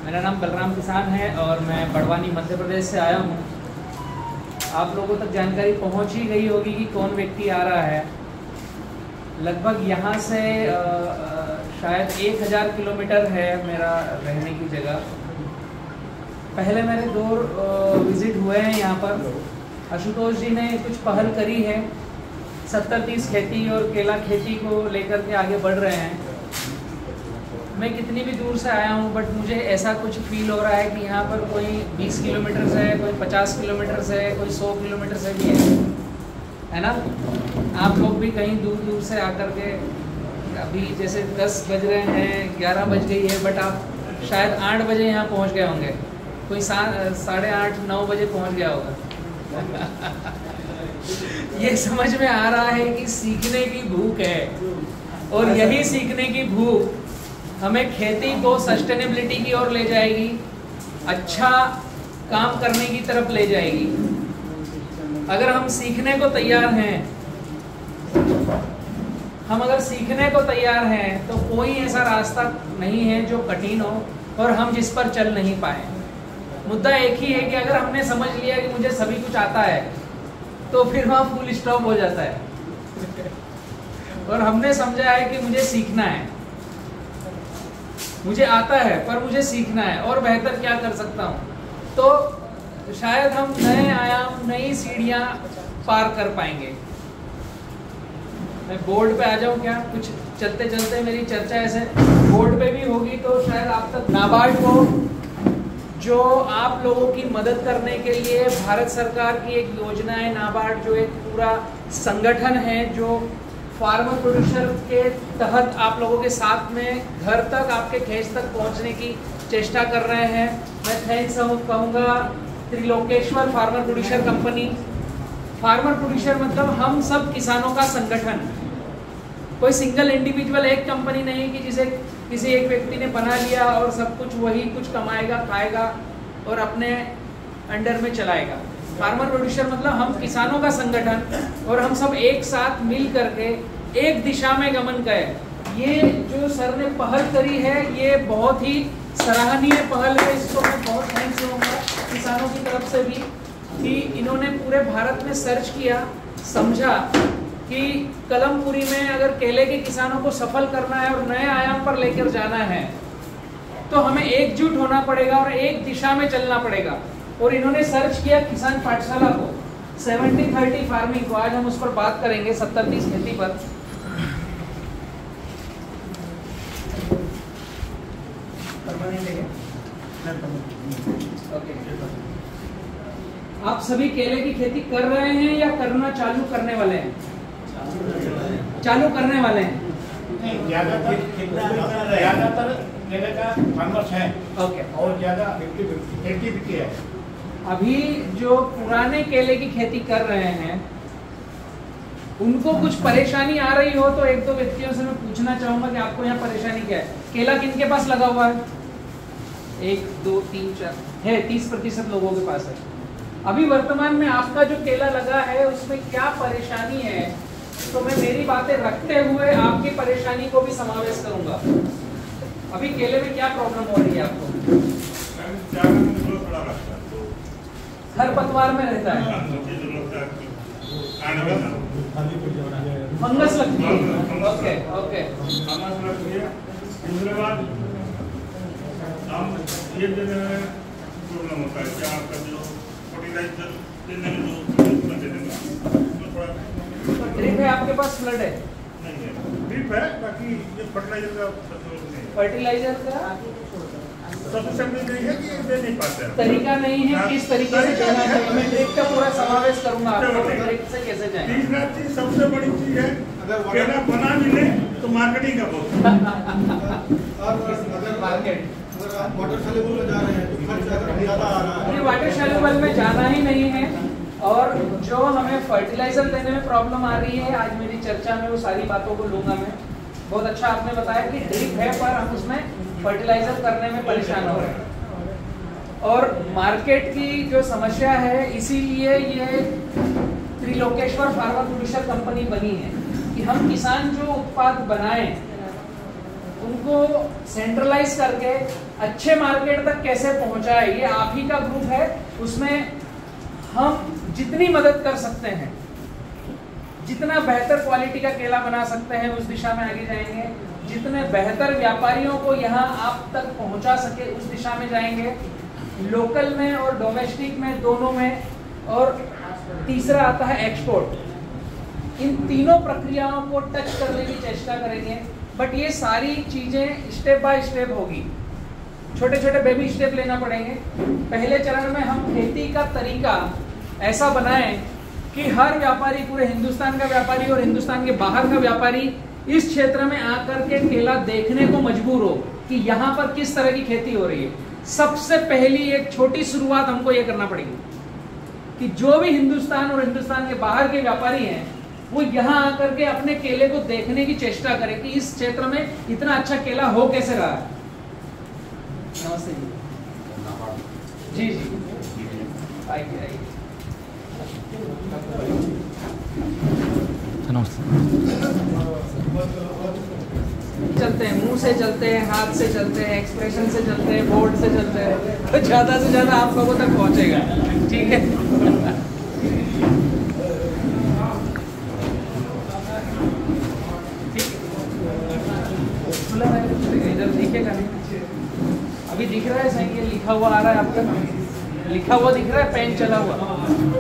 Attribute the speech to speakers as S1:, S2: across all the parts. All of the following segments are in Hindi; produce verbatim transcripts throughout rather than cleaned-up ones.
S1: मेरा नाम बलराम किसान है और मैं बड़वानी मध्य प्रदेश से आया हूँ। आप लोगों तक जानकारी पहुँच ही गई होगी कि कौन व्यक्ति आ रहा है। लगभग यहाँ से आ, आ, शायद एक हज़ार किलोमीटर है मेरा रहने की जगह। पहले मेरे दो विज़िट हुए हैं यहाँ पर। आशुतोष जी ने कुछ पहल करी है, सत्तर तीस खेती और केला खेती को लेकर के आगे बढ़ रहे हैं। मैं कितनी भी दूर से आया हूँ, बट मुझे ऐसा कुछ फील हो रहा है कि यहाँ पर कोई बीस किलोमीटर से है, कोई पचास किलोमीटर से है, कोई सौ किलोमीटर से भी है, है ना। आप लोग भी कहीं दूर दूर से आकर के, अभी जैसे दस बज रहे हैं, ग्यारह बज गई है, बट आप शायद आठ बजे यहाँ पहुँच गए होंगे, कोई साढ़े आठ नौ बजे पहुँच गया होगा। ये समझ में आ रहा है कि सीखने की भूख है, और यही सीखने की भूख हमें खेती को सस्टेनेबिलिटी की ओर ले जाएगी, अच्छा काम करने की तरफ ले जाएगी। अगर हम सीखने को तैयार हैं, हम अगर सीखने को तैयार हैं तो कोई ऐसा रास्ता नहीं है जो कठिन हो और हम जिस पर चल नहीं पाए। मुद्दा एक ही है कि अगर हमने समझ लिया कि मुझे सभी कुछ आता है, तो फिर वहाँ फुल स्टॉप हो जाता है। और हमने समझा है कि मुझे सीखना है, मुझे आता है पर मुझे सीखना है, और बेहतर क्या कर सकता हूँ, तो शायद हम नए आयाम, नई सीढ़ियाँ पार कर पाएंगे। मैं बोर्ड पे आ जाऊँ क्या? कुछ चलते चलते मेरी चर्चा ऐसे बोर्ड पे भी होगी, तो शायद आप तक नाबार्ड को, जो आप लोगों की मदद करने के लिए भारत सरकार की एक योजना है नाबार्ड, जो एक पूरा संगठन है जो फार्मर प्रोड्यूसर के तहत आप लोगों के साथ में घर तक, आपके खेत तक पहुंचने की चेष्टा कर रहे हैं। मैं थैंक्स कहूँगा Trilokeshwar farmer producer company. Farmer producer मतलब हम सब किसानों का संगठन, कोई सिंगल इंडिविजुअल एक कंपनी नहीं कि जिसे किसी एक व्यक्ति ने बना लिया और सब कुछ वही कुछ कमाएगा, खाएगा और अपने अंडर में चलाएगा। फार्मर प्रोड्यूसर मतलब हम किसानों का संगठन, और हम सब एक साथ मिल करके एक दिशा में गमन करें। ये जो सर ने पहल करी है, ये बहुत ही सराहनीय पहल है। इसको मैं बहुत थैंक्स दूंगा किसानों की तरफ से भी, कि इन्होंने पूरे भारत में सर्च किया, समझा कि कलमपुरी में अगर केले के किसानों को सफल करना है और नए आयाम पर लेकर जाना है, तो हमें एकजुट होना पड़ेगा और एक दिशा में चलना पड़ेगा। और इन्होंने सर्च किया किसान पाठशाला को, सेवेंटी थर्टी फार्मिंग को। आज हम उस पर बात करेंगे, सत्तर तीस खेती पर। ओके, आप सभी केले की खेती कर रहे हैं या करना चालू करने वाले हैं? चालू करने वाले हैं।
S2: ज्यादातर ज्यादातर केले का फार्मर्स है,
S1: ओके,
S2: और ज्यादा फिफ्टी फिफ्टी है।
S1: अभी जो पुराने केले की खेती कर रहे हैं, उनको कुछ परेशानी आ रही हो तो एक दो व्यक्तियों से मैं पूछना चाहूंगा कि आपको यहाँ परेशानी क्या है। केला किनके पास लगा हुआ है? एक दो तीन चार है, तीस प्रतिशत लोगों के पास है। अभी वर्तमान में आपका जो केला लगा है उसमें क्या परेशानी है, तो मैं मेरी बातें रखते हुए आपकी परेशानी को भी समावेश करूंगा। अभी केले में क्या प्रॉब्लम हो रही है आपको? खरपतवार में रहता है, फंगस लगती है। ओके ओके,
S3: दूसरे बात हम ये प्रॉब्लम होता है क्या, आपका जो फर्टिलाइजर देने में जो
S1: ड्रिप है आपके पास, फ्लड है?
S3: नहीं है, ड्रिप है, बाकी ये फर्टिलाइजर का
S1: फर्टिलाइजर का
S3: सफिशिएंट नहीं है कि दे नहीं पाते हैं,
S1: तरीका नहीं है किस तरीके से देना चाहिए। मैं ड्रिप का पूरा समावेश करूंगा आपको, ड्रिप से कैसे जाए।
S3: तीसरा चीज सबसे बड़ी चीज है, अगर केला बना भी ले तो मार्केटिंग का बहुत
S2: अगर मार्केट वाटर सॉल्युबल में जा रहे हैं तो खर्च ज्यादा आ रहा है।
S1: वाटर सॉल्युबल में जाना ही नहीं है, और जो हमें फर्टिलाइजर देने में प्रॉब्लम आ रही है, आज मेरी चर्चा में वो सारी बातों को लूंगा मैं। बहुत अच्छा आपने बताया कि ड्रिप है पर हम उसमें फर्टिलाइजर करने में परेशान हो रहे हैं। और मार्केट की जो समस्या है, इसीलिए ये त्रिलोकेश्वर फार्मर प्रोड्यूसर कंपनी बनी है कि हम किसान जो उत्पाद बनाएं उनको सेंट्रलाइज करके अच्छे मार्केट तक कैसे पहुंचाए, ये आप ही का ग्रुप है। उसमें हम जितनी मदद कर सकते हैं, जितना बेहतर क्वालिटी का केला बना सकते हैं उस दिशा में आगे जाएंगे। जितने बेहतर व्यापारियों को यहाँ आप तक पहुंचा सके उस दिशा में जाएंगे, लोकल में और डोमेस्टिक में दोनों में। और तीसरा आता है एक्सपोर्ट। इन तीनों प्रक्रियाओं को टच करने की चेष्टा करेंगे, बट ये सारी चीजें स्टेप बाय स्टेप होगी, छोटे छोटे बेबी स्टेप लेना पड़ेंगे। पहले चरण में हम खेती का तरीका ऐसा बनाएं कि हर व्यापारी, पूरे हिंदुस्तान का व्यापारी और हिंदुस्तान के बाहर का व्यापारी इस क्षेत्र में आकर के केला देखने को मजबूर हो कि यहाँ पर किस तरह की खेती हो रही है। सबसे पहली एक छोटी शुरुआत हमको ये करना पड़ेगी कि जो भी हिंदुस्तान और हिंदुस्तान के बाहर के व्यापारी हैं वो यहाँ आकर के अपने केले को देखने की चेष्टा करें कि इस क्षेत्र में इतना अच्छा केला हो कैसे रहा है। नमस्ते जी। जी जी आइए आइए। चलते हैं, मुंह से चलते हैं, हाथ से चलते हैं, एक्सप्रेशन से चलते हैं, बोर्ड से चलते हैं, तो ज्यादा से ज्यादा आप लोगों तक पहुंचेगा। ठीक है। इधर दिखेगा नहीं, अभी दिख रहा है सही, ये लिखा हुआ आ रहा है आपका, लिखा हुआ दिख रहा है, पेन चला हुआ।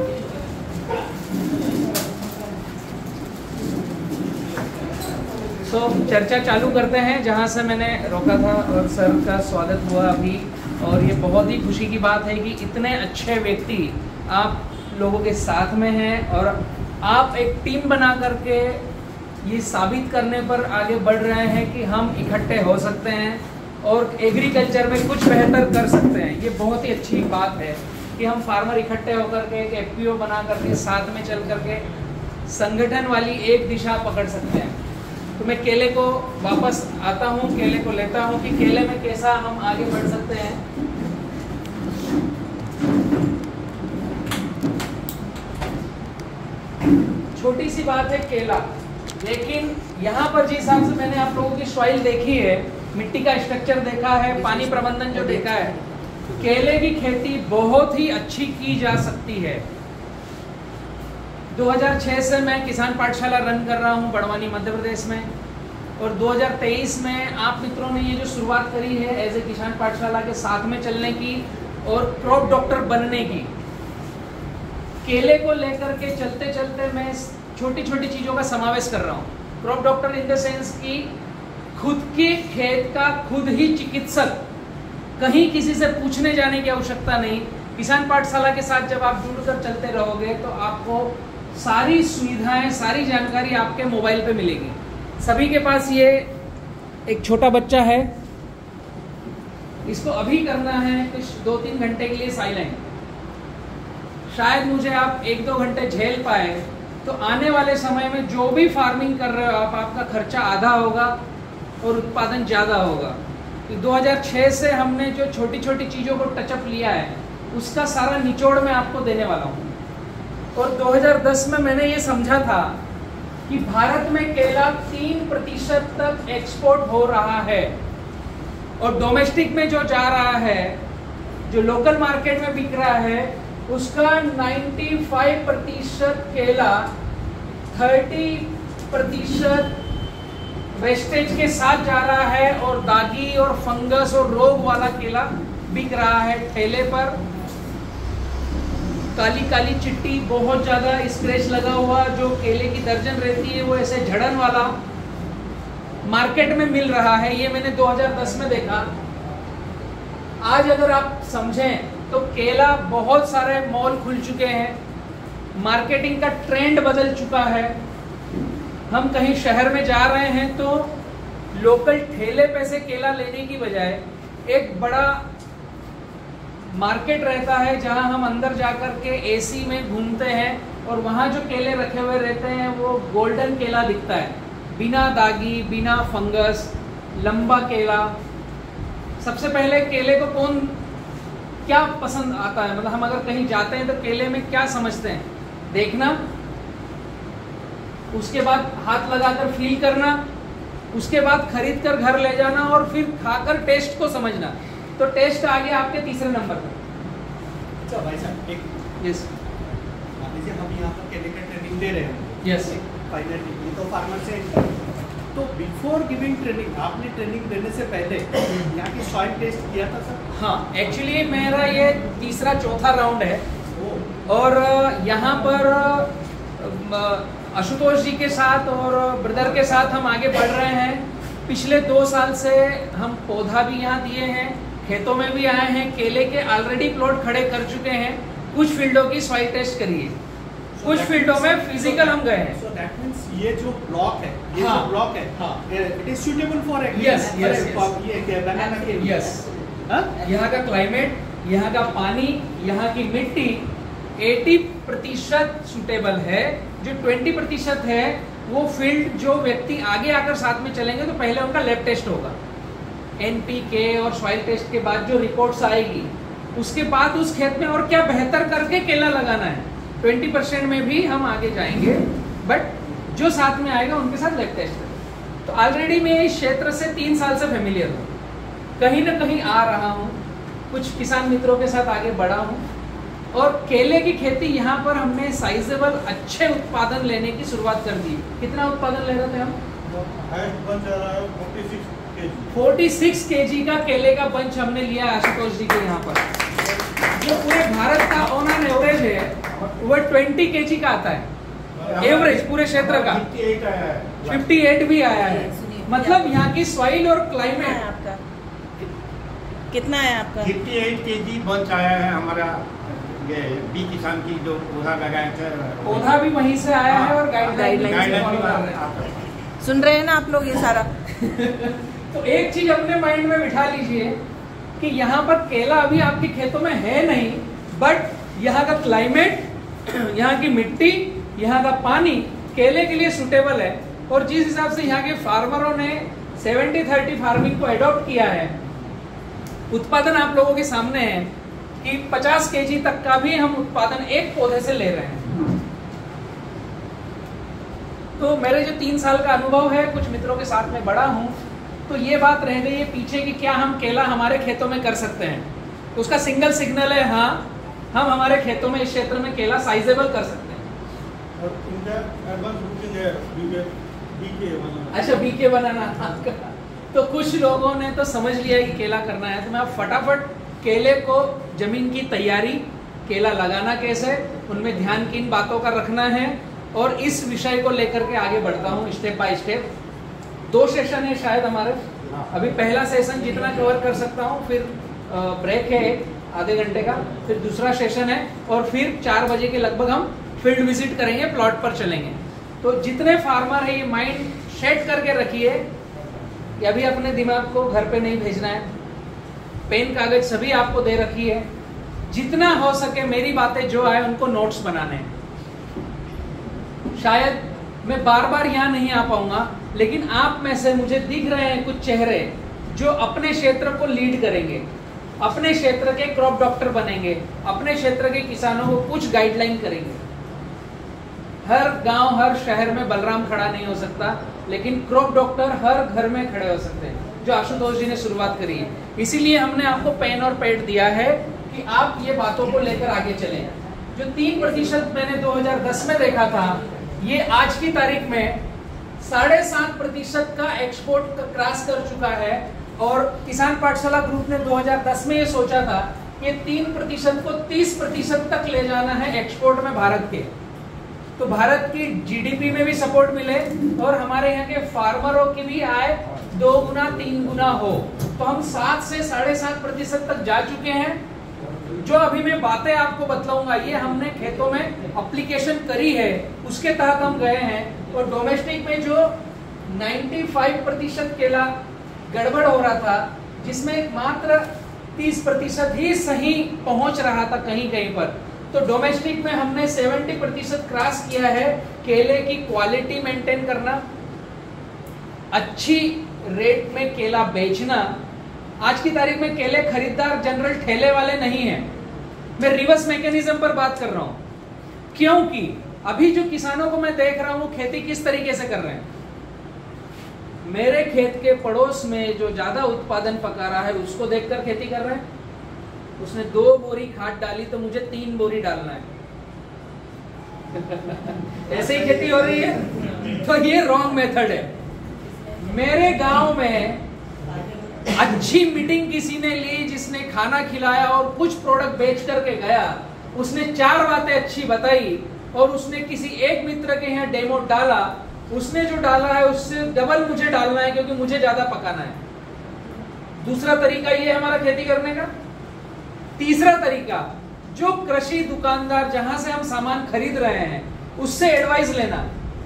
S1: तो चर्चा चालू करते हैं जहां से मैंने रोका था, और सर का स्वागत हुआ अभी। और ये बहुत ही खुशी की बात है कि इतने अच्छे व्यक्ति आप लोगों के साथ में हैं और आप एक टीम बना करके ये साबित करने पर आगे बढ़ रहे हैं कि हम इकट्ठे हो सकते हैं और एग्रीकल्चर में कुछ बेहतर कर सकते हैं। ये बहुत ही अच्छी बात है कि हम फार्मर इकट्ठे होकर के एक एफ पी ओ बना करके साथ में चल करके संगठन वाली एक दिशा पकड़ सकते हैं। तो मैं केले को वापस आता हूँ, केले को लेता हूँ कि केले में कैसा हम आगे बढ़ सकते हैं। छोटी सी बात है केला, लेकिन यहाँ पर जिस हिसाब से मैंने आप लोगों की सॉइल देखी है, मिट्टी का स्ट्रक्चर देखा है, पानी प्रबंधन जो देखा है, केले की खेती बहुत ही अच्छी की जा सकती है। दो हज़ार छह से मैं किसान पाठशाला रन कर रहा हूं बड़वानी मध्य प्रदेश में, और दो हज़ार तेईस में आप मित्रों ने ये जो शुरुआत करी है एज ए किसान पाठशाला के साथ में चलने की और क्रॉप डॉक्टर बनने की, केले को लेकर के चलते चलते मैं छोटी छोटी चीज़ों का समावेश कर रहा हूँ। Crop doctor in the sense की खुद के खेत का खुद ही चिकित्सक, कहीं किसी से पूछने जाने की आवश्यकता नहीं। किसान पाठशाला के साथ जब आप जुड़कर चलते रहोगे तो आपको सारी सुविधाएं, सारी जानकारी आपके मोबाइल पे मिलेगी। सभी के पास ये एक छोटा बच्चा है, इसको अभी करना है कुछ दो तीन घंटे के लिए साइलेंट। शायद मुझे आप एक दो घंटे झेल पाए तो आने वाले समय में जो भी फार्मिंग कर रहे हो आप, आपका खर्चा आधा होगा और उत्पादन ज़्यादा होगा। तो दो हज़ार छह से हमने जो छोटी छोटी चीज़ों को टचअप लिया है उसका सारा निचोड़ मैं आपको देने वाला हूँ। और दो हज़ार दस में मैंने ये समझा था कि भारत में केला तीन प्रतिशत तक एक्सपोर्ट हो रहा है और डोमेस्टिक में जो जा रहा है, जो लोकल मार्केट में बिक रहा है, उसका पचानवे प्रतिशत केला तीस प्रतिशत वेस्टेज के साथ जा रहा है और दागी और फंगस और रोग वाला केला बिक रहा है ठेले पर। काली काली चिट्टी, बहुत ज़्यादा स्क्रैच लगा हुआ, जो केले की दर्जन रहती है वो ऐसे झड़न वाला मार्केट में मिल रहा है। ये मैंने दो हज़ार दस में देखा। आज अगर आप समझें तो केला बहुत सारे मॉल खुल चुके हैं, मार्केटिंग का ट्रेंड बदल चुका है। हम कहीं शहर में जा रहे हैं तो लोकल ठेले पे से केला लेने की बजाय एक बड़ा मार्केट रहता है जहां हम अंदर जाकर के एसी में घूमते हैं और वहां जो केले रखे हुए रहते हैं वो गोल्डन केला दिखता है, बिना दागी, बिना फंगस, लंबा केला। सबसे पहले केले को कौन क्या पसंद आता है, मतलब हम अगर कहीं जाते हैं तो केले में क्या समझते हैं? देखना, उसके बाद हाथ लगाकर फील करना, उसके बाद खरीद कर घर ले जाना और फिर खाकर टेस्ट को समझना। तो टेस्ट आ गया आपके तीसरे नंबर पर।
S2: अच्छा भाई साहब, एक
S1: यस
S2: मान लीजिए हम यहाँ पर केले का ट्रेनिंग दे रहे हैं,
S1: यस
S2: फाइनली ये तो फार्मर से, तो बिफोर गिविंग ट्रेनिंग आपने ट्रेनिंग देने से पहले यहाँ की सॉइल टेस्ट किया था सर?
S1: हाँ, एक्चुअली मेरा ये तीसरा चौथा राउंड है और यहाँ पर आशुतोष जी के साथ और ब्रदर के साथ हम आगे बढ़ रहे हैं। पिछले दो साल से हम पौधा भी यहाँ दिए हैं, खेतों में भी आए हैं, केले के ऑलरेडी प्लॉट खड़े कर चुके हैं, कुछ फील्डों की सॉइल टेस्ट करी है, कुछ फील्डों में फिजिकल हम गए हैं।
S2: So that means ये जो ब्लॉक है, ये
S1: हाँ,
S2: जो ब्लॉक है,
S1: हाँ,
S2: it is suitable for
S1: Yes, yes, yes.
S2: ये क्या बनाना के लिए?
S1: यस,
S2: हाँ?
S1: यहाँ का क्लाइमेट, यहाँ का पानी, यहाँ की मिट्टी अस्सी प्रतिशत सुटेबल है। जो बीस प्रतिशत है वो फील्ड जो व्यक्ति आगे आकर साथ में चलेंगे तो पहले उनका लैब टेस्ट होगा, एनपीके और सॉइल टेस्ट के बाद जो रिपोर्ट्स आएगी उसके बाद उस खेत में और क्या बेहतर करके केला लगाना है। बीस परसेंट में भी हम आगे जाएंगे, बट जो साथ में आएगा उनके साथ लैब टेस्ट करेंगे। तो ऑलरेडी मैं इस क्षेत्र से तीन साल से फेमिलियर हूँ, कहीं ना कहीं आ रहा हूँ, कुछ किसान मित्रों के साथ आगे बढ़ा हूँ और केले की खेती यहाँ पर हमने साइजेबल अच्छे उत्पादन लेने की शुरुआत कर दी। कितना उत्पादन ले रहे थे हम?
S2: हाइट बन जा रहा है छियालीस केजी।
S1: छियालीस केजी का केले का बंच हमने लिया आशुतोष जी के यहाँ पर। जो पूरे भारत का ऑन एन एवरेज है वो बीस केजी का आता है, एवरेज पूरे क्षेत्र का अट्ठावन भी आया है। मतलब यहाँ की सॉइल और क्लाइमेट
S4: आपका कितना है आपका?
S5: अट्ठावन केजी बंच आया है हमारा, ये बी किसान की जो पौधा लगाए थे,
S1: पौधा भी वहीं से आया है और गाइडलाइन
S5: गाइडलाइन
S4: सुन रहे हैं ना आप लोग ये सारा?
S1: तो एक चीज अपने माइंड में बिठा लीजिए कि यहाँ पर केला अभी आपके खेतों में है नहीं, बट यहाँ का क्लाइमेट, यहाँ की मिट्टी, यहाँ का पानी केले के लिए सुटेबल है। और जिस हिसाब से यहाँ के फार्मरों ने सेवेंटी थर्टी फार्मिंग को एडॉप्ट किया है, उत्पादन आप लोगों के सामने है कि पचास केजी तक का भी हम उत्पादन एक पौधे से ले रहे हैं। तो मेरे जो तीन साल का अनुभव है, कुछ मित्रों के साथ में बड़ा हूं, तो ये बात रह गई है पीछे कि क्या हम केला हमारे खेतों में कर सकते हैं। तो उसका सिंगल सिग्नल है हाँ, हम हमारे खेतों में इस क्षेत्र में केला साइजेबल कर सकते हैं।
S2: और इनका एडवांस बुकिंग है बीके बीके बनाना।
S1: अच्छा, बीके बनाना। तो कुछ लोगों ने तो समझ लिया कि केला करना है, तो मैं अब फटाफट केले को जमीन की तैयारी, केला लगाना कैसे, उनमें ध्यान किन बातों का रखना है, और इस विषय को लेकर के आगे बढ़ता हूँ स्टेप बाय स्टेप। दो सेशन है शायद हमारे, अभी पहला सेशन जितना कवर कर सकता हूँ, फिर ब्रेक है आधे घंटे का, फिर दूसरा सेशन है, और फिर चार बजे के लगभग हम फील्ड विजिट करेंगे, प्लॉट पर चलेंगे। तो जितने फार्मर है ये माइंड सेट करके रखिए कि अभी अपने दिमाग को घर पे नहीं भेजना है, पेन कागज सभी आपको दे रखी है, जितना हो सके मेरी बातें जो आए उनको नोट्स बनाने हैं। शायद मैं बार बार यहाँ नहीं आ पाऊंगा, लेकिन आप में से मुझे दिख रहे हैं कुछ चेहरे जो अपने क्षेत्र को लीड करेंगे, अपने क्षेत्र के क्रॉप डॉक्टर बनेंगे, अपने क्षेत्र के किसानों को कुछ गाइडलाइन करेंगे। हर गांव हर शहर में बलराम खड़ा नहीं हो सकता, लेकिन क्रॉप डॉक्टर हर घर में खड़े हो सकते हैं, जो आशुतोष जी ने शुरुआत करी है। इसीलिए हमने आपको पेन और पैड दिया है कि आप ये बातों को लेकर आगे चलें। जो तीन प्रतिशत मैंने दो हज़ार दस में देखा था, ये आज की तारीख में साढ़े सात प्रतिशत का एक्सपोर्ट क्रॉस कर चुका है। और किसान पाठशाला ग्रुप ने दो हज़ार दस में ये सोचा था कि तीन प्रतिशत को तीस प्रतिशत तक ले जाना है एक्सपोर्ट में भारत के। तो भारत की जीडीपी में भी सपोर्ट मिले और हमारे यहाँ के फार्मरों की भी आय दो गुना तीन गुना हो। तो हम सात से साढ़े सात प्रतिशत तक जा चुके हैं। जो अभी मैं बातें आपको बतलाऊंगा ये हमने खेतों में एप्लीकेशन करी है, उसके तहत हम गए हैं। और डोमेस्टिक में जो पचानवे प्रतिशत केला गड़बड़ हो रहा था, जिसमें मात्र तीस प्रतिशत ही सही पहुंच रहा था कहीं कहीं पर, तो डोमेस्टिक में हमने सत्तर प्रतिशत क्रॉस किया है। केले की क्वालिटी मेंटेन करना, अच्छी रेट में केला बेचना। आज की तारीख में केले खरीदार जनरल ठेले वाले नहीं हैं, मैं रिवर्स मैकेनिज्म पर बात कर रहा हूं, क्योंकि अभी जो किसानों को मैं देख रहा हूं खेती किस तरीके से कर रहे हैं। मेरे खेत के पड़ोस में जो ज्यादा उत्पादन पका रहा है उसको देखकर खेती कर रहे हैं। उसने दो बोरी खाद डाली तो मुझे तीन बोरी डालना है। ऐसे ही खेती हो रही है, तो ये रॉन्ग मेथड है। मेरे गांव में अच्छी मीटिंग किसी ने ली, जिसने खाना खिलाया और कुछ प्रोडक्ट बेच करके गया, उसने चार बातें अच्छी बताई और उसने किसी एक मित्र के यहाँ डेमो डाला, उसने जो डाला है उससे डबल मुझे डालना है क्योंकि मुझे ज्यादा पकाना है। दूसरा तरीका ये है हमारा खेती करने का। तीसरा तरीका, जो कृषि दुकानदार जहां से हम सामान खरीद रहे हैं उससे एडवाइस लेना।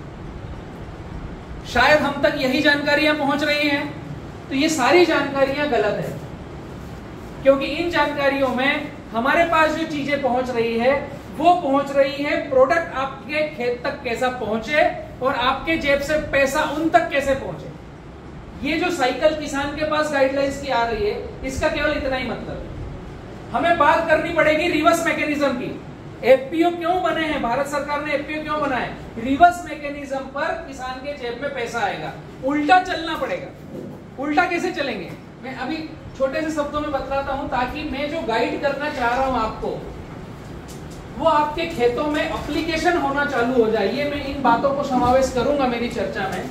S1: शायद हम तक यही जानकारियां पहुंच रही हैं, तो ये सारी जानकारियां गलत है, क्योंकि इन जानकारियों में हमारे पास जो चीजें पहुंच रही है वो पहुंच रही है प्रोडक्ट आपके खेत तक कैसा पहुंचे और आपके जेब से पैसा उन तक कैसे पहुंचे। ये जो साइकिल किसान के पास गाइडलाइंस की आ रही है, इसका केवल इतना ही मतलब है। हमें बात करनी पड़ेगी रिवर्स मैकेनिज्म की। एफपीओ क्यों बने हैं, भारत सरकार ने एफपीओ क्यों बनाए? रिवर्स मैकेनिज्म पर किसान के जेब में पैसा आएगा। उल्टा चलना पड़ेगा। उल्टा कैसे चलेंगे, मैं अभी छोटे से शब्दों में बतलाता हूं, ताकि मैं जो गाइड करना चाह रहा हूं आपको, वो आपके खेतों में एप्लीकेशन होना चालू हो जाए। ये मैं इन बातों को समावेश करूंगा मेरी चर्चा में।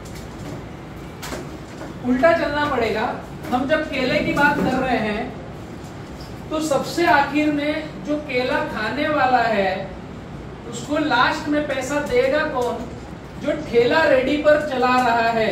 S1: उल्टा चलना पड़ेगा। हम जब केले की बात कर रहे हैं तो सबसे आखिर में जो केला खाने वाला है उसको लास्ट में पैसा देगा कौन? जो ठेला रेडी पर चला रहा है।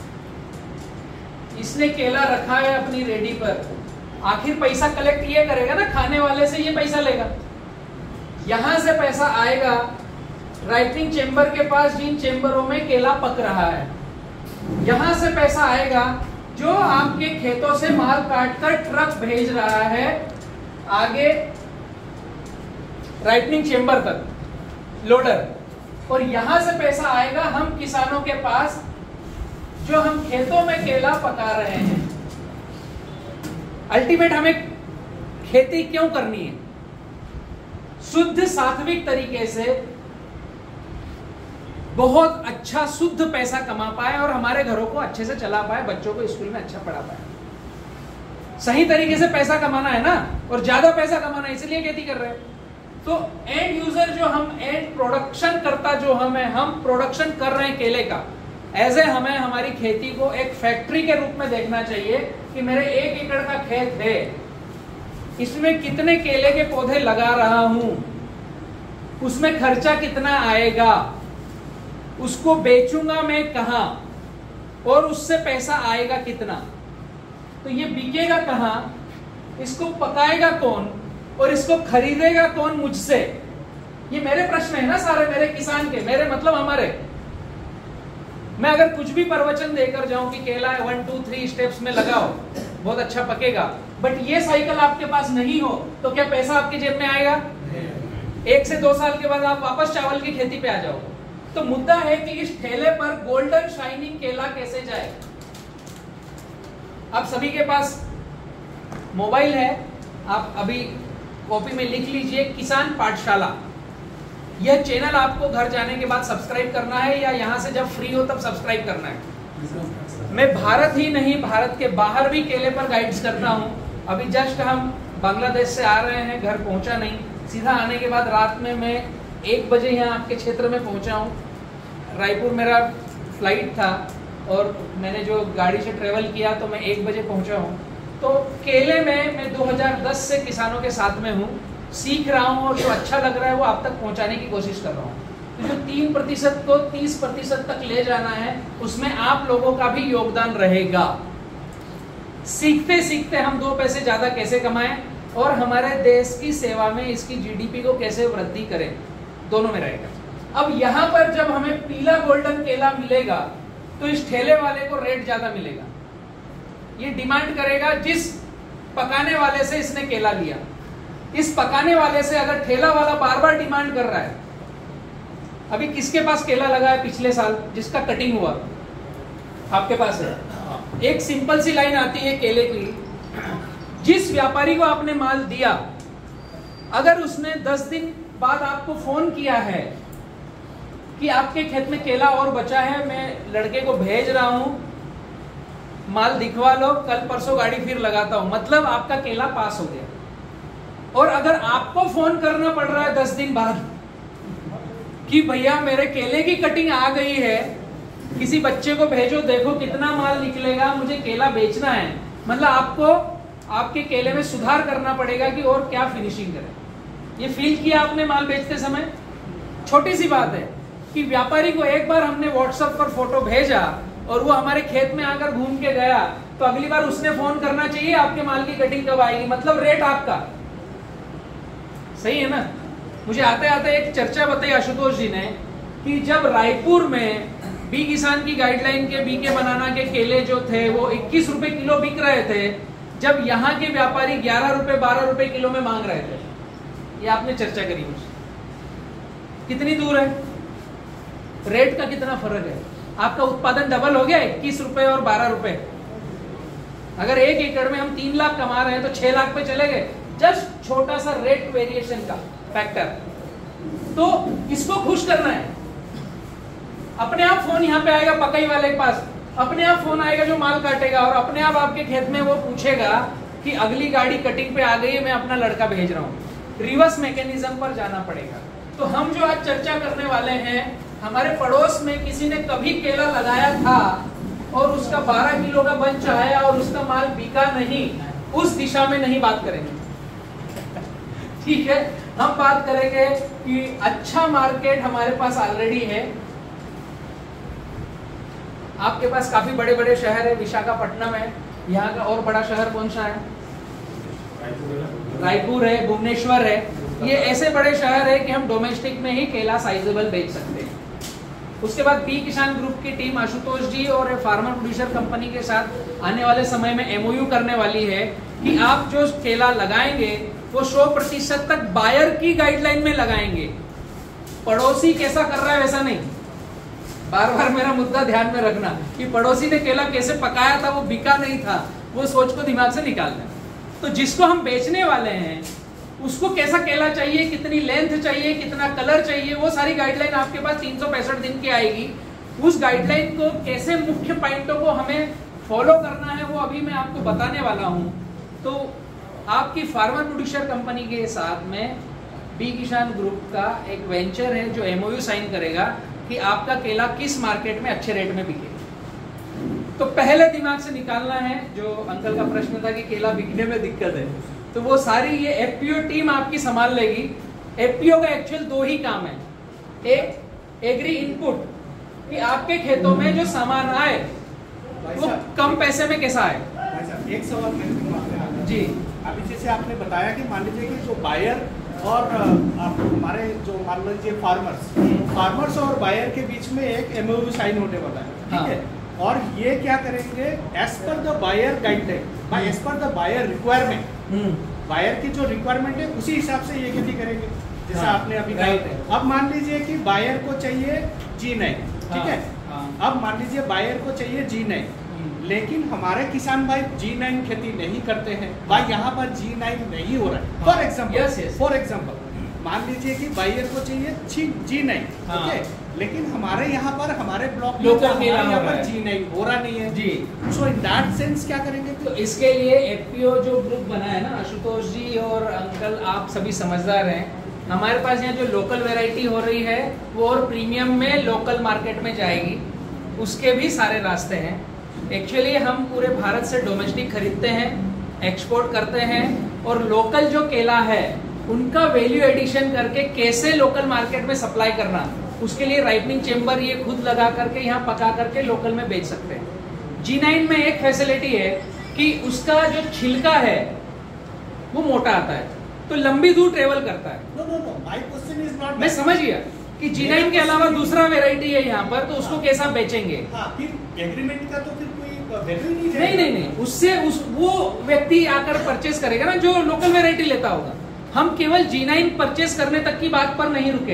S1: इसने केला रखा है अपनी रेडी पर, आखिर पैसा कलेक्ट ये करेगा ना, खाने वाले से ये पैसा लेगा। यहां से पैसा आएगा राइपनिंग चेंबर के पास, जिन चेंबरों में केला पक रहा है। यहां से पैसा आएगा जो आपके खेतों से माल काटकर ट्रक भेज रहा है आगे राइपनिंग चेंबर तक, लोडर। और यहां से पैसा आएगा हम किसानों के पास, जो हम खेतों में केला पका रहे हैं। अल्टीमेट हमें खेती क्यों करनी है? शुद्ध सात्विक तरीके से बहुत अच्छा शुद्ध पैसा कमा पाए और हमारे घरों को अच्छे से चला पाए, बच्चों को स्कूल में अच्छा पढ़ा पाए। सही तरीके से पैसा कमाना है ना, और ज्यादा पैसा कमाना है, इसलिए खेती कर रहे हैं। तो एंड यूजर जो हम, एंड प्रोडक्शन करता जो हम है, हम प्रोडक्शन कर रहे हैं केले का। ऐसे हमें हमारी खेती को एक फैक्ट्री के रूप में देखना चाहिए कि मेरे एक एकड़ का खेत है, इसमें कितने केले के पौधे लगा रहा हूं, उसमें खर्चा कितना आएगा, उसको बेचूंगा मैं कहां और उससे पैसा आएगा कितना, तो ये बिकेगा कहां, इसको पकाएगा कौन और इसको खरीदेगा कौन मुझसे। ये मेरे प्रश्न है ना सारे, मेरे किसान के, मेरे मतलब हमारे। मैं अगर कुछ भी प्रवचन देकर जाऊं कि केला वन टू थ्री स्टेप्स में लगाओ, बहुत अच्छा पकेगा, बट ये साइकिल आपके पास नहीं हो तो क्या पैसा आपके जेब में आएगा? एक से दो साल के बाद आप वापस चावल की खेती पे आ जाओ। तो मुद्दा है कि इस ठेले पर गोल्डन शाइनिंग केला कैसे जाए। आप सभी के पास मोबाइल है, आप अभी कॉपी में लिख लीजिए किसान पाठशाला। यह चैनल आपको घर जाने के बाद सब्सक्राइब करना है, या यहां से जब फ्री हो तब सब्सक्राइब करना है। मैं भारत ही नहीं, भारत के बाहर भी केले पर गाइड्स करता हूं। अभी जस्ट हम बांग्लादेश से आ रहे हैं, घर पहुंचा नहीं, सीधा आने के बाद रात में मैं एक बजे यहाँ आपके क्षेत्र में पहुंचा हूँ। रायपुर मेरा फ्लाइट था और मैंने जो गाड़ी से ट्रेवल किया तो मैं एक बजे पहुंचा हूँ। तो केले में मैं दो हज़ार दस से किसानों के साथ में हूँ, सीख रहा हूँ और जो अच्छा लग रहा है वो आप तक पहुंचाने की कोशिश कर रहा हूँ। तो जो तीन प्रतिशत को तीस प्रतिशत तक ले जाना है, उसमें आप लोगों का भी योगदान रहेगा। सीखते सीखते हम दो पैसे ज्यादा कैसे कमाएं और हमारे देश की सेवा में इसकी जीडीपी को कैसे वृद्धि करें, दोनों में रहेगा। अब यहाँ पर जब हमें पीला गोल्डन केला मिलेगा तो इस ठेले वाले को रेट ज्यादा मिलेगा। ये डिमांड करेगा जिस पकाने वाले से इसने केला लिया। इस पकाने वाले से अगर ठेला वाला बार बार डिमांड कर रहा है, अभी किसके पास केला लगा है पिछले साल जिसका कटिंग हुआ? आपके पास है। एक सिंपल सी लाइन आती है केले की, जिस व्यापारी को आपने माल दिया, अगर उसने दस दिन बाद आपको फोन किया है कि आपके खेत में केला और बचा है, मैं लड़के को भेज रहा हूं माल दिखवा लो, कल परसों गाड़ी फिर लगाता हूं, मतलब आपका केला पास हो गया। और अगर आपको फोन करना पड़ रहा है दस दिन बाद कि भैया मेरे केले की कटिंग आ गई है, किसी बच्चे को भेजो, देखो कितना माल निकलेगा, मुझे केला बेचना है, मतलब आपको आपके केले में सुधार करना पड़ेगा कि और क्या फिनिशिंग करें। ये फील किया आपने माल बेचते समय? छोटी सी बात है कि व्यापारी को एक बार हमने व्हाट्सएप पर फोटो भेजा और वो हमारे खेत में आकर घूम के गया, तो अगली बार उसने फोन करना चाहिए आपके माल की कटिंग कब आएगी, मतलब रेट आपका सही है ना। मुझे आते आते एक चर्चा बताई आशुतोष जी ने कि जब रायपुर में बी किसान की गाइडलाइन के बी के बनाना के केले जो थे वो इक्कीस रुपए किलो बिक रहे थे, जब यहाँ के व्यापारी ग्यारह रुपए बारह रुपए किलो में मांग रहे थे। ये आपने चर्चा करी मुझसे, कितनी दूर है, रेट का कितना फर्क है। आपका उत्पादन डबल हो गया, इक्कीस रुपए और बारह रुपए। अगर एक एकड़ में हम तीन लाख कमा रहे हैं तो छह लाख पे चले गए, जस्ट छोटा सा रेट वेरिएशन का फैक्टर। तो इसको खुश करना है, अपने आप फोन यहाँ पे आएगा पकाई वाले के पास, अपने आप फोन आएगा जो माल काटेगा, और अपने आप आपके खेत में वो पूछेगा कि अगली गाड़ी कटिंग पे आ गई है, मैं अपना लड़का भेज रहा हूँ। रिवर्स मैकेनिज्म पर जाना पड़ेगा। तो हम जो आज चर्चा करने वाले हैं, हमारे पड़ोस में किसी ने कभी केला लगाया था और उसका बारह किलो का बंच आया और उसका माल बिका नहीं, उस दिशा में नहीं बात करेंगे। ठीक है, हम बात करेंगे कि अच्छा मार्केट हमारे पास ऑलरेडी है। आपके पास काफी बड़े बड़े शहर है, विशाखापट्टनम है, यहाँ का और बड़ा शहर कौन सा है? रायपुर है, भुवनेश्वर है। ये ऐसे बड़े शहर है कि हम डोमेस्टिक में ही केला साइजेबल बेच सकते हैं। उसके बाद बी किसान ग्रुप की टीम आशुतोष जी और फार्मर प्रोड्यूसर कंपनी के साथ आने वाले समय में एमओयू करने वाली है कि आप जो केला लगाएंगे वो सौ प्रतिशत तक बायर की गाइडलाइन में लगाएंगे। पड़ोसी कैसा कर रहा है वैसा नहीं। बार बार मेरा मुद्दा ध्यान में रखना कि पड़ोसी ने केला कैसे पकाया था, वो बिका नहीं था, वो सोच को दिमाग से निकालना। तो जिसको हम बेचने वाले हैं उसको कैसा केला चाहिए, कितनी लेंथ चाहिए, कितना कलर चाहिए, वो सारी गाइडलाइन आपके पास तीन सौ पैंसठ दिन की आएगी। उस गाइडलाइन को कैसे मुख्य पॉइंटों को हमें फॉलो करना है वो अभी मैं आपको बताने वाला हूं। तो आपकी फार्मर प्रोड्यूसर कंपनी के साथ में बी किसान ग्रुप का एक वेंचर है जो एमओयू साइन करेगा कि आपका केला किस मार्केट में अच्छे रेट में बिकेगा। तो पहले दिमाग से निकालना है, जो अंकल का प्रश्न था कि केला बिकने में दिक्कत है, तो वो सारी ये एफपीओ टीम आपकी संभाल लेगी। एफपीओ का एक्चुअल दो ही काम है, एक एग्री इनपुट कि आपके खेतों में जो सामान आए वो कम पैसे में कैसा आए।
S2: एक सवाल मैं
S1: जी,
S2: अभी जैसे आपने बताया कि मान लीजिए कि जो बायर और आप हमारे जो मान लीजिए फार्मर्स फार्मर्स और बायर के बीच में एक एमओयू साइन होने वाला है, ठीक
S1: हाँ।
S2: है। और ये क्या करेंगे, as per the buyer guideline, as per the buyer requirement, buyer की जो रिक्वायरमेंट है उसी हिसाब से ये खेती करेंगे। जैसा
S1: हाँ,
S2: आपने अभी
S1: राइट
S2: कहा।
S1: है।
S2: अब मान लीजिए कि बायर को चाहिए जी नाइन, ठीक है।
S1: हाँ।
S2: अब मान लीजिए बायर को चाहिए जी नाइन, लेकिन हमारे किसान भाई जी नाइन खेती नहीं करते हैं, भाई यहाँ पर जी नाइन नहीं हो रहा है। फॉर एग्जाम्पल फॉर एग्जाम्पल मान लीजिए कि बायर को चाहिए जी नाइन, ठीक है, लेकिन हमारे यहाँ पर हमारे ब्लॉक में
S1: लोकल
S2: यहाँ पर जी नाइन हो रहा नहीं है
S1: जी।
S2: सो इन दैट सेंस क्या करेंगे?
S1: तो इसके लिए एफपीओ जो ग्रुप बना है ना, आशुतोष जी और अंकल आप सभी समझदार हैं। हमारे पास यहाँ जो लोकल वैरायटी हो रही है वो और प्रीमियम में लोकल मार्केट में जाएगी, उसके भी सारे रास्ते हैं। एक्चुअली हम पूरे भारत से डोमेस्टिक खरीदते हैं, एक्सपोर्ट करते हैं, और लोकल जो केला है उनका वैल्यू एडिशन करके कैसे लोकल मार्केट में सप्लाई करना, उसके लिए राइपनिंग चेम्बर ये खुद लगा करके यहाँ पका करके लोकल में बेच सकते हैं। जी नाइन में एक फैसिलिटी है कि उसका जो छिलका है वो मोटा आता है, तो लंबी दूर ट्रेवल करता है।
S2: No no no my question is not,
S1: मैं समझ गया कि जी नाइन के अलावा दूसरा वेराइटी है यहाँ पर, तो उसको कैसा बेचेंगे।
S2: हाँ, फिर एग्रीमेंट का तो फिर कोई वैल्यू नहीं
S1: नहीं नहीं नहीं, उससे उस वो व्यक्ति आकर परचेस करेगा ना जो लोकल वेराइटी लेता होगा। हम केवल जी नाइन परचेस करने तक की बात पर नहीं रुके,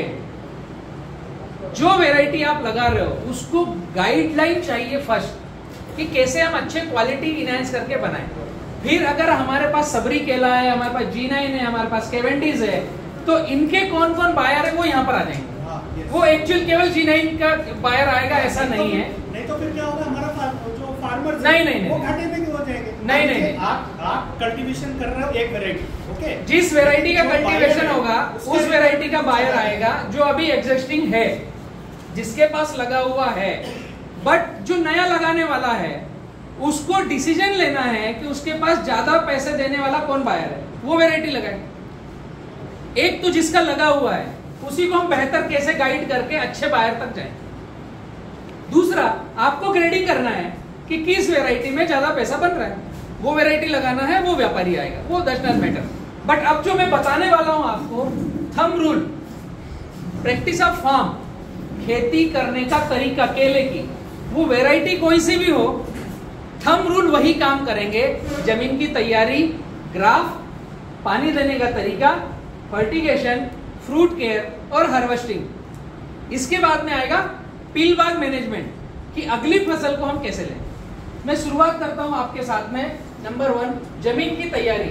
S1: जो वेराइटी आप लगा रहे हो उसको गाइडलाइन चाहिए फर्स्ट कि कैसे हम अच्छे क्वालिटी इनहेंस करके बनाएं। फिर अगर हमारे पास सबरी केला है, हमारे पास जी नाइन है, हमारे पास केवेंटीज है, तो इनके कौन कौन बायर है वो यहाँ पर आ जाएंगे।
S2: हाँ,
S1: वो एक्चुअल केवल जी नाइन का बायर आएगा ऐसा नहीं है।
S2: नहीं तो फिर क्या होगा, हमारा जो फार्मर परसेंट
S1: नहीं नहीं
S2: वो घाटे में क्यों हो जाएंगे?
S1: नहीं नहीं
S2: आप आप कल्टीवेशन कर रहे हो एक वैरायटी, ओके,
S1: जिस वैरायटी का कल्टीवेशन होगा उस वैरायटी का बायर आएगा जो अभी एग्जिस्टिंग है, जिसके पास लगा हुआ है। बट जो नया लगाने वाला है उसको डिसीजन लेना है कि उसके पास ज्यादा पैसे देने वाला कौन बायर है, वो वैरायटी लगाए। एक तो जिसका लगा हुआ है उसी को हम बेहतर कैसे गाइड करके अच्छे बायर तक जाए। दूसरा, आपको ग्रेडिंग करना है कि किस वैरायटी में ज्यादा पैसा बन रहा है, वो वैरायटी लगाना है, वो व्यापारी आएगा, वो डज नॉट मैटर। बट अब जो मैं बताने वाला हूं आपको, thumb rule, practice of farm, खेती करने का तरीका केले की, वो वैरायटी कोई सी भी हो, थंब रूल वही काम करेंगे। जमीन की तैयारी, ग्राफ, पानी देने का तरीका, फर्टिगेशन, फ्रूट केयर और हार्वेस्टिंग। इसके बाद में आएगा पील बाग मैनेजमेंट कि अगली फसल को हम कैसे लें। मैं शुरुआत करता हूं आपके साथ में। नंबर वन, जमीन की तैयारी।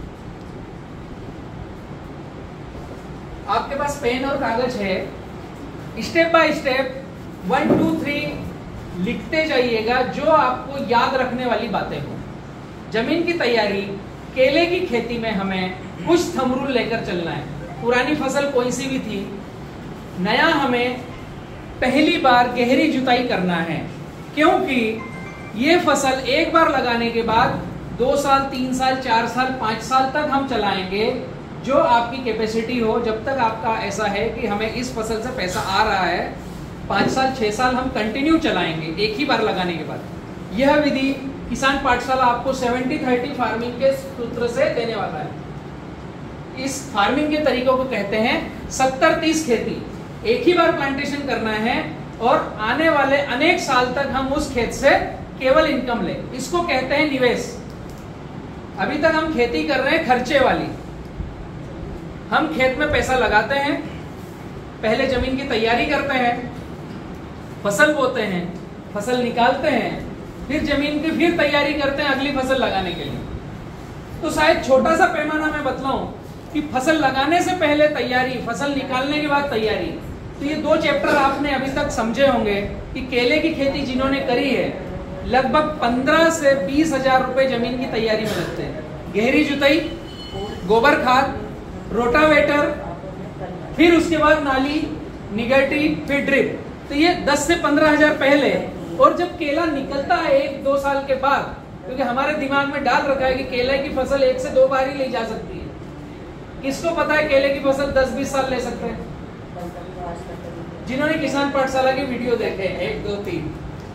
S1: आपके पास पेन और कागज है, step by step one two three लिखते जाइएगा जो आपको याद रखने वाली बातें हो। जमीन की तैयारी, केले की खेती में हमें कुछ थंब रूल लेकर चलना है। पुरानी फसल कोई सी भी थी, नया हमें पहली बार गहरी जुताई करना है, क्योंकि ये फसल एक बार लगाने के बाद दो साल, तीन साल, चार साल, पांच साल तक हम चलाएंगे, जो आपकी कैपेसिटी हो। जब तक आपका ऐसा है कि हमें इस फसल से पैसा आ रहा है, पांच साल छह साल हम कंटिन्यू चलाएंगे एक ही बार लगाने के बाद। यह विधि किसान पाठशाला आपको सेवेंटी थर्टी फार्मिंग के सूत्र से देने वाला है। इस फार्मिंग के तरीकों को कहते हैं सत्तर तीस खेती। एक ही बार प्लांटेशन करना है और आने वाले अनेक साल तक हम उस खेत से केवल इनकम ले, इसको कहते हैं निवेश। अभी तक हम खेती कर रहे हैं खर्चे वाली। हम खेत में पैसा लगाते हैं, पहले जमीन की तैयारी करते हैं, फसल बोते हैं, फसल निकालते हैं, फिर जमीन की फिर तैयारी करते हैं अगली फसल लगाने के लिए। तो शायद छोटा सा पैमाना मैं बतलाऊं कि फसल लगाने से पहले तैयारी, फसल निकालने के बाद तैयारी। तो ये दो चैप्टर आपने अभी तक समझे होंगे कि केले की खेती जिन्होंने करी है, लगभग पंद्रह से बीस हजार रुपए जमीन की तैयारी में लगते हैं। गहरी जुताई, गोबर खाद, रोटावेटर, फिर उसके बाद नाली, निगेटी, फिर ड्रिप। तो ये दस से पंद्रह हजार पहले, और जब केला निकलता है एक दो साल के बाद, क्योंकि हमारे दिमाग में डाल रखा है कि केले की फसल एक से दो बार ही ली जा सकती है। किसको पता है केले की फसल दस बीस साल ले सकते हैं? जिन्होंने किसान पाठशाला की वीडियो देखे एक दो तीन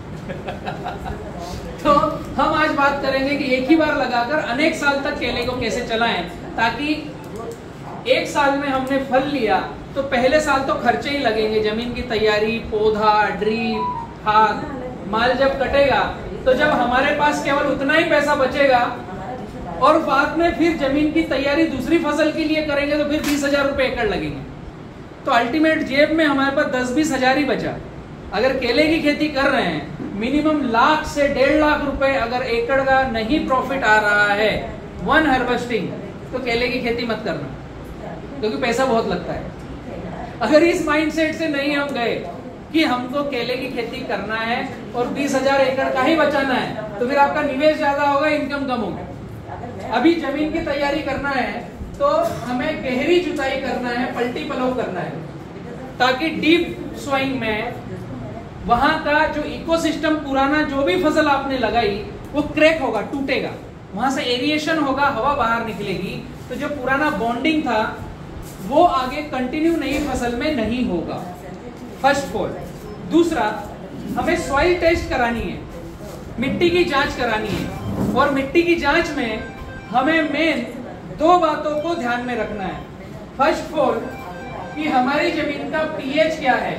S1: तो हम आज बात करेंगे कि एक ही बार लगाकर अनेक साल तक केले को कैसे चलाएं, ताकि एक साल में हमने फल लिया तो पहले साल तो खर्चे ही लगेंगे, जमीन की तैयारी, पौधा, ड्रिप, खाद, माल जब कटेगा तो जब हमारे पास केवल उतना ही पैसा बचेगा और बाद में फिर जमीन की तैयारी दूसरी फसल के लिए करेंगे तो फिर बीस हजार रुपए एकड़ लगेंगे। तो अल्टीमेट जेब में हमारे पास दस बीस हजार ही बचा। अगर केले की खेती कर रहे हैं, मिनिमम लाख से डेढ़ लाख रुपए अगर एकड़ का नहीं प्रॉफिट आ रहा है वन हार्वेस्टिंग, तो केले की खेती मत करना, क्योंकि पैसा बहुत लगता है। अगर इस माइंडसेट से नहीं हम गए कि हमको केले की खेती करना है और बीस हजार एकड़ का ही बचाना है, तो फिर आपका निवेश ज्यादा होगा, इनकम कम होगा। अभी जमीन की तैयारी करना है तो हमें गहरी जुताई करना है, पलटी पलव करना है, ताकि डीप सोइंग में वहां का जो इकोसिस्टम, पुराना जो भी फसल आपने लगाई वो क्रैक होगा, टूटेगा, वहां से एरिएशन होगा, हवा बाहर निकलेगी, तो जो पुराना बॉन्डिंग था वो आगे कंटिन्यू नई फसल में नहीं होगा। First point. दूसरा, हमें सॉइल टेस्ट करानी है, मिट्टी की जांच करानी है, और मिट्टी की जांच में हमें मेन दो बातों को ध्यान में रखना है। फर्स्ट ऑफ ऑल कि हमारी जमीन का पीएच क्या है,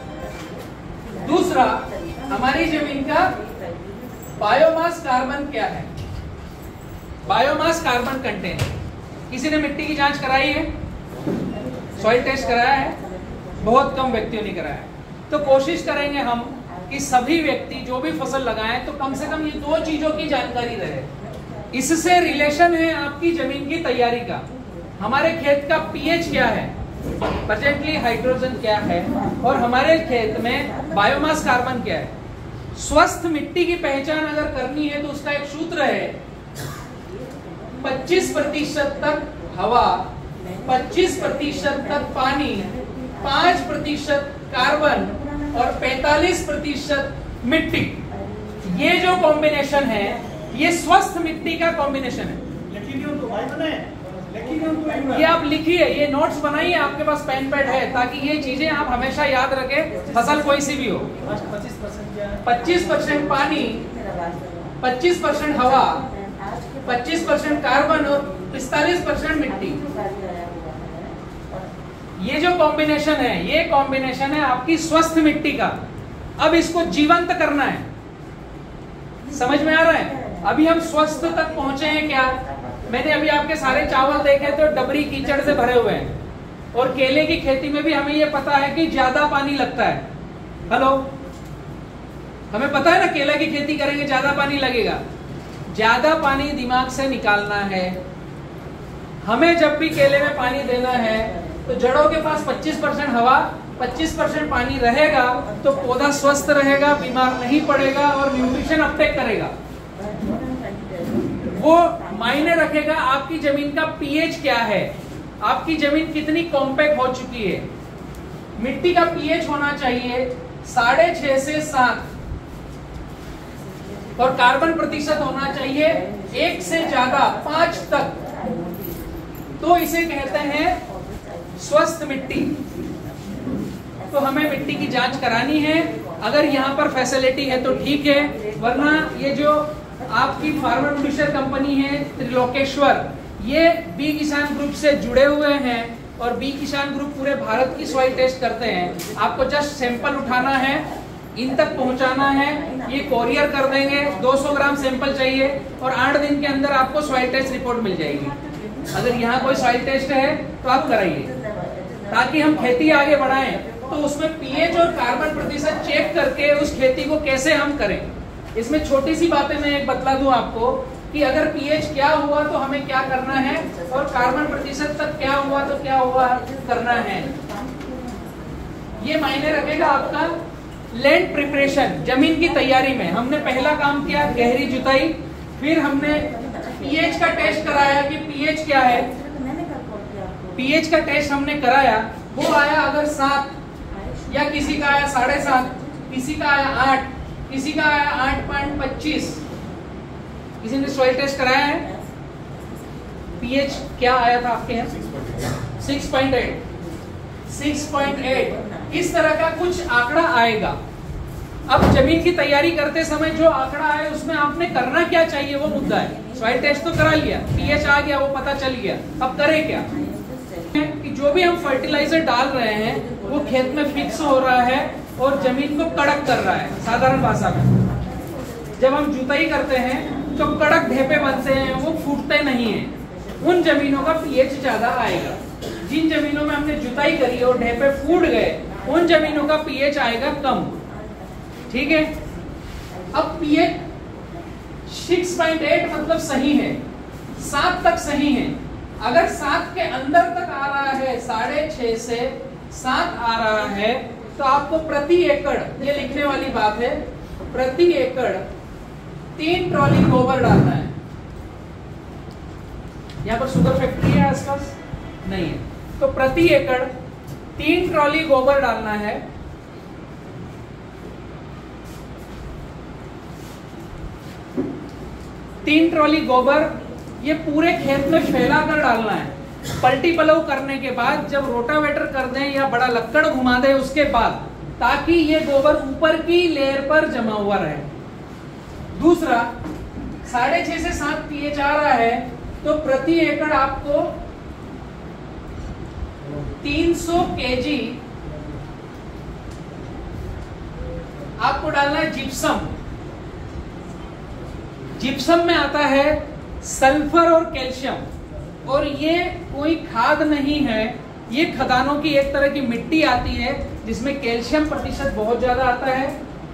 S1: दूसरा हमारी जमीन का बायोमास कार्बन क्या है, बायोमास कार्बन कंटेंट। किसी ने मिट्टी की जांच कराई है, सॉइल टेस्ट कराया है? बहुत कम व्यक्तियों ने कराया है। तो कोशिश करेंगे हम कि सभी व्यक्ति जो भी फसल लगाएं तो कम से कम ये दो चीजों की जानकारी रहे। इससे रिलेशन है आपकी जमीन की तैयारी का। हमारे खेत का पीएच क्या है, प्रेजेंटली हाइड्रोजन क्या है, और हमारे खेत में बायोमास कार्बन क्या है। स्वस्थ मिट्टी की पहचान अगर करनी है तो उसका एक सूत्र है, पच्चीस प्रतिशत तक हवा, पच्चीस प्रतिशत तक पानी, पाँच प्रतिशत कार्बन और पैंतालीस प्रतिशत मिट्टी। ये जो कॉम्बिनेशन है ये स्वस्थ मिट्टी का कॉम्बिनेशन है।
S2: लेकिन ये तो भाई बने, लेकिन ये
S1: ये आप लिखिए, ये नोट्स बनाइए, आपके पास पेन पैड है, ताकि ये चीजें आप हमेशा याद रखें, फसल कोई सी भी हो। पच्चीस परसेंट पानी, पच्चीस परसेंट हवा, पच्चीस परसेंट कार्बन और पिस्तालीस परसेंट मिट्टी। ये जो कॉम्बिनेशन है ये कॉम्बिनेशन है आपकी स्वस्थ मिट्टी का। अब इसको जीवंत करना है, समझ में आ रहा है? अभी हम स्वस्थ तक पहुंचे हैं क्या? मैंने अभी आपके सारे चावल देखे तो डबरी कीचड़ से भरे हुए हैं, और केले की खेती में भी हमें ये पता है कि ज्यादा पानी लगता है। हेलो, हमें पता है ना, केला की खेती करेंगे ज्यादा पानी लगेगा। ज्यादा पानी दिमाग से निकालना है। हमें जब भी केले में पानी देना है तो जड़ों के पास पच्चीस परसेंट हवा, पच्चीस परसेंट पानी रहेगा तो पौधा स्वस्थ रहेगा, बीमार नहीं पड़ेगा और न्यूट्रिशन अपटेक करेगा। वो मायने रखेगा आपकी जमीन का पीएच क्या है, आपकी जमीन कितनी कॉम्पैक्ट हो चुकी है। मिट्टी का पीएच होना चाहिए साढ़े छह से सात, और कार्बन प्रतिशत होना चाहिए एक से ज्यादा पांच तक, तो इसे कहते हैं स्वस्थ मिट्टी। तो हमें मिट्टी की जांच करानी है, अगर यहाँ पर फैसिलिटी है तो ठीक है, वरना ये जो आपकी फार्मर प्रोड्यूसर कंपनी है त्रिलोकेश्वर, ये बी किसान ग्रुप से जुड़े हुए हैं, और बी किसान ग्रुप पूरे भारत की सॉइल टेस्ट करते हैं। आपको जस्ट सैंपल उठाना है, इन तक पहुंचाना है, ये कोरियर कर देंगे। दो सौ ग्राम सैंपल चाहिए और आठ दिन के अंदर आपको सॉइल टेस्ट रिपोर्ट मिल जाएगी। अगर यहाँ कोई सॉइल टेस्ट है तो आप कराइए, ताकि हम खेती आगे बढ़ाएं। तो उसमें पीएच और कार्बन प्रतिशत चेक करके उस खेती को कैसे हम करें। इसमें छोटी सी बातें मैं एक बतला दूं आपको कि अगर पीएच क्या हुआ तो हमें क्या करना है, और कार्बन प्रतिशत तक क्या हुआ तो क्या हुआ करना है। ये मायने रखेगा आपका लैंड प्रिपरेशन, जमीन की तैयारी में। हमने पहला काम किया गहरी जुताई, फिर हमने पीएच का टेस्ट कराया कि पीएच क्या है। पीएच का टेस्ट हमने कराया, वो आया अगर सात, या किसी का आया साढ़े सात, किसी का आया आठ, किसी का आया आठ पॉइंट पच्चीस। किसी ने सॉइल टेस्ट कराया है, पीएच क्या आया था आपके यहाँ? Six point eight, six point eight. इस तरह का कुछ आंकड़ा आएगा। अब जमीन की तैयारी करते समय जो आंकड़ा आए उसमें आपने करना क्या चाहिए वो मुद्दा है। सॉइल टेस्ट तो करा लिया, पीएच आ गया, वो पता चल गया, अब करें क्या? कि जो भी हम फर्टिलाइजर डाल रहे हैं वो खेत में फिक्स हो रहा है और जमीन को कड़क कर रहा है। साधारण भाषा में जब हम जुताई करते हैं तो कड़क ढेपे बनते हैं, वो फूटते नहीं हैं। उन जमीनों का पीएच ज्यादा आएगा। जिन जमीनों में हमने जुताई करी और ढेपे फूट गए, उन जमीनों का पीएच आएगा कम। ठीक है, अब पीएच सिक्स पॉइंट एट मतलब सही है, सात तक सही है। अगर सात के अंदर तक आ रहा है, साढ़े छह से सात आ रहा है, तो आपको प्रति एकड़, ये लिखने वाली बात है, प्रति एकड़ तीन ट्रॉली गोबर डालना है। यहाँ पर शुगर फैक्ट्री है आसपास? नहीं है। तो प्रति एकड़ तीन ट्रॉली गोबर डालना है। तीन ट्रॉली गोबर ये पूरे खेत में फैला कर डालना है। पलटी पलव करने के बाद जब रोटावेटर कर दें या बड़ा लक्कड़ घुमा दें उसके बाद, ताकि ये गोबर ऊपर की लेयर पर जमा हुआ रहे। दूसरा, साढ़े छह से सात पीएच आ रहा है तो प्रति एकड़ आपको तीन सौ केजी आपको डालना है जिप्सम। जिप्सम में आता है सल्फर और कैल्शियम, और ये कोई खाद नहीं है, ये खदानों की एक तरह की मिट्टी आती है जिसमें कैल्शियम प्रतिशत बहुत ज्यादा आता है,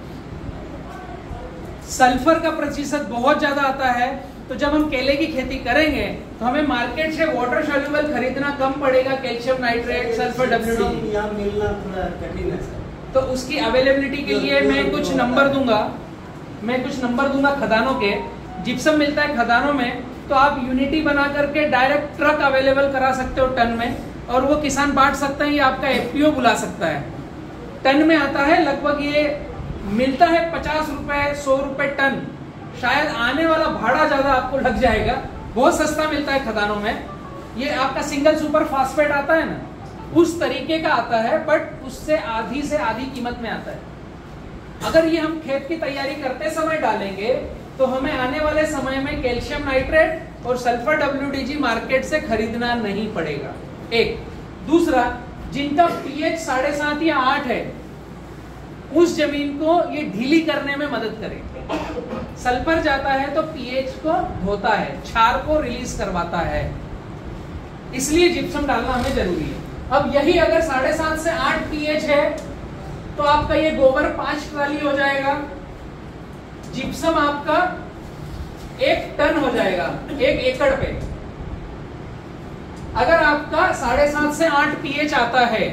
S1: सल्फर का प्रतिशत बहुत ज्यादा आता है। तो जब हम केले की खेती करेंगे तो हमें मार्केट से वाटर सॉल्युबल खरीदना कम पड़ेगा, कैल्शियम नाइट्रेट, सल्फर डब्ल्यूडी। तो उसकी अवेलेबिलिटी के लिए मैं कुछ नंबर दूंगा। मैं कुछ नंबर दूंगा खदानों के, जिप्सम मिलता है खदानों में, तो आप यूनिटी बना करके डायरेक्ट ट्रक अवेलेबल करा सकते हो टन में, और वो किसान बांट सकता है, ये आपका एफपीओ बुला सकता है। टन में आता है लगभग, ये मिलता है पचास रुपए सौ रुपए टन, शायद आने वाला भाड़ा ज्यादा आपको लग जाएगा, बहुत सस्ता मिलता है खदानों में। ये आपका सिंगल सुपर फास्फेट आता है ना, उस तरीके का आता है, बट उससे आधी से आधी कीमत में आता है। अगर ये हम खेत की तैयारी करते समय डालेंगे तो हमें आने वाले समय में कैल्शियम नाइट्रेट और सल्फर डब्ल्यूडीजी मार्केट से खरीदना नहीं पड़ेगा। एक दूसरा, जिनका पीएच साढ़े सात या आठ है, उस जमीन को ये ढीली करने में मदद करेगा। सल्फर जाता है तो पीएच को धोता है, क्षार को रिलीज करवाता है, इसलिए जिप्सम डालना हमें जरूरी है। अब यही अगर साढ़े सात से आठ पीएच है तो आपका ये गोबर पांच ट्राली हो जाएगा, जिप्सम आपका एक टन हो जाएगा एक एकड़ पे। अगर आपका साढ़े सात से आठ पीएच आता है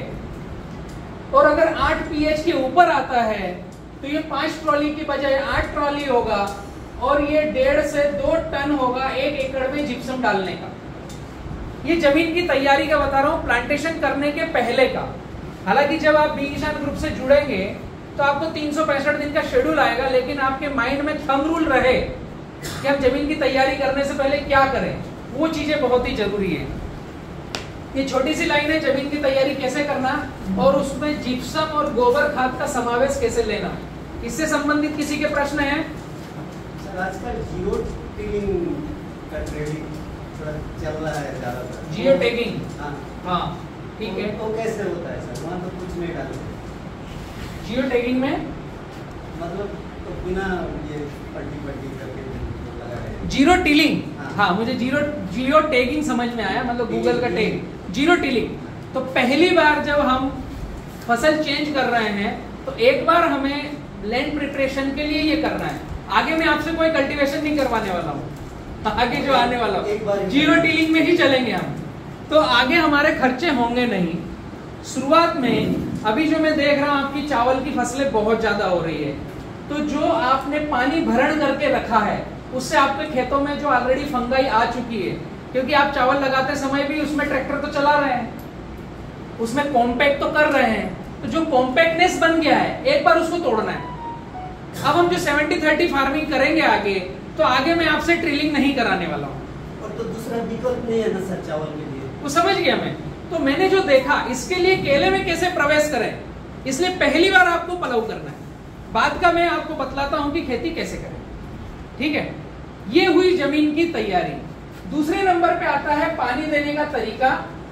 S1: और अगर आठ पीएच के ऊपर आता है तो ये पांच ट्रॉली की बजाय आठ ट्रॉली होगा और ये डेढ़ से दो टन होगा एक एकड़ में जिप्सम डालने का। ये जमीन की तैयारी का बता रहा हूं, प्लांटेशन करने के पहले का। हालांकि जब आप बी किसान ग्रुप से जुड़ेंगे तो आपको तीन सौ पैंसठ दिन का शेड्यूल आएगा, लेकिन आपके माइंड में थंब रूल रहे कि हम जमीन की तैयारी करने से पहले क्या करें, वो चीजें बहुत ही जरूरी है। ये छोटी सी लाइन है, जमीन की तैयारी कैसे करना और उसमें जिप्सम और गोबर खाद का समावेश कैसे लेना, इससे संबंधित किसी के प्रश्न है?
S6: सर आजकल जियो टैगिंग का ट्रेडिंग थोड़ा चल रहा है ज्यादातर।
S1: जियो टैगिंग,
S6: हाँ
S1: हाँ ठीक है।
S6: तो कैसे होता है सर? वहाँ तो कुछ नहीं डालते।
S1: जियो टैगिंग में
S6: मतलब तो बिना ये पट्टी पट्टी करके लगा रहे।
S1: जीरो टिलिंग,
S6: हाँ।
S1: हाँ मुझे जीरो जियो टैगिंग समझ में आया, मतलब गूगल का टैग जीरो टिलिंग। तो पहली बार जब हम फसल चेंज कर रहे हैं तो एक बार हमें लैंड प्रिपरेशन के लिए ये करना है। आगे मैं आपसे कोई कल्टीवेशन नहीं करवाने वाला हूँ, आगे जो आने वाला हूँ जीरो टिलिंग में ही चलेंगे हम, तो आगे हमारे खर्चे होंगे नहीं। शुरुआत में अभी जो मैं देख रहा हूँ आपकी चावल की फसलें बहुत ज्यादा हो रही है, तो जो आपने पानी भरण करके रखा है उससे आपके खेतों में जो ऑलरेडी फंगाई आ चुकी है, क्योंकि आप चावल लगाते समय भी उसमें ट्रैक्टर तो चला रहे हैं, उसमें कॉम्पैक्ट तो कर रहे हैं, तो जो कॉम्पैक्टनेस बन गया है एक बार उसको तोड़ना है। अब हम जो सेवेंटी थर्टी फार्मिंग करेंगे आगे, तो आगे मैं आपसे ड्रिलिंग नहीं कराने वाला हूँ।
S6: और तो दूसरा विकल्प नहीं है ना सर चावल के लिए?
S1: वो समझ गया मैं। तो मैंने जो देखा इसके लिए केले में कैसे प्रवेश करें, इसलिए पहली बार आपको पलाऊ करना है, बाद का मैं आपको बतलाता हूं कि खेती कैसे करें। ठीक है, ये हुई जमीन की तैयारी। दूसरे नंबर पे आता है पानी देने का तरीका,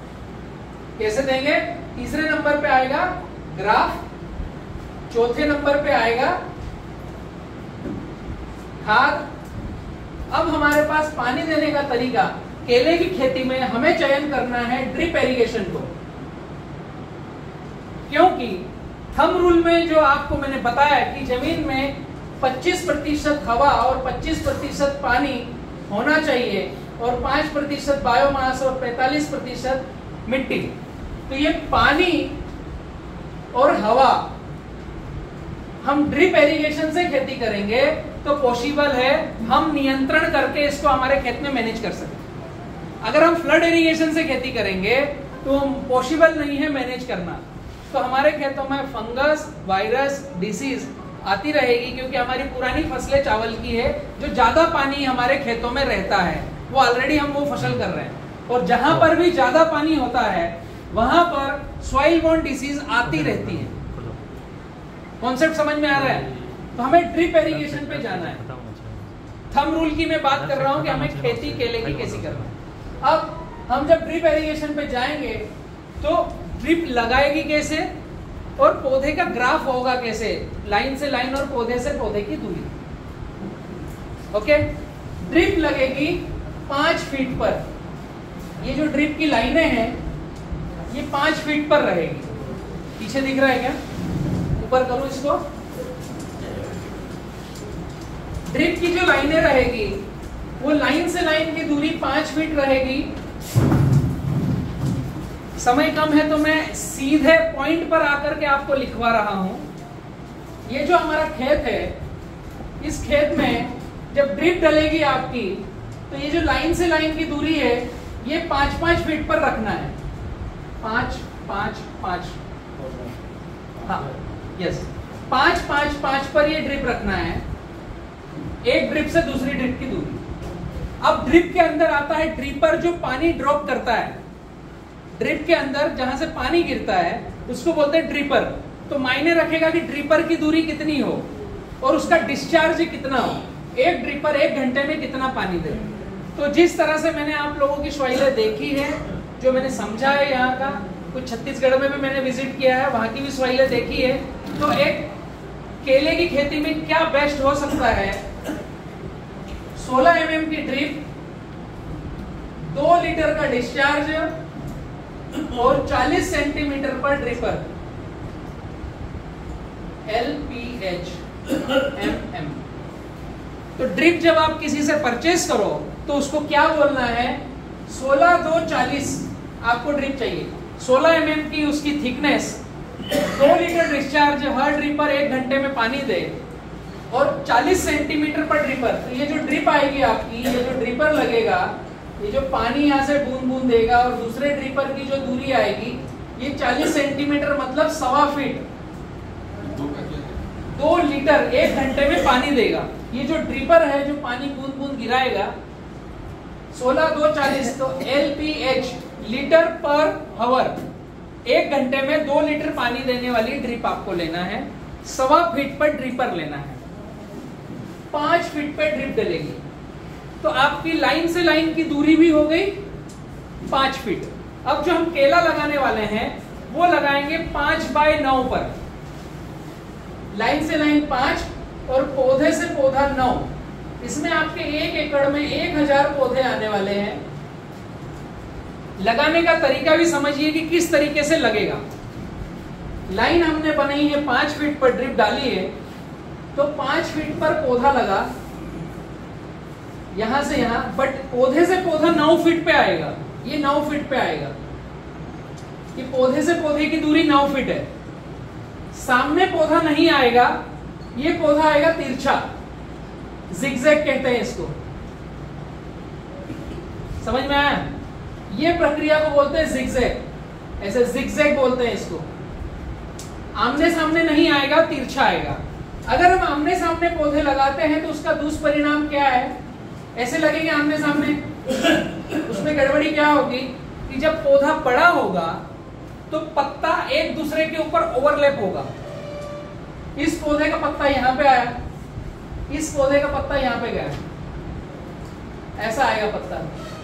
S1: कैसे देंगे। तीसरे नंबर पे आएगा ग्राफ, चौथे नंबर पे आएगा खाद। अब हमारे पास पानी देने का तरीका, केले की खेती में हमें चयन करना है ड्रिप इरिगेशन को, क्योंकि थंब रूल में जो आपको मैंने बताया कि जमीन में पच्चीस प्रतिशत हवा और पच्चीस प्रतिशत पानी होना चाहिए और पाँच प्रतिशत बायोमास और पैंतालीस प्रतिशत मिट्टी। तो ये पानी और हवा हम ड्रिप इरिगेशन से खेती करेंगे तो पॉसिबल है हम नियंत्रण करके इसको हमारे खेत में मैनेज कर सकते। अगर हम फ्लड इरिगेशन से खेती करेंगे तो पॉसिबल नहीं है मैनेज करना, तो हमारे खेतों में फंगस, वायरस, डिसीज आती रहेगी, क्योंकि हमारी पुरानी फसलें चावल की है जो ज्यादा पानी हमारे खेतों में रहता है, वो ऑलरेडी हम वो फसल कर रहे हैं, और जहां पर भी ज्यादा पानी होता है वहां पर सॉइल बोर्न डिसीज आती रहती है। कॉन्सेप्ट समझ में आ रहा है? तो हमें ड्रिप इरिगेशन पे जाना है। थंब रूल की मैं बात कर रहा हूं कि हमें खेती केले की कैसी करना है। अब हम जब ड्रिप इरिगेशन पे जाएंगे तो ड्रिप लगाएगी कैसे और पौधे का ग्राफ होगा कैसे, लाइन से लाइन और पौधे से पौधे की दूरी। ओके, ड्रिप लगेगी पांच फीट पर। ये जो ड्रिप की लाइनें हैं ये पांच फीट पर रहेगी। पीछे दिख रहा है क्या? ऊपर करूं इसको। ड्रिप की जो लाइनें रहेगी वो लाइन से लाइन की दूरी पांच फीट रहेगी। समय कम है तो मैं सीधे पॉइंट पर आकर के आपको लिखवा रहा हूं। ये जो हमारा खेत है इस खेत में जब ड्रिप डलेगी आपकी, तो ये जो लाइन से लाइन की दूरी है ये पांच पांच फीट पर रखना है। पांच पांच पांच हाँ यस पांच पांच पांच पर ये ड्रिप रखना है, एक ड्रिप से दूसरी ड्रिप की दूरी। अब ड्रिप के अंदर आता है ड्रिपर जो पानी ड्रॉप करता है। ड्रिप के अंदर जहां से पानी गिरता है उसको बोलते हैं ड्रिपर। तो मायने रखेगा कि ड्रिपर की दूरी कितनी हो और उसका डिस्चार्ज कितना हो। एक ड्रिपर एक घंटे में कितना पानी दे। तो जिस तरह से मैंने आप लोगों की सॉइलें देखी है, जो मैंने समझा है, यहाँ का कुछ छत्तीसगढ़ में भी मैंने विजिट किया है, वहां की भी सॉइलें देखी है। तो एक केले की खेती में क्या बेस्ट हो सकता है, सोलह एम एम की ड्रिप, दो लीटर का डिस्चार्ज और चालीस सेंटीमीटर पर dripper, L P H M M. तो ड्रिप जब आप किसी से परचेस करो तो उसको क्या बोलना है, सोलह दो चालीस आपको ड्रिप चाहिए। सोलह एम एम की उसकी थिकनेस, दो लीटर डिस्चार्ज, हर ड्रिपर एक घंटे में पानी दे और चालीस सेंटीमीटर पर ड्रिपर। तो ये जो ड्रिप आएगी आपकी, ये जो ड्रिपर लगेगा, ये जो पानी यहाँ से बूंद बूंद देगा और दूसरे ड्रिपर की जो दूरी आएगी ये चालीस सेंटीमीटर मतलब सवा फीट, दो लीटर एक घंटे में पानी देगा। ये जो ड्रिपर है जो पानी बूंद बूंद गिराएगा, सोलह दो चालीस, तो एल पी एच लीटर पर हावर, एक घंटे में दो लीटर पानी देने वाली ड्रिप आपको लेना है। सवा फीट पर ड्रिपर लेना है, पांच फीट पर ड्रिप डलेगी। तो आपकी लाइन से लाइन की दूरी भी हो गई पांच फीट। अब जो हम केला लगाने वाले हैं वो लगाएंगे पांच बाय नौ पर, लाइन से लाइन पांच और पौधे से पौधा नौ। इसमें आपके एक एकड़ में एक हजार पौधे आने वाले हैं। लगाने का तरीका भी समझिए कि किस तरीके से लगेगा। लाइन हमने बनाई है, पांच फीट पर ड्रिप डाली है, तो पांच फीट पर पौधा लगा यहां से यहां, बट पौधे से पौधा नौ फीट पे आएगा। ये नौ फीट पे आएगा, ये पौधे से पौधे की दूरी नौ फीट है। सामने पौधा नहीं आएगा, ये पौधा आएगा तिरछा, जिगजैग कहते हैं इसको। समझ में आया? ये प्रक्रिया को बोलते हैं जिगजैग, ऐसे जिगजैग बोलते हैं इसको। आमने सामने नहीं आएगा, तिरछा आएगा। अगर हम आमने सामने पौधे लगाते हैं तो उसका दुष्परिणाम क्या है, ऐसे लगेंगे आमने सामने, उसमें गड़बड़ी क्या होगी कि जब पौधा बड़ा होगा तो पत्ता एक दूसरे के ऊपर ओवरलैप होगा। इस पौधे का पत्ता यहां पे आया, इस पौधे का पत्ता यहां पे गया, ऐसा आएगा पत्ता।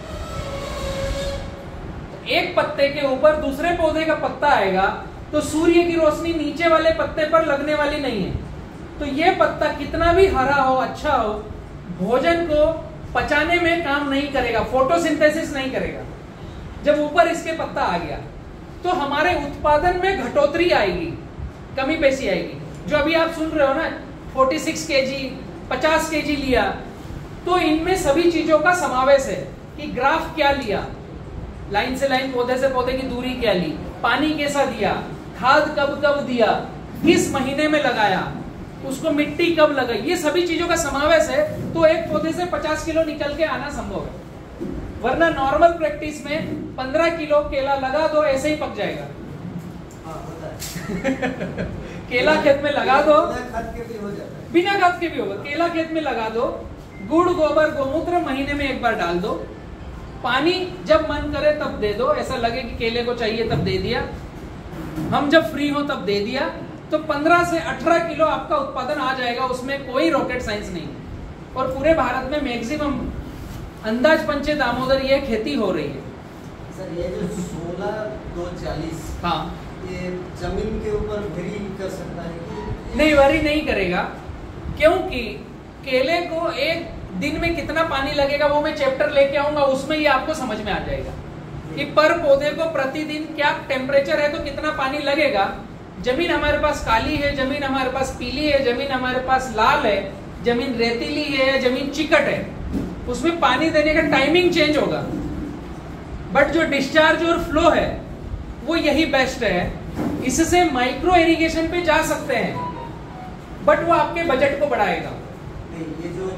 S1: एक पत्ते के ऊपर दूसरे पौधे का पत्ता आएगा तो सूर्य की रोशनी नीचे वाले पत्ते पर लगने वाली नहीं है। तो ये पत्ता कितना भी हरा हो, अच्छा हो, भोजन को पचाने में काम नहीं करेगा, फोटोसिंथेसिस नहीं करेगा। जब ऊपर इसके पत्ता आ गया तो हमारे उत्पादन में घटोतरी आएगी, कमी पेशी आएगी। जो अभी आप सुन रहे हो ना, छियालीस केजी, पचास केजी लिया, तो इनमें सभी चीजों का समावेश है कि ग्राफ क्या लिया, लाइन से लाइन, पौधे से पौधे की दूरी क्या ली, पानी कैसा दिया, खाद कब कब दिया, किस महीने में लगाया, उसको मिट्टी कब लगाई, ये सभी चीजों का समावेश है। तो एक पौधे से पचास किलो निकल के आना संभव है। वरना नॉर्मल प्रैक्टिस में पंद्रह किलो केला लगा दो, ऐसे ही पक जाएगा।
S6: हाँ, होता है।
S1: केला खेत में लगा दो,
S6: बिना खाद के भी हो जाता है।
S1: बिना खाद के भी होगा। केला खेत में लगा दो, गुड़ गोबर गोमूत्र महीने में एक बार डाल दो, पानी जब मन करे तब दे दो, ऐसा लगे कि केले को चाहिए तब दे दिया, हम जब फ्री हो तब दे दिया, तो पंद्रह से अठारह किलो आपका उत्पादन आ जाएगा। उसमें कोई रॉकेट साइंस नहीं। और पूरे भारत में मैक्सिमम अंदाज पंचे दामोदर ये खेती हो रही है।
S6: सर ये जो सोलह दो चालीस,
S1: हाँ,
S6: ये जमीन के ऊपर वेरी कर सकता है कि
S1: नहीं, वरी नहीं करेगा, क्योंकि केले को एक दिन में कितना पानी लगेगा वो मैं चैप्टर लेके आऊंगा, उसमें ये आपको समझ में आ जाएगा कि पर पौधे को प्रतिदिन क्या टेम्परेचर है तो कितना पानी लगेगा। जमीन हमारे पास काली है, जमीन हमारे पास पीली है, जमीन हमारे पास लाल है, जमीन रेतीली है, जमीन चिकट है, उसमें पानी देने का टाइमिंग चेंज होगा। बट जो डिस्चार्ज और फ्लो है वो यही बेस्ट है। इससे माइक्रो इरिगेशन पे जा सकते हैं, बट वो आपके बजट को बढ़ाएगा।
S6: ये जो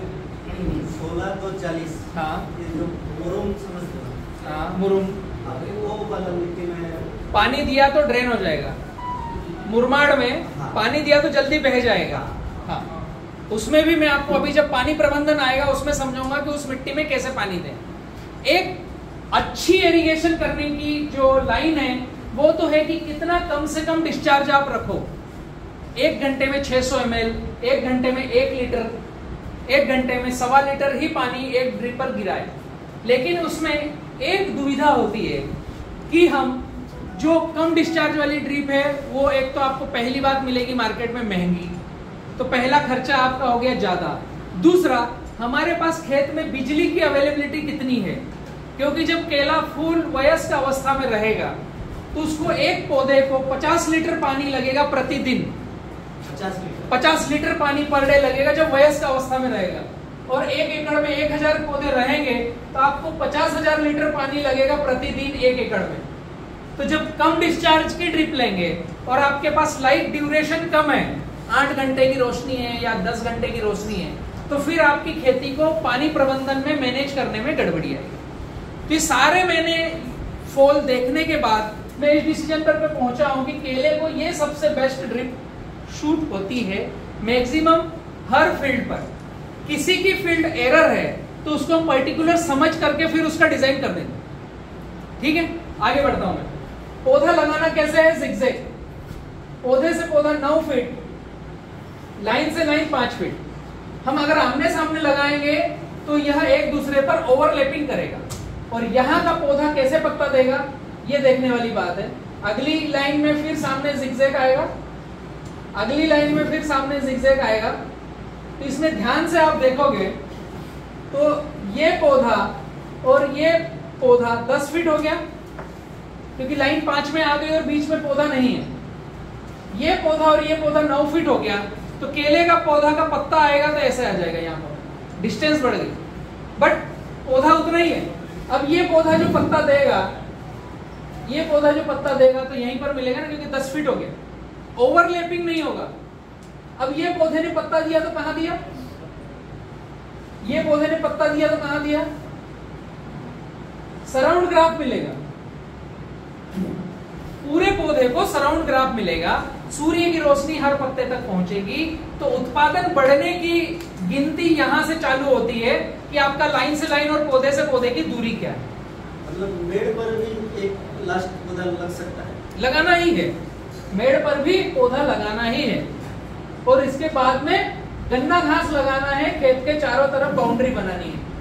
S6: सोलह दो चालीस,
S1: हाँ
S6: ये जो मुरुम समझते हो,
S1: हाँ मुरुम,
S6: अभी वो वाला मिट्टी में
S1: पानी दिया तो ड्रेन हो जाएगा। मुरमाड़ में
S6: हाँ।
S1: पानी दिया तो जल्दी बह जाएगा। हाँ, उसमें भी मैं आपको अभी जब पानी प्रबंधन आएगा उसमें समझाऊंगा कि उस मिट्टी में कैसे पानी दें। एक अच्छी इरिगेशन करने की जो लाइन है वो तो है कि कितना कम से कम डिस्चार्ज आप रखो। एक घंटे में छह सौ एम एल, एक घंटे में एक लीटर, एक घंटे में सवा लीटर ही पानी एक ड्रिप पर गिराए। लेकिन उसमें एक दुविधा होती है कि हम जो कम डिस्चार्ज वाली ड्रिप है वो एक तो आपको पहली बात मिलेगी मार्केट में महंगी, तो पहला खर्चा आपका हो गया ज्यादा। दूसरा, हमारे पास खेत में बिजली की अवेलेबिलिटी कितनी है, क्योंकि जब केला फूल वयस्क अवस्था में रहेगा तो उसको एक पौधे को पचास लीटर पानी लगेगा प्रतिदिन।
S6: पचास लीटर
S1: पचास लीटर पानी पर डे लगेगा जब वयस्क अवस्था में रहेगा। और एक एकड़ में एक हजार पौधे रहेंगे तो आपको पचास हजार लीटर पानी लगेगा प्रतिदिन एक एकड़ में। तो जब कम डिस्चार्ज की ड्रिप लेंगे और आपके पास लाइट ड्यूरेशन कम है, आठ घंटे की रोशनी है या दस घंटे की रोशनी है, तो फिर आपकी खेती को पानी प्रबंधन में मैनेज करने में गड़बड़ी आएगी। तो ये सारे मैंने फॉल देखने के बाद मैं इस डिसीजन पर पहुंचा हूं कि केले को ये सबसे बेस्ट ड्रिप शूट होती है मैक्सिमम हर फील्ड पर। किसी की फील्ड एरर है तो उसको हम पर्टिकुलर समझ करके फिर उसका डिजाइन कर देंगे। ठीक है, आगे बढ़ता हूं मैं। पौधा लगाना कैसे है? जिगजैग। पौधे से पौधा नौ फीट, लाइन से लाइन पांच फीट। हम अगर आमने सामने लगाएंगे तो यह एक दूसरे पर ओवरलैपिंग करेगा। और यहाँ का पौधा कैसे पत्ता देगा ये देखने वाली बात है। अगली लाइन में फिर सामने जिगजैग आएगा, अगली लाइन में फिर सामने जिगजैग आएगा। तो इसमें ध्यान से आप देखोगे तो ये पौधा और ये पौधा दस फीट हो गया, क्योंकि लाइन पांच में आ गई और बीच में पौधा नहीं है। ये पौधा और ये पौधा नौ फीट हो गया, तो केले का पौधा का पत्ता आएगा तो ऐसे आ जाएगा, यहाँ पर डिस्टेंस बढ़ गई, बट पौधा उतना ही है। अब ये पौधा जो पत्ता देगा, ये पौधा जो पत्ता देगा तो यहीं पर मिलेगा ना, क्योंकि दस फीट हो गया, ओवरलैपिंग नहीं होगा। अब ये पौधे ने पत्ता दिया तो कहां दिया, ये पौधे ने पत्ता दिया तो कहां दिया, सराउंड ग्राफ मिलेगा, पूरे पौधे को सराउंड ग्राफ मिलेगा। सूर्य की रोशनी हर पत्ते तक पहुंचेगी, तो उत्पादन बढ़ने की गिनती यहां से चालू होती है कि आपका लाइन से लाइन और पौधे से पौधे की दूरी क्या है।
S6: मतलब मेड़ पर भी एक लास्ट पौधा लग सकता है,
S1: लगाना ही है, मेड़ पर भी पौधा लगाना ही है। और इसके बाद में गन्ना घास लगाना है, खेत के चारों तरफ बाउंड्री बनानी है।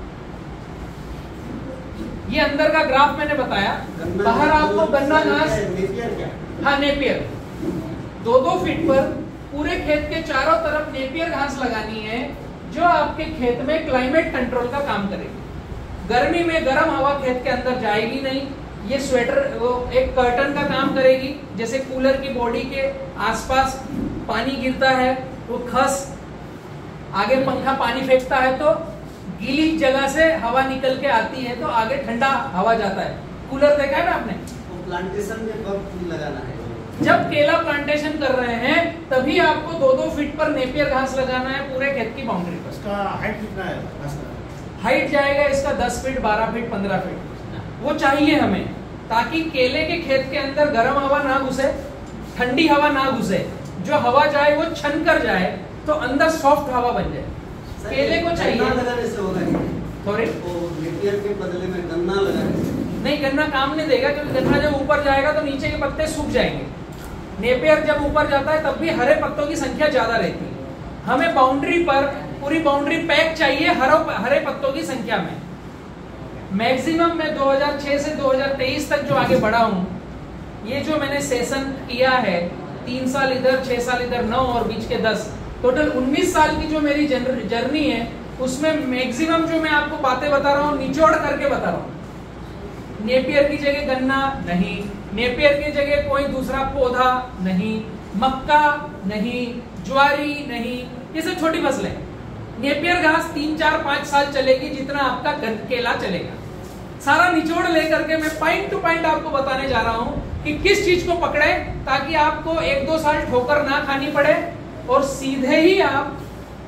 S1: ये अंदर का ग्राफ मैंने बताया, बाहर आपको गन्ना घास, हाँ नेपियर, दो दो फीट पर पूरे खेत के चारों तरफ नेपियर घास लगानी है, जो आपके खेत में क्लाइमेट कंट्रोल का काम करेगी। गर्मी में गर्म हवा खेत के अंदर जाएगी नहीं, ये स्वेटर वो एक कर्टन का काम करेगी। जैसे कूलर की बॉडी के आसपास पानी गिरता है, वो खस आगे पंखा पानी फेंकता है तो गीली जगह से हवा निकल के आती है, तो आगे ठंडा हवा जाता है। कूलर देखा है ना आपने?
S6: वो प्लांटेशन में कब लगाना है?
S1: जब केला प्लांटेशन कर रहे हैं तभी आपको दो दो फीट पर नेपियर घास लगाना है पूरे खेत की बाउंड्री पर।
S5: इसका हाइट कितना है?
S1: हाइट जाएगा इसका दस फीट, बारह फीट, पंद्रह फीट, वो चाहिए हमें, ताकि केले के खेत के अंदर गर्म हवा ना घुसे, ठंडी हवा ना घुसे। जो हवा जाए वो छन कर जाए तो अंदर सॉफ्ट हवा बन जाए। केले को चाहिए
S6: लगाने से होगा
S1: सॉरी
S6: नेपियर के बदले में गन्ना लगाने से
S1: नहीं, गन्ना काम नहीं देगा, क्योंकि गन्ना जब ऊपर जाएगा तो नीचे के पत्ते सूख जाएंगे। नेपियर जब ऊपर जाता है तब भी हरे पत्तों की संख्या ज्यादा रहती है। हमें बाउंड्री पर पूरी बाउंड्री पैक चाहिए हरो हरे पत्तों की संख्या में। मैक्सिमम मैं दो हज़ार छह से दो हज़ार तेईस तक जो आगे बढ़ा हूँ, ये जो मैंने सेशन किया है, तीन साल इधर, छह साल इधर, नौ और बीच के दस, टोटल उन्नीस साल की जो मेरी जर्नी है, उसमें मैक्सिमम जो मैं आपको बातें बता रहा हूँ निचोड़ करके बता रहा हूँ। नेपियर की जगह गन्ना नहीं, नेपियर की जगह कोई दूसरा पौधा नहीं, मक्का नहीं, ज्वारी नहीं, ये सब छोटी फसलें। नेपियर घास तीन चार पांच साल चलेगी जितना आपका केला चलेगा। सारा निचोड़ लेकर के मैं पॉइंट टू पॉइंट आपको बताने जा रहा हूं कि किस चीज को पकड़े ताकि आपको एक दो साल ठोकर ना खानी पड़े और सीधे ही आप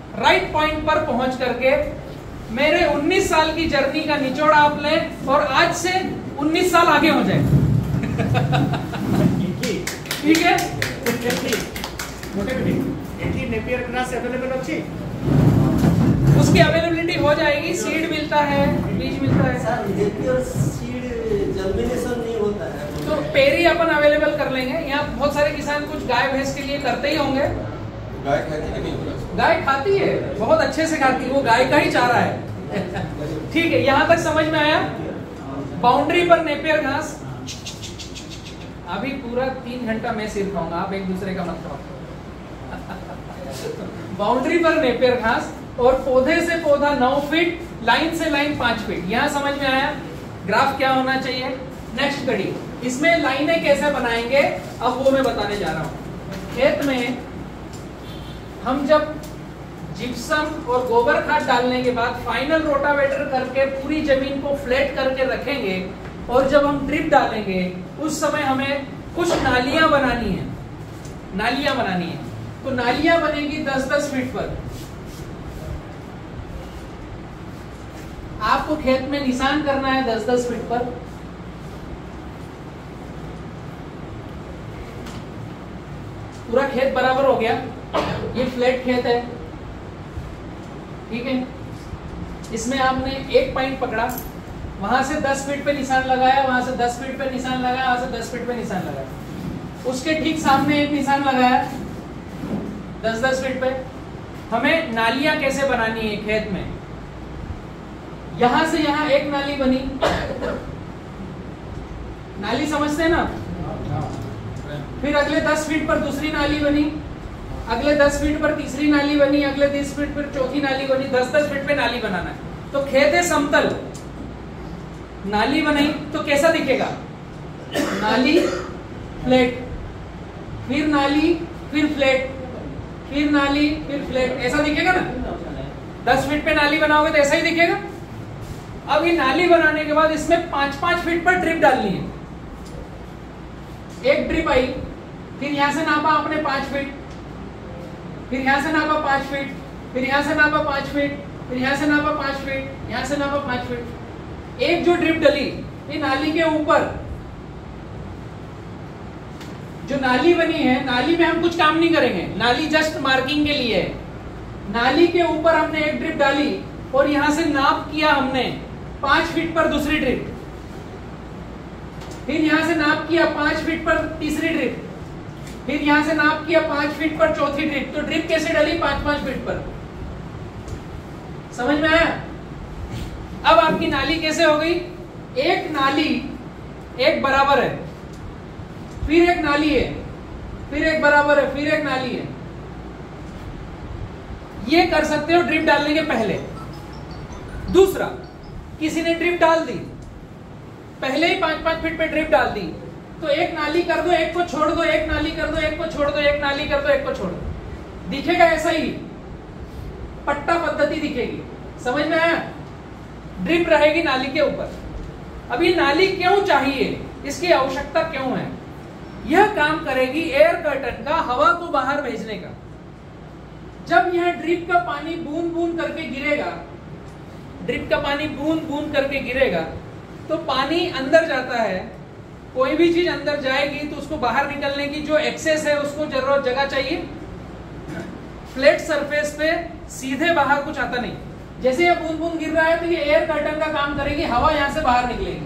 S1: राइट पॉइंट पर पहुंच करके मेरे उन्नीस साल की जर्नी का निचोड़ आप लें और आज से उन्नीस साल आगे हो जाए। ठीक है,
S2: नेपियर ग्रास अवेलेबल अच्छी
S1: उसकी अवेलेबिलिटी हो जाएगी। सीड मिलता है, बीज मिलता है
S6: सर, नेपियर सीड जर्मिनेशन नहीं होता है
S1: तो पेरी अपन अवेलेबल कर लेंगे। यहाँ बहुत सारे किसान कुछ गाय भैंस के लिए करते ही होंगे।
S7: गाय खाती कि नहीं?
S1: गाय खाती है, बहुत अच्छे से खाती है, वो गाय का ही चारा है। ठीक है, यहाँ तक समझ में आया। बाउंड्री पर नेपियर घास, अभी पूरा तीन घंटा मैं सिर खाऊंगा, आप एक दूसरे का मत खाओ। बाउंड्री पर नेपियर घास और पौधे से पौधा नौ फीट, लाइन से लाइन पांच फीट। यहां समझ में आया ग्राफ क्या होना चाहिए। नेक्स्ट कड़ी, इसमें लाइनें कैसे बनाएंगे अब वो मैं बताने जा रहा हूं। खेत में हम जब जिप्सम और गोबर खाद डालने के बाद फाइनल रोटावेटर करके पूरी जमीन को फ्लैट करके रखेंगे और जब हम ड्रिप डालेंगे उस समय हमें कुछ नालियां बनानी है। नालियां बनानी है तो नालियां बनेगी दस दस फीट पर। आपको खेत में निशान करना है दस दस फीट पर। पूरा खेत बराबर हो गया, ये फ्लैट खेत है, ठीक है। इसमें आपने एक पॉइंट पकड़ा, वहां से दस फीट पे निशान लगाया, वहां से दस फीट पे निशान लगाया, वहां से दस फीट पे निशान लगाया, उसके ठीक सामने एक निशान लगाया दस दस फीट पे। हमें नालियां कैसे बनानी है खेत में, यहां से यहां एक नाली बनी, नाली समझते हैं ना। फिर अगले दस फीट पर दूसरी नाली बनी, अगले दस फीट पर तीसरी नाली बनी, अगले तीस फीट पर चौथी नाली बनी, दस दस फीट पे नाली बनाना है। तो खेत है समतल, नाली बनाई तो कैसा दिखेगा, नाली फ्लैट, फिर नाली, फिर फ्लैट, फिर नाली, फिर फ्लैट, ऐसा दिखेगा ना। दस फीट पे नाली बनाओगे तो ऐसा ही दिखेगा। अब ये नाली बनाने के बाद इसमें पांच पांच फीट पर ड्रिप डालनी है। एक ड्रिप आई, फिर यहां से नापा आपने पांच फीट, फिर यहां से नापा पांच फीट, फिर यहां से नापा पांच फीट, फिर यहां से नापा पांच फीट, यहां से नापा पांच फीट। एक जो ड्रिप डली ये नाली के ऊपर, जो नाली बनी है, नाली में हम कुछ काम नहीं करेंगे, नाली जस्ट मार्किंग के लिए है। नाली के ऊपर हमने एक ड्रिप डाली और यहां से नाप किया हमने पांच फीट पर दूसरी ड्रिप, फिर यहां से नाप किया पांच फीट पर तीसरी ड्रिप, फिर यहां से नाप किया पांच फीट पर चौथी ड्रिप। तो ड्रिप कैसे डली, पांच पांच फीट पर। समझ में आया। अब आपकी नाली कैसे हो गई, एक नाली एक बराबर है, फिर एक नाली है, फिर एक बराबर है, फिर एक नाली है। ये कर सकते हो ड्रिप डालने के पहले। दूसरा, किसी ने ड्रिप डाल दी, पहले ही पांच पांच फीट पे ड्रिप डाल दी, तो एक नाली कर दो, एक को छोड़ दो, एक नाली कर दो, एक को छोड़ दो, एक नाली कर दो, एक को छोड़ दो, दिखेगा ऐसा ही, पट्टा पद्धति दिखेगी। समझ में आया। ड्रिप रहेगी नाली के ऊपर। अब ये नाली क्यों चाहिए, इसकी आवश्यकता क्यों है, यह काम करेगी एयर कर्टन का, हवा को बाहर भेजने का। जब यह ड्रिप का पानी बूंद बूंद करके गिरेगा, ड्रिप का पानी बूंद बूंद करके गिरेगा तो पानी अंदर जाता है। कोई भी चीज अंदर जाएगी तो उसको बाहर निकलने की जो एक्सेस है उसको जरूरत जगह चाहिए। फ्लैट सरफेस पे सीधे बाहर कुछ आता नहीं। जैसे ये बूंद बूंद गिर रहा है तो ये एयर कर्टन का काम करेगी, हवा यहां से बाहर निकलेगी,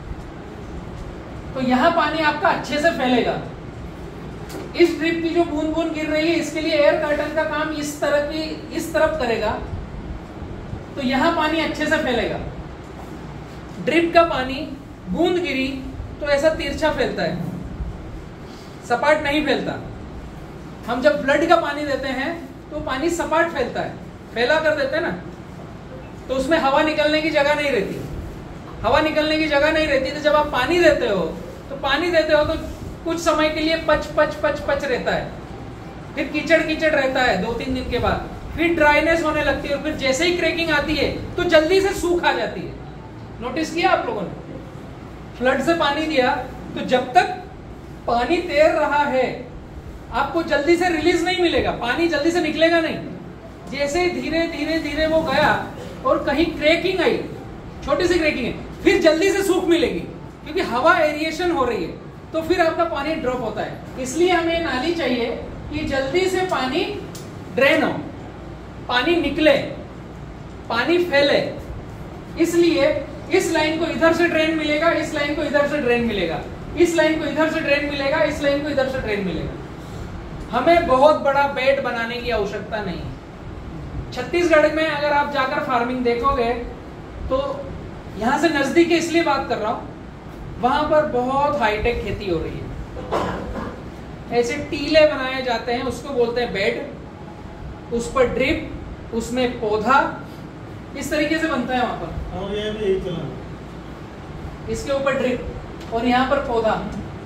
S1: तो यहां पानी आपका अच्छे से फैलेगा। इस ड्रिप की जो बूंद बूंद गिर रही है इसके लिए एयर कर्टन का काम इस तरह की इस तरफ करेगा, तो यहां पानी अच्छे से फैलेगा। ड्रिप का पानी बूंद गिरी तो ऐसा तिरछा फैलता है, सपाट नहीं फैलता। हम जब फ्लड का पानी देते हैं तो पानी सपाट फैलता है, फैला कर देते हैं ना, तो उसमें हवा निकलने की जगह नहीं रहती। हवा निकलने की जगह नहीं रहती तो जब आप पानी देते हो तो पानी देते हो तो कुछ समय के लिए पच पच पच पच रहता है, फिर कीचड़ कीचड़ रहता है, दो तीन दिन के बाद फिर ड्राइनेस होने लगती है, और फिर जैसे ही क्रैकिंग आती है तो जल्दी से सूख आ जाती है। नोटिस किया आप लोगों ने, फ्लड से पानी दिया तो जब तक पानी तैर रहा है आपको जल्दी से रिलीज नहीं मिलेगा, पानी जल्दी से निकलेगा नहीं। जैसे धीरे धीरे धीरे वो गया और कहीं क्रैकिंग आई, छोटी सी क्रैकिंग है, फिर जल्दी से सूख मिलेगी क्योंकि हवा एरिएशन हो रही है, तो फिर आपका पानी ड्रॉप होता है। इसलिए हमें नाली चाहिए कि जल्दी से पानी ड्रेन हो, पानी निकले, पानी फैले। इसलिए इस लाइन को इधर से ड्रेन मिलेगा, इस लाइन को इधर से ड्रेन मिलेगा, इस लाइन को इधर से ड्रेन मिलेगा, इस लाइन को इधर से ड्रेन मिलेगा। हमें बहुत बड़ा बेड बनाने की आवश्यकता नहीं। छत्तीसगढ़ में अगर आप जाकर फार्मिंग देखोगे तो यहां से नजदीक है इसलिए बात कर रहा हूं, वहां पर बहुत हाईटेक खेती हो रही है। ऐसे टीले बनाए जाते हैं, उसको बोलते हैं बेड, उस पर ड्रिप, उसमें पौधा, इस तरीके से बनता है वहां पर।
S8: और ये भी यही चला,
S1: इसके ऊपर ड्रिप और यहां पर पौधा।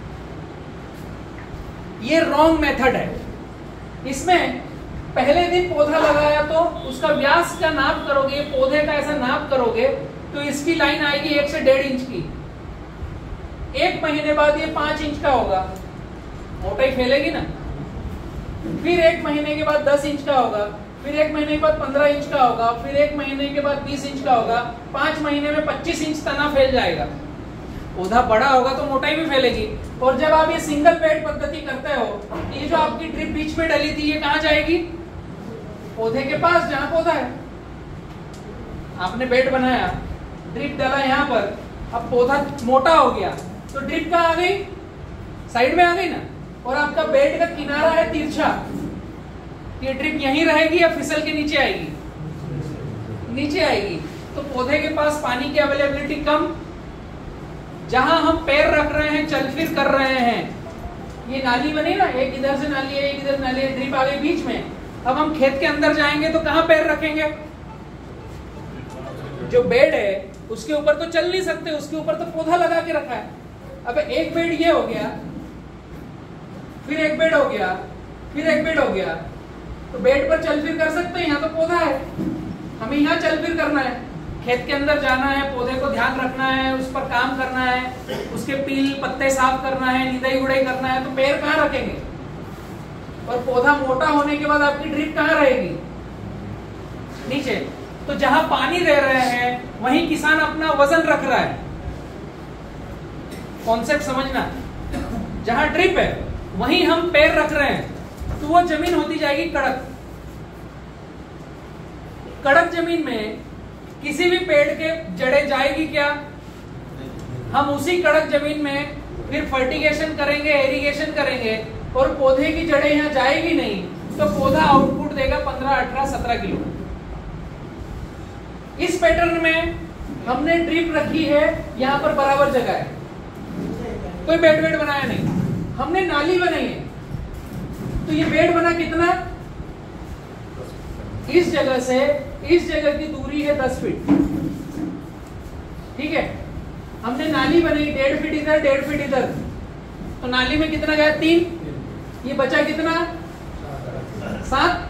S1: ये रॉन्ग मेथड है। इसमें पहले दिन पौधा लगाया तो उसका व्यास का नाप करोगे, पौधे का ऐसा नाप करोगे तो इसकी लाइन आएगी एक से डेढ़ इंच की। एक महीने बाद ये पांच इंच का होगा, मोटाई फैलेगी ना। फिर एक महीने के बाद दस इंच का होगा, फिर एक महीने के बाद पंद्रह इंच का होगा, फिर एक महीने के बाद बीस इंच का होगा, पांच महीने में पच्चीस इंच तना फैल जाएगा। पौधा बड़ा होगा तो मोटाई भी फैलेगी। और जब आप ये सिंगल बेड पद्धति करते हो, ये जो आपकी ड्रिप बीच में डली थी ये कहां जाएगी? पौधे के पास जहां पौधा है। आपने बेड बनाया, ड्रिप डाला यहाँ पर, अब पौधा मोटा हो गया तो ड्रिप कहाँ आ गई? साइड में आ गई ना। और आपका बेड का किनारा है तिरछा, ये ड्रिप यहीं रहेगी या फिसल के नीचे आएगी? नीचे आएगी। तो पौधे के पास पानी की अवेलेबिलिटी कम, जहां हम पैर रख रहे हैं, चल फिर कर रहे हैं। ये नाली बनी ना, एक इधर से नाली है, एक इधर नाली है, ड्रिप आ गई बीच में। अब हम खेत के अंदर जाएंगे तो कहां पैर रखेंगे? जो बेड है उसके ऊपर तो चल नहीं सकते, उसके ऊपर तो पौधा लगा के रखा है। अब एक बेड ये हो गया, फिर एक बेड हो गया, फिर एक बेड हो गया, तो बेड पर चल फिर कर सकते हैं, यहाँ तो पौधा है, हमें यहाँ चल फिर करना है। खेत के अंदर जाना है, पौधे को ध्यान रखना है, उस पर काम करना है, उसके पील पत्ते साफ करना है, निदाई गुड़ाई करना है, तो पैर कहाँ रखेंगे? और पौधा मोटा होने के बाद आपकी ड्रिप कहाँ रहेगी? नीचे। तो जहां पानी दे रहे हैं वहीं किसान अपना वजन रख रहा है। कॉन्सेप्ट समझना। जहां ड्रिप है वहीं हम पैर रख रहे हैं, तो वो जमीन होती जाएगी कड़क। कड़क जमीन में किसी भी पेड़ के जड़ें जाएगी क्या? हम उसी कड़क जमीन में फिर फर्टिगेशन करेंगे, एरीगेशन करेंगे, और पौधे की जड़ें यहाँ जाएगी नहीं, तो पौधा आउटपुट देगा पंद्रह, अठारह, सत्रह किलो। इस पैटर्न में हमने ड्रिप रखी है, यहाँ पर बराबर जगह है, कोई बेड वेड बनाया नहीं, हमने नाली बनाई है। तो ये बेड बना कितना? इस जगह से इस जगह की दूरी है दस फीट, ठीक है। हमने नाली बनाई डेढ़ फीट इधर, डेढ़ फीट इधर, तो नाली में कितना गया? तीन। ये बचा कितना? सात।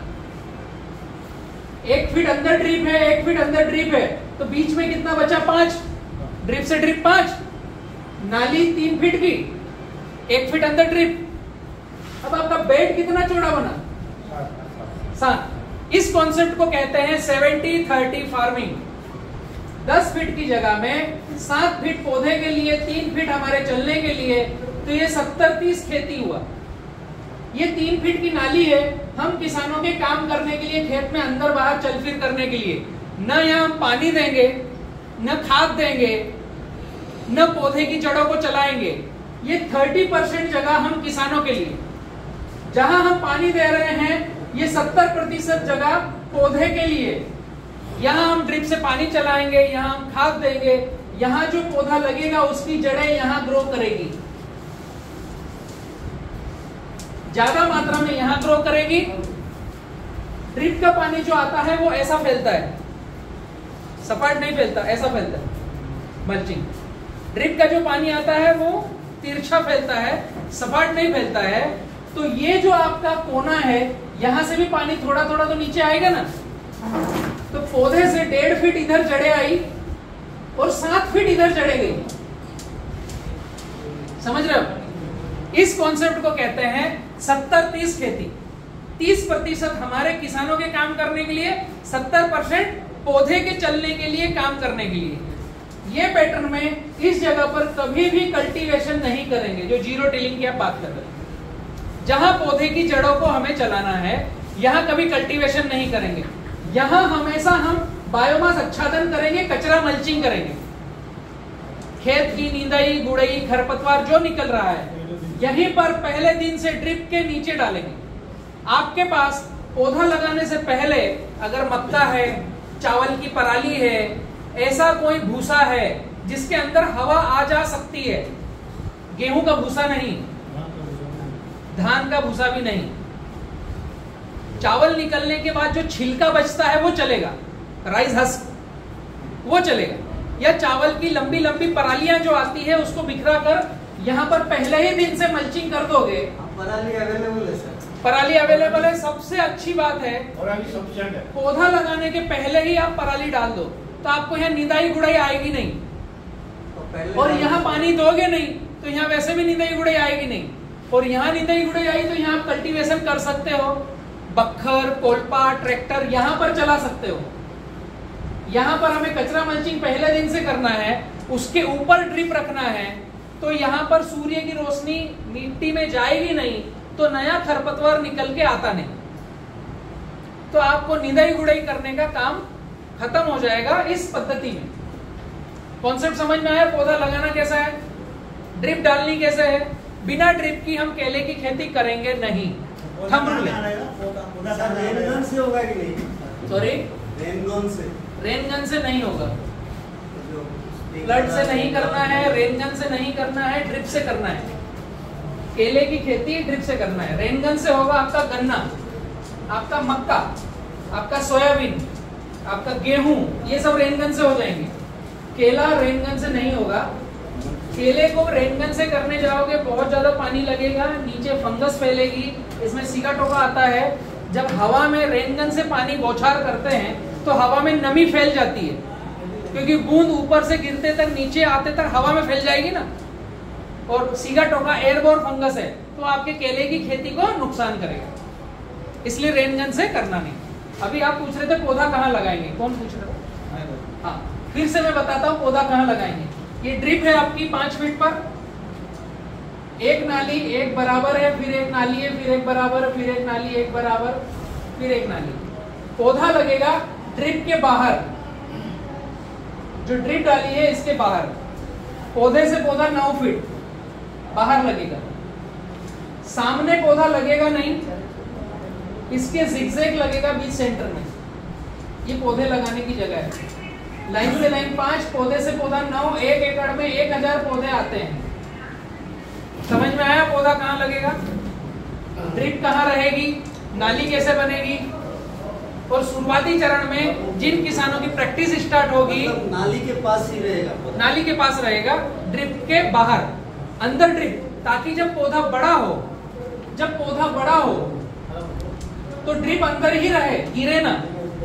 S1: एक फीट अंदर ड्रिप है, एक फीट अंदर ड्रिप है, तो बीच में कितना बचा? पांच। ड्रिप से ड्रिप पांच, नाली तीन फीट की, एक फीट अंदर ड्रिप। अब आपका बेड कितना चौड़ा बना? सात। इस कॉन्सेप्ट को कहते हैं सेवेंटी थर्टी फार्मिंग। दस फीट की जगह में सात फीट पौधे के लिए, तीन फीट हमारे चलने के लिए, तो ये सत्तर तीस खेती हुआ। ये तीन फीट की नाली है, हम किसानों के काम करने के लिए, खेत में अंदर बाहर चल फिर करने के लिए। न यहाँ हम पानी देंगे, न खाद देंगे, न पौधे की जड़ों को चलाएंगे। ये तीस परसेंट जगह हम किसानों के लिए। जहां हम पानी दे रहे हैं ये सत्तर प्रतिशत जगह पौधे के लिए। यहाँ हम ड्रिप से पानी चलाएंगे, यहाँ हम खाद देंगे, यहाँ जो पौधा लगेगा उसकी जड़ें यहाँ ग्रो करेगी, ज्यादा मात्रा में यहाँ ग्रो करेगी। ड्रिप का पानी जो आता है वो ऐसा फैलता है, सपाट नहीं फैलता, ऐसा फैलता है मल्चिंग। ड्रिप का जो पानी आता है वो तिरछा फैलता है, सपाट नहीं फैलता है। तो ये जो आपका कोना है, यहां से भी पानी थोड़ा थोड़ा तो नीचे आएगा ना। तो पौधे से डेढ़ फीट इधर जड़े आई और सात फीट इधर जड़े गई। समझ रहे हो? इस कॉन्सेप्ट को कहते हैं सत्तर तीस खेती। तीस प्रतिशत हमारे किसानों के काम करने के लिए, सत्तर परसेंट पौधे के चलने के लिए, काम करने के लिए। ये पैटर्न में इस जगह पर कभी भी कल्टीवेशन नहीं करेंगे, जो जीरो टिलिंग की आप बात कर रहे हैं। जहां पौधे की जड़ों को हमें चलाना है, यहां कभी कल्टीवेशन नहीं करेंगे। यहां हमेशा हम बायोमास आच्छादन करेंगे, कचरा मल्चिंग करेंगे। खेत की नींदाई, गुड़ाई, खरपतवार जो निकल रहा है, यहीं पर पहले दिन से ड्रिप के नीचे डालेंगे। आपके पास पौधा लगाने से पहले अगर मक्का है, चावल की पराली है, ऐसा कोई भूसा है जिसके अंदर हवा आ जा सकती है, गेहूं का भूसा नहीं, धान का भूसा भी नहीं, चावल निकलने के बाद जो छिलका बचता है वो चलेगा, राइस हस्क वो चलेगा, या चावल की लंबी लंबी परालियां जो आती है उसको बिखरा कर यहाँ पर पहले ही दिन से मल्चिंग कर दोगे।
S6: पराली अवेलेबल है सर? पराली
S1: अवेलेबल है, सबसे अच्छी बात है।
S5: और अभी सफिशिएंट है।
S1: पौधा लगाने के पहले ही आप पराली डाल दो तो आपको यहाँ निदाई गुड़ाई आएगी नहीं, तो और यहाँ पानी दोगे नहीं तो यहाँ वैसे भी निदाई गुड़ाई आएगी नहीं, और यहाँ निदाई गुड़ाई आई तो यहाँ आप कल्टीवेशन कर सकते हो, बखर, कोल्पा, ट्रैक्टर यहाँ पर चला सकते हो। यहाँ पर हमें कचरा मल्चिंग पहले दिन से करना है, उसके ऊपर ड्रिप रखना है, तो यहाँ पर सूर्य की रोशनी मिट्टी में जाएगी नहीं तो नया खरपतवार निकल के आता नहीं, तो आपको निदाई गुड़ाई करने का काम खत्म हो जाएगा इस पद्धति में। कॉन्सेप्ट समझ में आया? पौधा लगाना कैसा है, ड्रिप डालनी कैसे है। बिना ड्रिप की हम केले की खेती करेंगे नहीं, थंब रूल है।
S6: रेनगन से होगा कि नहीं?
S1: सॉरी,
S6: रेनगन से
S1: रेनगन से नहीं होगा, फ्लड से नहीं करना है, रेनगन से नहीं करना है, ड्रिप से करना है। केले की खेती ड्रिप से करना है। रेनगन से होगा आपका गन्ना, आपका मक्का, आपका सोयाबीन, आपका गेहूं, ये सब रेनगन से हो जाएंगे। केला रेनगन से नहीं होगा। केले को रेनगन से करने जाओगे बहुत ज्यादा पानी लगेगा, नीचे फंगस फैलेगी, इसमें सीका टोका आता है। जब हवा में रेनगन से पानी बौछार करते हैं तो हवा में नमी फैल जाती है, क्योंकि बूंद ऊपर से गिरते तक नीचे आते तक हवा में फैल जाएगी ना, और सीगा टोका एयरबोर्न फंगस है तो आपके केले की खेती को नुकसान करेगा, इसलिए रेनगन से करना नहीं। अभी आप पूछ रहे थे पौधा कहाँ लगाएंगे, कौन पूछ रहे थे? हाँ, फिर से मैं बताता हूँ पौधा कहाँ लगाएंगे। ये ड्रिप है आपकी पांच फीट पर, एक नाली एक बराबर है, फिर एक नाली है, फिर एक बराबर, फिर एक नाली, एक बराबर, फिर एक नाली। पौधा लगेगा ड्रिप के बाहर, जो ड्रिप डाली है इसके बाहर, पौधे से पौधा नौ फीट बाहर लगेगा। सामने पौधा लगेगा नहीं, इसके जिगजैग लगेगा बीच सेंटर में। ये पौधे लगाने की जगह है। लाइन से लाइन पांच, पौधे से पौधा नौ, एक एकड़ में एक हजार पौधे आते हैं। समझ में आया पौधा कहाँ लगेगा, ड्रिप कहाँ रहेगी, नाली कैसे बनेगी। और शुरुआती चरण में जिन किसानों की प्रैक्टिस स्टार्ट होगी,
S6: मतलब नाली के पास ही रहेगा,
S1: नाली के पास रहेगा, ड्रिप के बाहर, अंदर ड्रिप, ताकि जब पौधा बड़ा हो, जब पौधा बड़ा हो तो ड्रिप अंदर ही रहे, गिरे ना।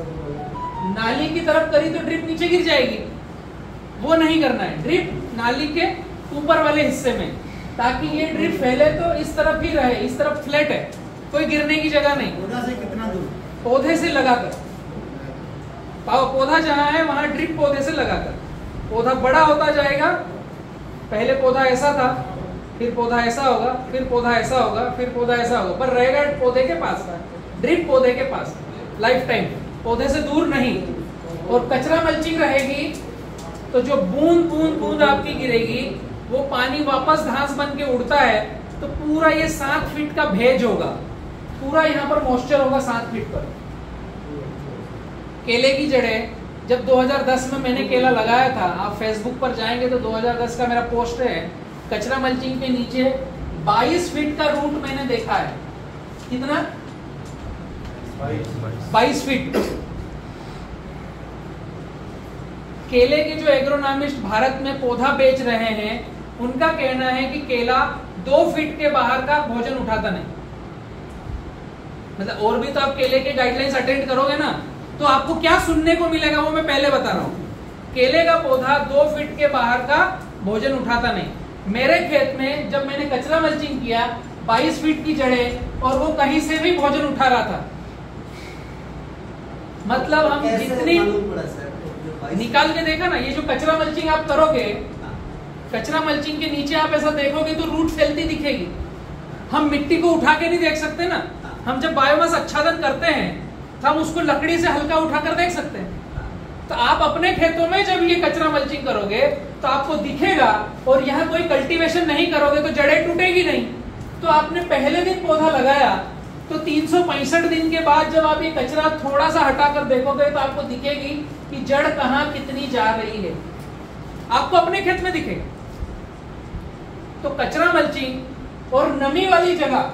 S1: नाली की तरफ करी तो ड्रिप नीचे गिर जाएगी, वो नहीं करना है। ड्रिप नाली के ऊपर वाले हिस्से में, ताकि ये ड्रिप फैले तो इस तरफ ही रहे, इस तरफ फ्लैट है, कोई गिरने की जगह नहीं।
S8: पौधा से कितना दूर?
S1: पौधे से लगाकर, पौधा जहां है वहां ड्रिप पौधे से लगाकर। पौधा बड़ा होता जाएगा, पहले पौधा ऐसा था, फिर पौधा ऐसा होगा, फिर पौधा ऐसा होगा, फिर पौधा ऐसा होगा, पर रहेगा पौधे के पास, ड्रिप पौधे के पास लाइफ टाइम, पौधे से दूर नहीं। और कचरा मल्चिंग रहेगी तो जो बूंद बूंद बूंद आपकी गिरेगी वो पानी वापस घास बन के उड़ता है, तो पूरा ये सात फीट का भेज होगा, पूरा यहाँ पर मॉइस्चर होगा सात फीट पर। केले की जड़ें, जब दो हज़ार दस में मैंने केला लगाया था, आप फेसबुक पर जाएंगे तो दो हज़ार दस का मेरा पोस्ट है, कचरा मल्चिंग के नीचे बाईस फीट का रूट मैंने देखा है। कितना? बाईस फीट। केले के जो एग्रोनॉमिस्ट भारत में पौधा बेच रहे हैं, उनका कहना है कि केला दो फीट के बाहर का भोजन उठाता नहीं। मतलब और भी तो आप केले के गाइडलाइंस अटेंड करोगे ना, तो आपको क्या सुनने को मिलेगा वो मैं पहले बता रहा हूँ। केले का पौधा दो फीट के बाहर का भोजन उठाता नहीं। मेरे खेत में जब मैंने कचरा मल्चिंग किया, बाईस फीट की जड़ें और वो कहीं से भी भोजन उठा रहा था। मतलब हम जितनी निकाल के देखा ना, ये जो कचरा मल्चिंग आप करोगे, कचरा मल्चिंग के नीचे आप ऐसा देखोगे तो रूट फैलती दिखेगी। हम मिट्टी को उठा के नहीं देख सकते ना, हम जब बायोमास आच्छादन करते हैं तो हम उसको लकड़ी से हल्का उठाकर देख सकते हैं। तो आप अपने खेतों में जब ये कचरा मल्चिंग करोगे तो आपको दिखेगा, और यहाँ कोई कल्टीवेशन नहीं करोगे तो जड़ें टूटेगी नहीं। तो आपने पहले दिन पौधा लगाया तो तीन सौ पैंसठ दिन के बाद जब आप ये कचरा थोड़ा सा हटाकर देखोगे तो आपको दिखेगी कि जड़ कहाँ कितनी जा रही है, आपको अपने खेत में दिखेगा। तो कचरा मल्चिंग और नमी वाली जगह,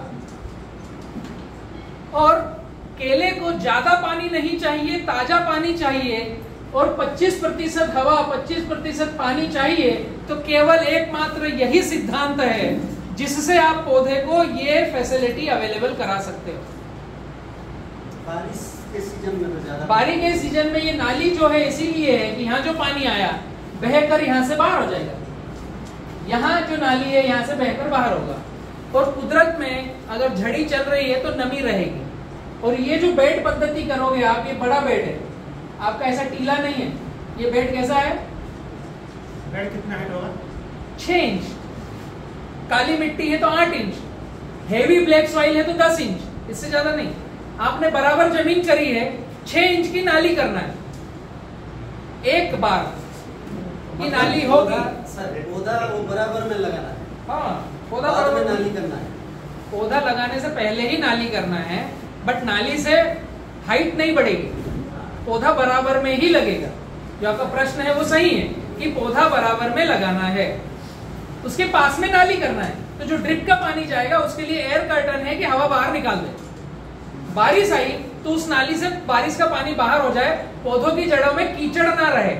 S1: और केले को ज्यादा पानी नहीं चाहिए, ताजा पानी चाहिए, और पच्चीस प्रतिशत हवा पच्चीस प्रतिशत पानी चाहिए, तो केवल एकमात्र यही सिद्धांत है जिससे आप पौधे को ये फैसिलिटी अवेलेबल करा सकते हो।
S6: बारिश के सीजन में तो ज्यादा,
S1: बारिश के सीजन में ये नाली जो है इसीलिए है कि यहाँ जो पानी आया बहकर यहाँ से बाहर हो जाएगा, यहाँ जो नाली है यहाँ से बहकर बाहर होगा। और कुदरत में अगर झड़ी चल रही है तो नमी रहेगी। और ये जो बेड पद्धति करोगे आप, ये बड़ा बेड है आपका, ऐसा टीला नहीं है। ये बेड कैसा है?
S5: बेड कितना हाइट होगा?
S1: छह इंच। काली मिट्टी है तो आठ इंच, हेवी ब्लैक सॉइल है तो दस इंच, इससे ज्यादा नहीं। आपने बराबर जमीन करी है, छह इंच की नाली करना है एक बार, ये नाली होगी।
S6: सर पौधा वो बराबर में लगाना है।
S1: हाँ, पौधा
S6: बाद में
S1: बराबर
S6: नाली करना है।
S1: पौधा लगाने से पहले ही नाली करना है, बट नाली से हाइट नहीं बढ़ेगी, पौधा बराबर में ही लगेगा। जो आपका प्रश्न है वो सही है कि पौधा बराबर में लगाना है, उसके पास में नाली करना है। तो जो ड्रिप का पानी जाएगा उसके लिए एयर कर्टन है कि हवा बाहर निकाल दे। बारिश आई तो उस नाली से बारिश का पानी बाहर हो जाए, पौधों की जड़ों में कीचड़ ना रहे।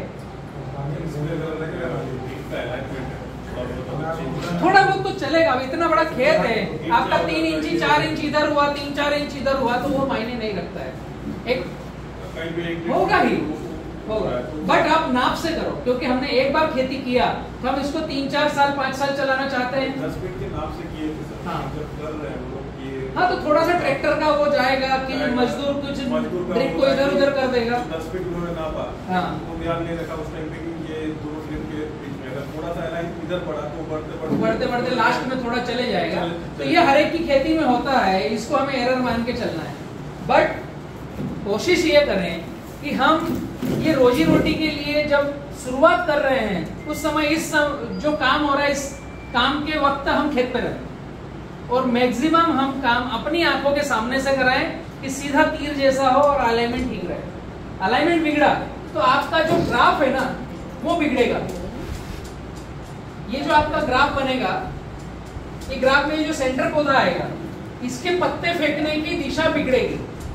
S1: थोड़ा बहुत तो चलेगा, अब इतना बड़ा खेत है आपका, तीन इंची चार इंच इधर हुआ, तीन चार इंच इधर हुआ, तो वो मायने नहीं रखता है। एक होगा ही होगा, बट आप नाप से करो, क्योंकि हमने एक बार खेती किया तो हम इसको तीन चार साल पाँच साल चलाना चाहते हैं।
S3: दस फीट के नाप से किए थे सर।
S1: हाँ।
S3: जब कर रहे हैं वो लोग किए।
S1: हाँ, तो थोड़ा सा ट्रैक्टर का वो जाएगा कि मजदूर कुछ ड्रिप को इधर उधर कर देगा।
S3: दस फीट उन्होंने नापा,
S1: हाँ,
S3: वो ध्यान नहीं रखा उस टाइम पे कि ये दो फ्रेम के बीच में अगर थोड़ा सा लाइन इधर पड़ा तो बढ़ते बढ़ते
S1: बढ़ते बढ़ते लास्ट में थोड़ा चले जाएगा। तो ये हर एक की खेती में होता है, इसको हमें एरर मान के चलना है। बट कोशिश ये करें कि हम ये रोजी रोटी के लिए जब शुरुआत कर रहे हैं उस समय इस सम, जो काम हो रहा है इस काम के वक्त हम खेत पे रहें, और मैक्सिमम हम काम अपनी आंखों के सामने से कराएं कि सीधा तीर जैसा हो और अलाइनमेंट ठीक रहे। अलाइनमेंट बिगड़ा तो आपका जो ग्राफ है ना वो बिगड़ेगा। ये जो आपका ग्राफ बनेगा, ये ग्राफ में जो सेंटर पौधा आएगा इसके पत्ते फेंकने की दिशा बिगड़ेगी,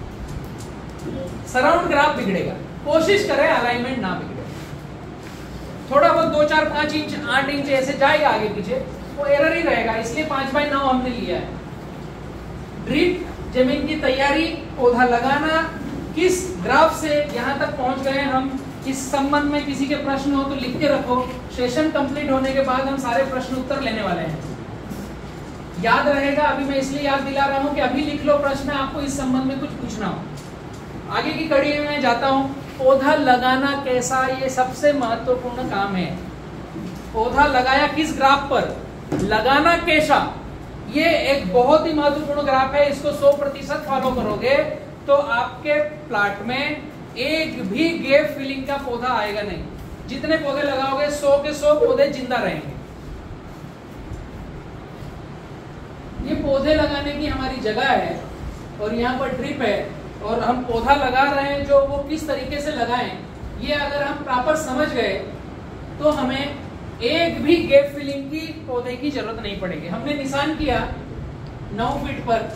S1: सराउंड ग्राफ बिगड़ेगा। कोशिश करें अलाइनमेंट ना बिगड़े। थोड़ा बहुत दो चार पांच इंच आठ इंच ऐसे जाएगा आगे पीछे, वो एरर ही रहेगा, इसलिए पांच बाई नौ हमने लिया है। ड्रिप, जमीन की तैयारी, पौधा लगाना, किस ग्राफ से यहाँ तक पहुंच गए हम, इस संबंध में किसी के प्रश्न हो तो लिख के रखो। सेशन कंप्लीट होने के बाद हम सारे प्रश्न उत्तर लेने वाले हैं। याद रहेगा, अभी मैं इसलिए याद दिला रहा हूँ कि अभी लिख लो प्रश्न, आपको इस संबंध में कुछ पूछना हो। आगे की कड़ी में मैं जाता हूँ। पौधा लगाना कैसा, ये सबसे महत्वपूर्ण काम है। पौधा लगाया किस ग्राफ पर, लगाना कैसा, ये एक बहुत ही महत्वपूर्ण ग्राफ है। इसको सौ प्रतिशत फॉलो करोगे तो आपके प्लाट में एक भी गैप फिलिंग का पौधा आएगा नहीं। जितने पौधे लगाओगे सौ के सौ पौधे जिंदा रहेंगे। ये पौधे लगाने की हमारी जगह है और यहाँ पर ड्रिप है और हम पौधा लगा रहे हैं, जो वो किस तरीके से लगाएं, ये अगर हम प्रॉपर समझ गए तो हमें एक भी गैप फिलिंग की पौधे की जरूरत नहीं पड़ेगी। हमने निशान किया नौ फीट पर,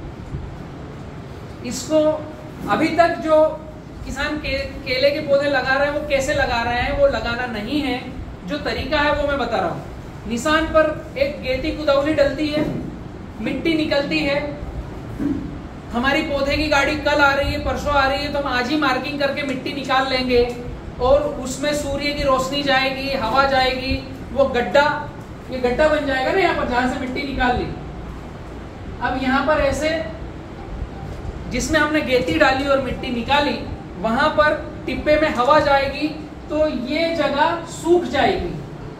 S1: इसको अभी तक जो किसान के, केले के पौधे लगा रहे हैं वो कैसे लगा रहे हैं, वो लगाना नहीं है। जो तरीका है वो मैं बता रहा हूँ। निशान पर एक गेती कुदावली डलती है, मिट्टी निकलती है। हमारी पौधे की गाड़ी कल आ रही है, परसों आ रही है, तो हम आज ही मार्किंग करके मिट्टी निकाल लेंगे और उसमें सूर्य की रोशनी जाएगी, हवा जाएगी, वो गड्ढा, ये गड्ढा बन जाएगा ना यहाँ पर जहां से मिट्टी निकाल ली। अब यहाँ पर ऐसे जिसमें हमने गेती डाली और मिट्टी निकाली, वहां पर टिप्पे में हवा जाएगी तो ये जगह सूख जाएगी।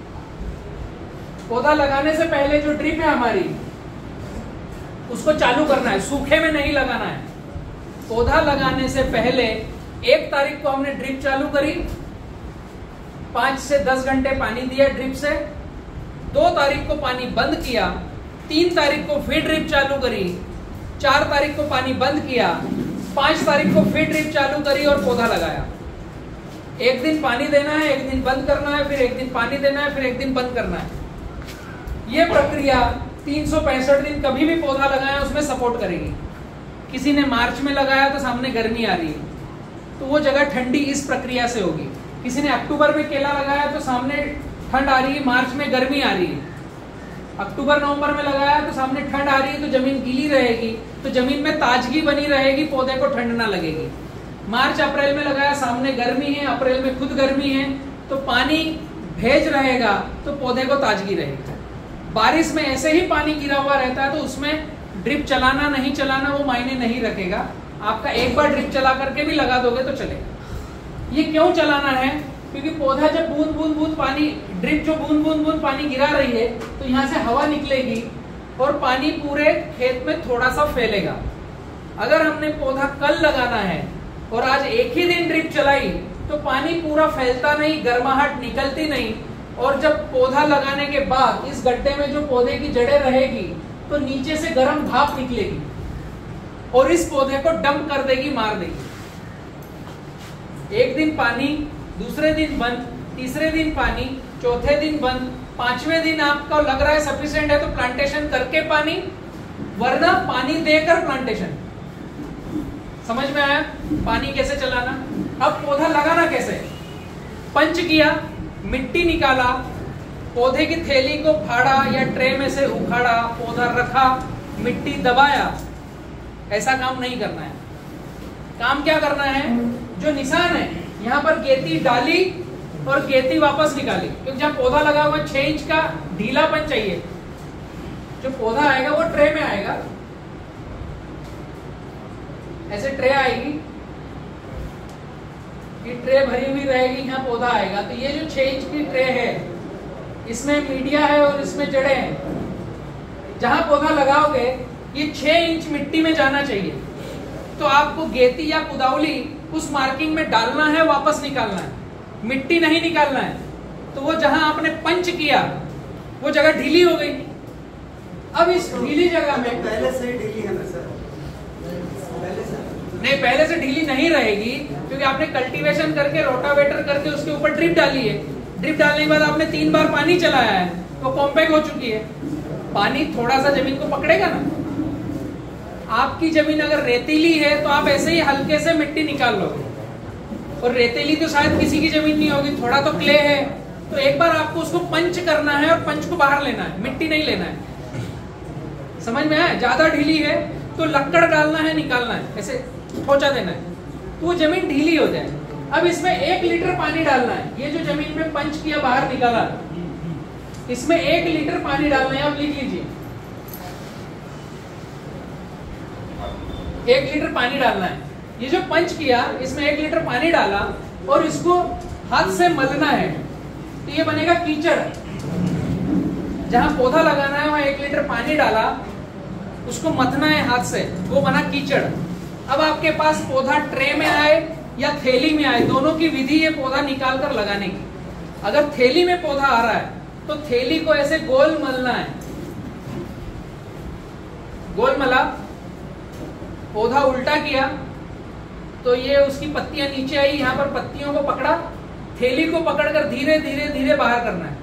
S1: पौधा लगाने से पहले जो ड्रिप है हमारी, उसको चालू करना है, सूखे में नहीं लगाना है। पौधा लगाने से पहले एक तारीख को हमने ड्रिप चालू करी, पांच से दस घंटे पानी दिया ड्रिप से, दो तारीख को पानी बंद किया, तीन तारीख को फिर ड्रिप चालू करी, चार तारीख को पानी बंद किया, पांच तारीख को फिर ड्रिप चालू करी और पौधा लगाया। एक दिन पानी देना है, एक दिन बंद करना है, फिर एक दिन पानी देना है, फिर एक दिन बंद करना है। ये प्रक्रिया तीन सौ पैंसठ दिन कभी भी पौधा लगाया उसमें सपोर्ट करेगी। किसी ने मार्च में लगाया तो सामने गर्मी आ रही है, तो वो जगह ठंडी इस प्रक्रिया से होगी। किसी ने अक्टूबर में केला लगाया तो सामने ठंड आ रही है, मार्च में गर्मी आ रही है। अक्टूबर नवंबर में लगाया तो सामने ठंड आ रही है, तो जमीन गीली रहेगी, तो जमीन में ताजगी बनी रहेगी, पौधे को ठंड ना लगेगी। मार्च अप्रैल में लगाया, सामने गर्मी है, अप्रैल में खुद गर्मी है, तो पानी भेज रहेगा तो पौधे को ताजगी रहेगी। बारिश में ऐसे ही पानी गिरा हुआ रहता है तो उसमें ड्रिप चलाना नहीं चलाना वो मायने नहीं रखेगा। आपका एक बार ड्रिप चला करके भी लगा दोगे तो चलेगा। ये क्यों चलाना है? क्योंकि पौधा जब बूंद बूंद बूंद पानी, ड्रिप जो बूंद बूंद बूंद पानी गिरा रही है तो यहाँ से हवा निकलेगी और पानी पूरे खेत में थोड़ा सा फैलेगा। अगर हमने पौधा कल लगाना है और आज एक ही दिन ड्रिप चलाई तो पानी पूरा फैलता नहीं, गर्माहट निकलती नहीं, और जब पौधा लगाने के बाद इस गड्ढे में जो पौधे की जड़ें रहेगी तो नीचे से गर्म भाप निकलेगी और इस पौधे को डंप कर देगी, मार देगी। एक दिन पानी, दूसरे दिन बंद, तीसरे दिन पानी, चौथे दिन बंद, पांचवें दिन आपको लग रहा है सफिशिएंट है तो प्लांटेशन करके पानी, वरना पानी देकर प्लांटेशन। समझ में आया पानी कैसे चलाना? अब पौधा लगाना कैसे? पंच किया, मिट्टी निकाला, पौधे की थैली को फाड़ा या ट्रे में से उखाड़ा, पौधा रखा, मिट्टी दबाया। ऐसा काम नहीं करना है। काम क्या करना है? जो निशान है यहाँ पर गेती डाली और गेती वापस निकाली, क्योंकि जब पौधा लगा हुआ छह इंच का ढीलापन चाहिए। जो पौधा आएगा वो ट्रे में आएगा, ऐसे ट्रे आएगी, ये ट्रे भरी हुई रहेगी, यहाँ पौधा आएगा। तो ये जो छह इंच की ट्रे है इसमें मीडिया है और इसमें जड़ें हैं। जहां पौधा लगाओगे ये छह इंच मिट्टी में जाना चाहिए, तो आपको गेती या कुदावली उस मार्किंग में डालना है, वापस निकालना है, मिट्टी नहीं निकालना है। तो वो जहां आपने पंच किया वो जगह ढीली हो गई। अब इस ढीली जगह में
S6: पहले से ढीली है ना सर? पहले से
S1: नहीं, पहले से ढीली नहीं रहेगी, क्योंकि आपने कल्टीवेशन करके, रोटावेटर करके उसके ऊपर ड्रिप डाली है। ड्रिप डालने के बाद आपने तीन बार पानी चलाया है, वो कॉम्पैक्ट हो चुकी है। पानी थोड़ा सा जमीन को पकड़ेगा ना। आपकी जमीन अगर रेतीली है तो आप ऐसे ही हल्के से मिट्टी निकाल लोगे, और रेतीली तो शायद किसी की जमीन नहीं होगी, थोड़ा तो क्ले है, तो एक बार आपको उसको पंच करना है और पंच को बाहर लेना है, मिट्टी नहीं लेना है। समझ में आया? ज्यादा ढीली है तो लक्कड़ डालना है, निकालना है, ऐसे ठोचा देना है, तो वो जमीन ढीली हो जाए। अब इसमें एक लीटर पानी डालना है। ये जो जमीन में पंच किया, बाहर निकाला, इसमें एक लीटर पानी डालना है। आप लिख लीजिए, एक लीटर पानी डालना है। ये जो पंच किया इसमें एक लीटर पानी डाला और इसको हाथ से मलना है, तो ये बनेगा कीचड़। जहां पौधा लगाना है वहां एक लीटर पानी डाला, उसको मथना है हाथ से, वो बना कीचड़। अब आपके पास पौधा ट्रे में आए या थैली में आए, दोनों की विधि है पौधा निकाल कर लगाने की। अगर थैली में पौधा आ रहा है तो थैली को ऐसे गोल मलना है, गोल मला, पौधा उल्टा किया तो ये उसकी पत्तियां नीचे आई, यहाँ पर पत्तियों को पकड़ा, थैली को पकड़कर धीरे धीरे धीरे बाहर करना है।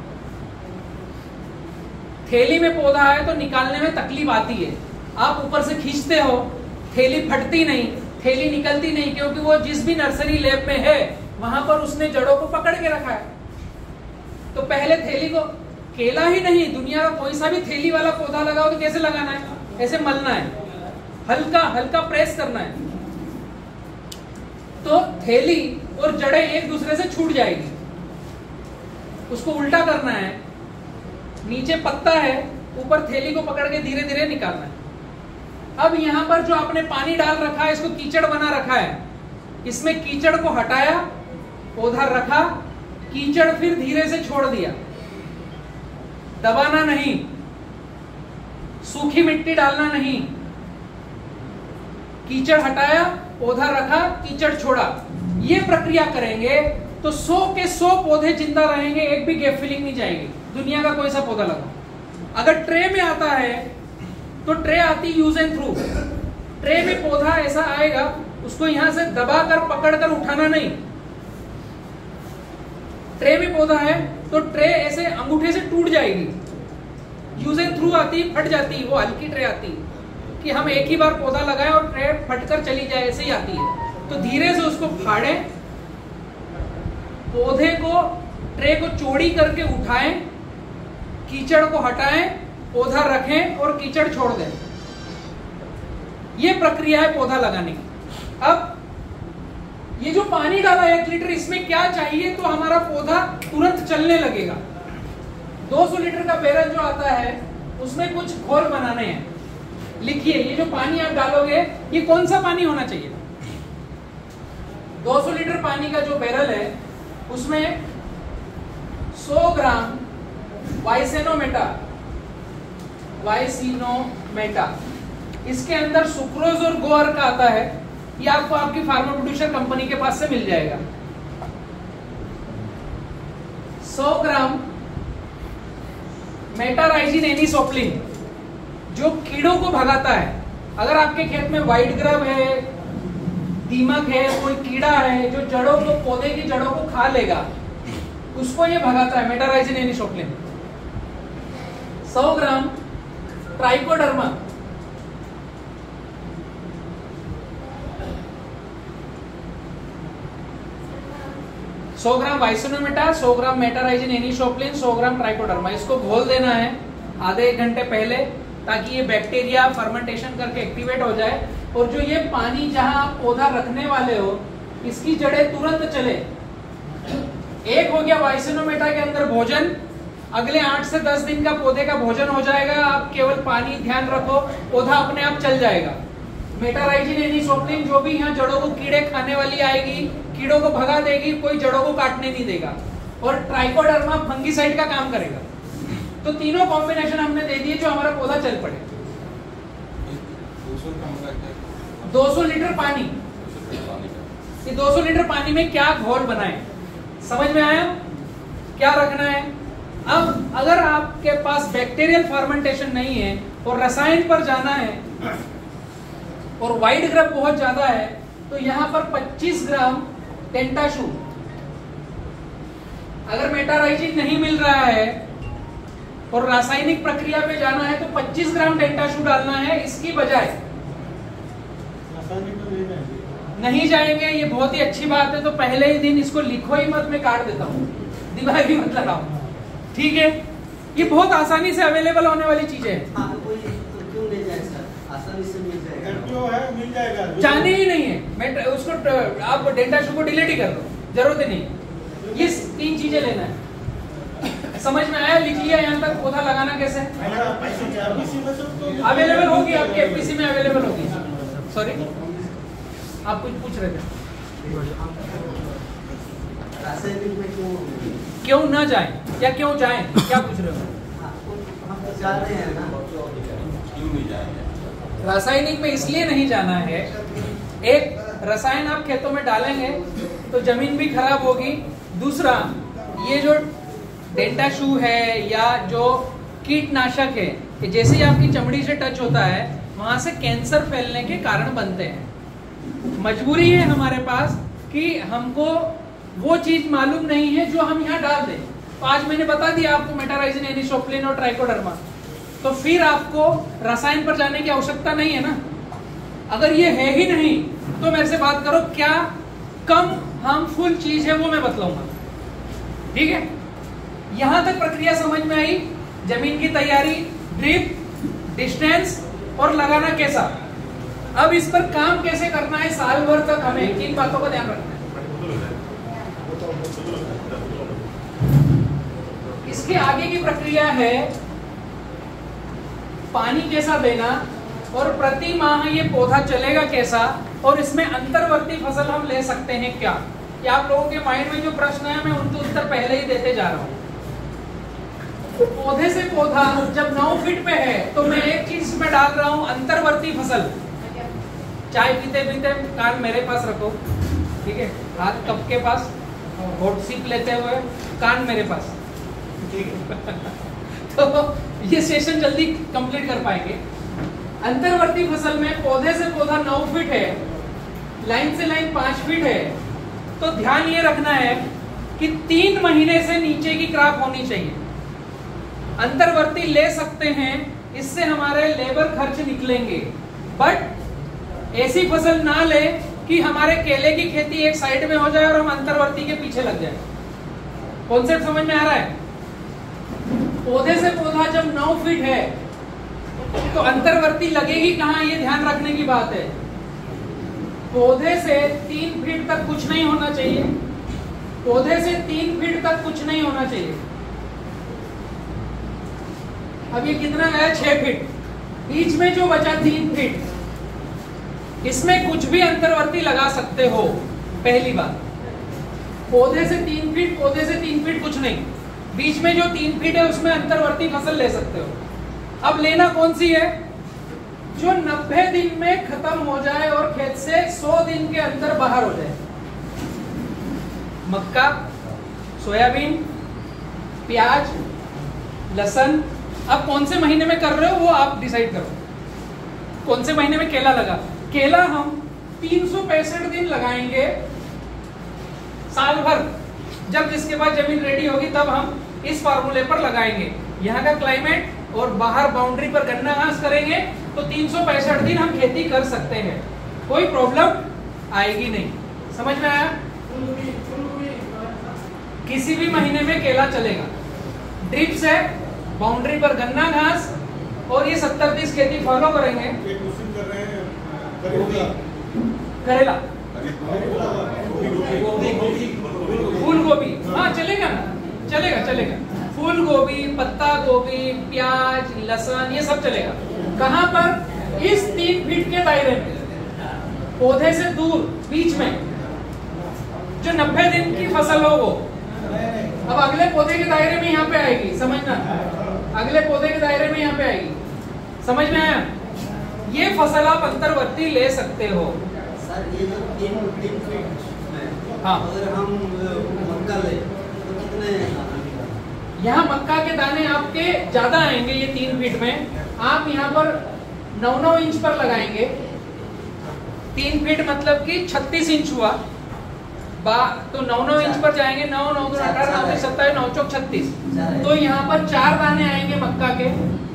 S1: थैली में पौधा है तो निकालने में तकलीफ आती है, आप ऊपर से खींचते हो, थैली फटती नहीं, थैली निकलती नहीं, क्योंकि वो जिस भी नर्सरी लैब में है वहां पर उसने जड़ों को पकड़ के रखा है। तो पहले थैली को, केला ही नहीं, दुनिया का कोई सा भी थैली वाला पौधा लगाओ तो कैसे लगाना है? ऐसे मलना है, हल्का हल्का प्रेस करना है, तो थैली और जड़ें एक दूसरे से छूट जाएगी। उसको उल्टा करना है, नीचे पत्ता है, ऊपर थैली को पकड़ के धीरे धीरे निकालना है। अब यहाँ पर जो आपने पानी डाल रखा है, इसको कीचड़ बना रखा है, इसमें कीचड़ को हटाया, पौधा रखा, कीचड़ फिर धीरे से छोड़ दिया, दबाना नहीं, सूखी मिट्टी डालना नहीं, कीचड़ हटाया, पौधा रखा, कीचड़ छोड़ा। ये प्रक्रिया करेंगे तो सौ के सौ पौधे जिंदा रहेंगे, एक भी गैप फिलिंग नहीं जाएगी। दुनिया का कोई सा पौधा लगा। अगर ट्रे में आता है तो ट्रे आती यूज एंड थ्रू। ट्रे में पौधा ऐसा आएगा, उसको यहां से दबाकर पकड़कर उठाना नहीं। ट्रे में पौधा है तो ट्रे ऐसे अंगूठे से टूट जाएगी, यूज एंड थ्रू आती, फट जाती, वो हल्की ट्रे आती कि हम एक ही बार पौधा लगाएं और ट्रे फटकर चली जाए, ऐसे ही आती है। तो धीरे से उसको फाड़े, पौधे को, ट्रे को चौड़ी करके उठाएं, कीचड़ को हटाएं, पौधा रखें और कीचड़ छोड़ दें। यह प्रक्रिया है पौधा लगाने की। अब ये जो पानी डाला एक लीटर, इसमें क्या चाहिए तो हमारा पौधा तुरंत चलने लगेगा। दो सौ लीटर का बैरल जो आता है उसमें कुछ घोल बनाने हैं। लिखिए, ये जो पानी आप डालोगे ये कौन सा पानी होना चाहिए? दो सौ लीटर पानी का जो बैरल है उसमें सौ ग्राम वाइसेनोमेटा, वाइसिनोमेटा, इसके अंदर सुक्रोज और गोअर का आता है। ये आपको आपकी फार्मा प्रोड्यूसर कंपनी के पास से मिल जाएगा। सौ ग्राम मेटाराइजिन एनिसोप्लिन, जो कीड़ों को भगाता है। अगर आपके खेत में व्हाइट ग्रब है, दीमक है, कोई कीड़ा है जो जड़ों को, पौधे की जड़ों को खा लेगा, उसको ये भगाता है, मेटाराइजिन एनिसोप्लिन। सौ ग्राम ट्राइकोडर्मा, सौ ग्राम वाइसिनोमेटा, सौ ग्राम मेटाराइजिन एनिसोप्लिन, सौ ग्राम ट्राइकोडर्मा। इसको घोल देना है आधे एक घंटे पहले, ताकि ये बैक्टीरिया फर्मेंटेशन करके एक्टिवेट हो जाए। और जो ये पानी जहां आप पौधा रखने वाले हो, इसकी जड़ें तुरंत चले। एक हो गया वाइसिनोमेटा के अंदर भोजन, अगले आठ से दस दिन का पौधे का भोजन हो जाएगा। आप केवल पानी ध्यान रखो, पौधा अपने आप चल जाएगा। मेटाराइजिन एनिसोप्लिन, जो भी यहाँ जड़ों को कीड़े खाने वाली आएगी, कीड़ों को भगा देगी, कोई जड़ों को काटने नहीं देगा। और ट्राइकोडर्मा फंगीसाइड का काम करेगा। तो तीनों कॉम्बिनेशन हमने दे दिए जो हमारा पौधा चल पड़े। दो सौ लीटर पानी, ये दो सौ लीटर पानी में क्या घोल बनाए, समझ में आया? क्या रखना है? अब अगर आपके पास बैक्टीरियल फर्मेंटेशन नहीं है और रसायन पर जाना है और व्हाइट ग्रब बहुत ज्यादा है, तो यहां पर पच्चीस ग्राम टेंटाशू। अगर मेटाराइजिन नहीं मिल रहा है और रासायनिक प्रक्रिया पे जाना है तो पच्चीस ग्राम टेंटाशू डालना है। इसकी बजाय नहीं जाएंगे, ये बहुत ही अच्छी बात है। तो पहले ही दिन इसको लिखो ही मत, मैं काट देता हूँ, दिमाग ही मत लगाओ, ठीक है? ये बहुत आसानी से अवेलेबल होने वाली चीजें हैं।
S6: हाँ, कोई तो क्यों ले जाए सर? आसानी से मिल जाएगा।
S8: क्यों है, मिल जाएगा।
S1: जाने ही नहीं है, मैं उसको आप डेंटाशू को डिलीट ही कर दो, जरूरत ही नहीं। ये तीन चीजें लेना है। समझ में आया? लिख लिया यहाँ तक? पौधा लगाना कैसे अवेलेबल होगी आपके एफपीसी में, अवेलेबल होगी। सॉरी, आप कुछ पूछ रहे थे?
S6: रासायनिक में क्यों
S1: क्यों ना जाएं या क्यों जाएं, क्या पूछ रहे हो?
S6: हम तो जा रहे हैं ना,
S7: क्यों नहीं जाएंगे?
S1: रासायनिक में इसलिए नहीं जाना है, एक रसायन आप खेतों में डालेंगे तो जमीन भी खराब होगी। दूसरा, ये जो डेंटाशू है या जो कीटनाशक है, कि जैसे ही आपकी चमड़ी से टच होता है वहां से कैंसर फैलने के कारण बनते हैं। मजबूरी है हमारे पास कि हमको वो चीज मालूम नहीं है जो हम यहाँ डाल दें। तो आज मैंने बता दिया आपको मेटाराइजिन एनिसोप्लिन और ट्राइकोडर्मा, तो फिर आपको रसायन पर जाने की आवश्यकता नहीं है ना। अगर ये है ही नहीं तो मेरे से बात करो, क्या कम हार्मफुल चीज है वो मैं बतलाऊंगा, ठीक है? यहां तक प्रक्रिया समझ में आई? जमीन की तैयारी, ड्रिप, डिस्टेंस और लगाना कैसा। अब इस पर काम कैसे करना है साल भर तक, हमें किन बातों का ध्यान रखना है। इसके आगे की प्रक्रिया है पानी कैसा देना और प्रति माह ये पौधा चलेगा कैसा, और इसमें अंतर्वर्ती फसल हम ले सकते हैं क्या? ये आप लोगों के माइंड में जो प्रश्न है मैं उनके उत्तर पहले ही देते जा रहा हूँ। पौधे से पौधा जब नौ फीट पे है तो मैं एक चीज में डाल रहा हूँ अंतर्वर्ती फसल। चाय पीते पीते कान मेरे पास रखो, ठीक है, हाथ कप के पास, होठ सिप लेते हुए कान मेरे पास, ठीक है। तो ये सेशन जल्दी कंप्लीट कर पाएंगे। अंतर्वर्ती फसल में पौधे से पौधा नौ फीट है, लाइन से लाइन पांच फीट है, तो ध्यान ये रखना है कि तीन महीने से नीचे की क्रॉप होनी चाहिए। अंतर्वर्ती ले सकते हैं, इससे हमारे लेबर खर्च निकलेंगे, बट ऐसी फसल ना ले कि हमारे केले की खेती एक साइड में हो जाए और हम अंतर्वर्ती के पीछे लग जाए। कॉन्सेप्ट समझ में आ रहा है? पौधे से पौधा जब नौ फीट है तो अंतर्वर्ती लगेगी कहाँ, ये ध्यान रखने की बात है। पौधे से तीन फीट तक कुछ नहीं होना चाहिए, पौधे से तीन फीट तक कुछ नहीं होना चाहिए। अब ये कितना है, छह फीट, बीच में जो बचा तीन फीट, इसमें कुछ भी अंतर्वर्ती लगा सकते हो। पहली बात, पौधे से तीन फीट, पौधे से तीन फीट कुछ नहीं, बीच में जो तीन फीट है उसमें अंतर्वर्ती फसल ले सकते हो। अब लेना कौन सी है? जो नब्बे दिन में खत्म हो जाए और खेत से सौ दिन के अंदर बाहर हो जाए। मक्का, सोयाबीन, प्याज, लहसुन। अब कौन से महीने में कर रहे हो वो आप डिसाइड करो। कौन से महीने में केला लगा? केला हम तीन सौ पैंसठ दिन लगाएंगे साल भर। जब जिसके पास जमीन रेडी होगी तब हम इस फार्मूले पर लगाएंगे। यहाँ का क्लाइमेट और बाहर बाउंड्री पर गन्ना घास करेंगे तो तीन सौ पैंसठ दिन हम खेती कर सकते हैं, कोई प्रॉब्लम आएगी नहीं। समझ में आया? किसी भी महीने में केला चलेगा। ड्रिप से बाउंड्री पर गन्ना घास और ये सत्तर तीस खेती फॉलो करेंगे। करेला, फूल गोभी, हाँ चलेगा ना, चलेगा चलेगा। फूल गोभी, पत्ता गोभी, प्याज, लहसुन, ये सब चलेगा। कहाँ पर? इस तीन फीट के दायरे में, पौधे से दूर बीच में जो नब्बे दिन की फसल हो वो। अब अगले पौधे के दायरे में यहाँ पे आएगी, समझना, अगले पौधे के दायरे में यहाँ पे आएगी। समझ में आया? ये फसल आप अंतर्वर्ती ले सकते हो।
S6: सर ये जो तीन तीन फीट में,
S1: हाँ,
S6: अगर हम मक्का ले तो कितने?
S1: यहाँ मक्का के दाने आपके ज्यादा आएंगे। ये तीन फीट में आप यहाँ पर नौ नौ इंच पर लगाएंगे। तीन फीट मतलब कि छत्तीस इंच हुआ, बा तो नौ नौ इंच पर जाएंगे। नौ नौ दो अठारह, नौ सत्ताईस, नौ चौक छत्तीस, तो यहाँ पर चार दाने आएंगे मक्का के,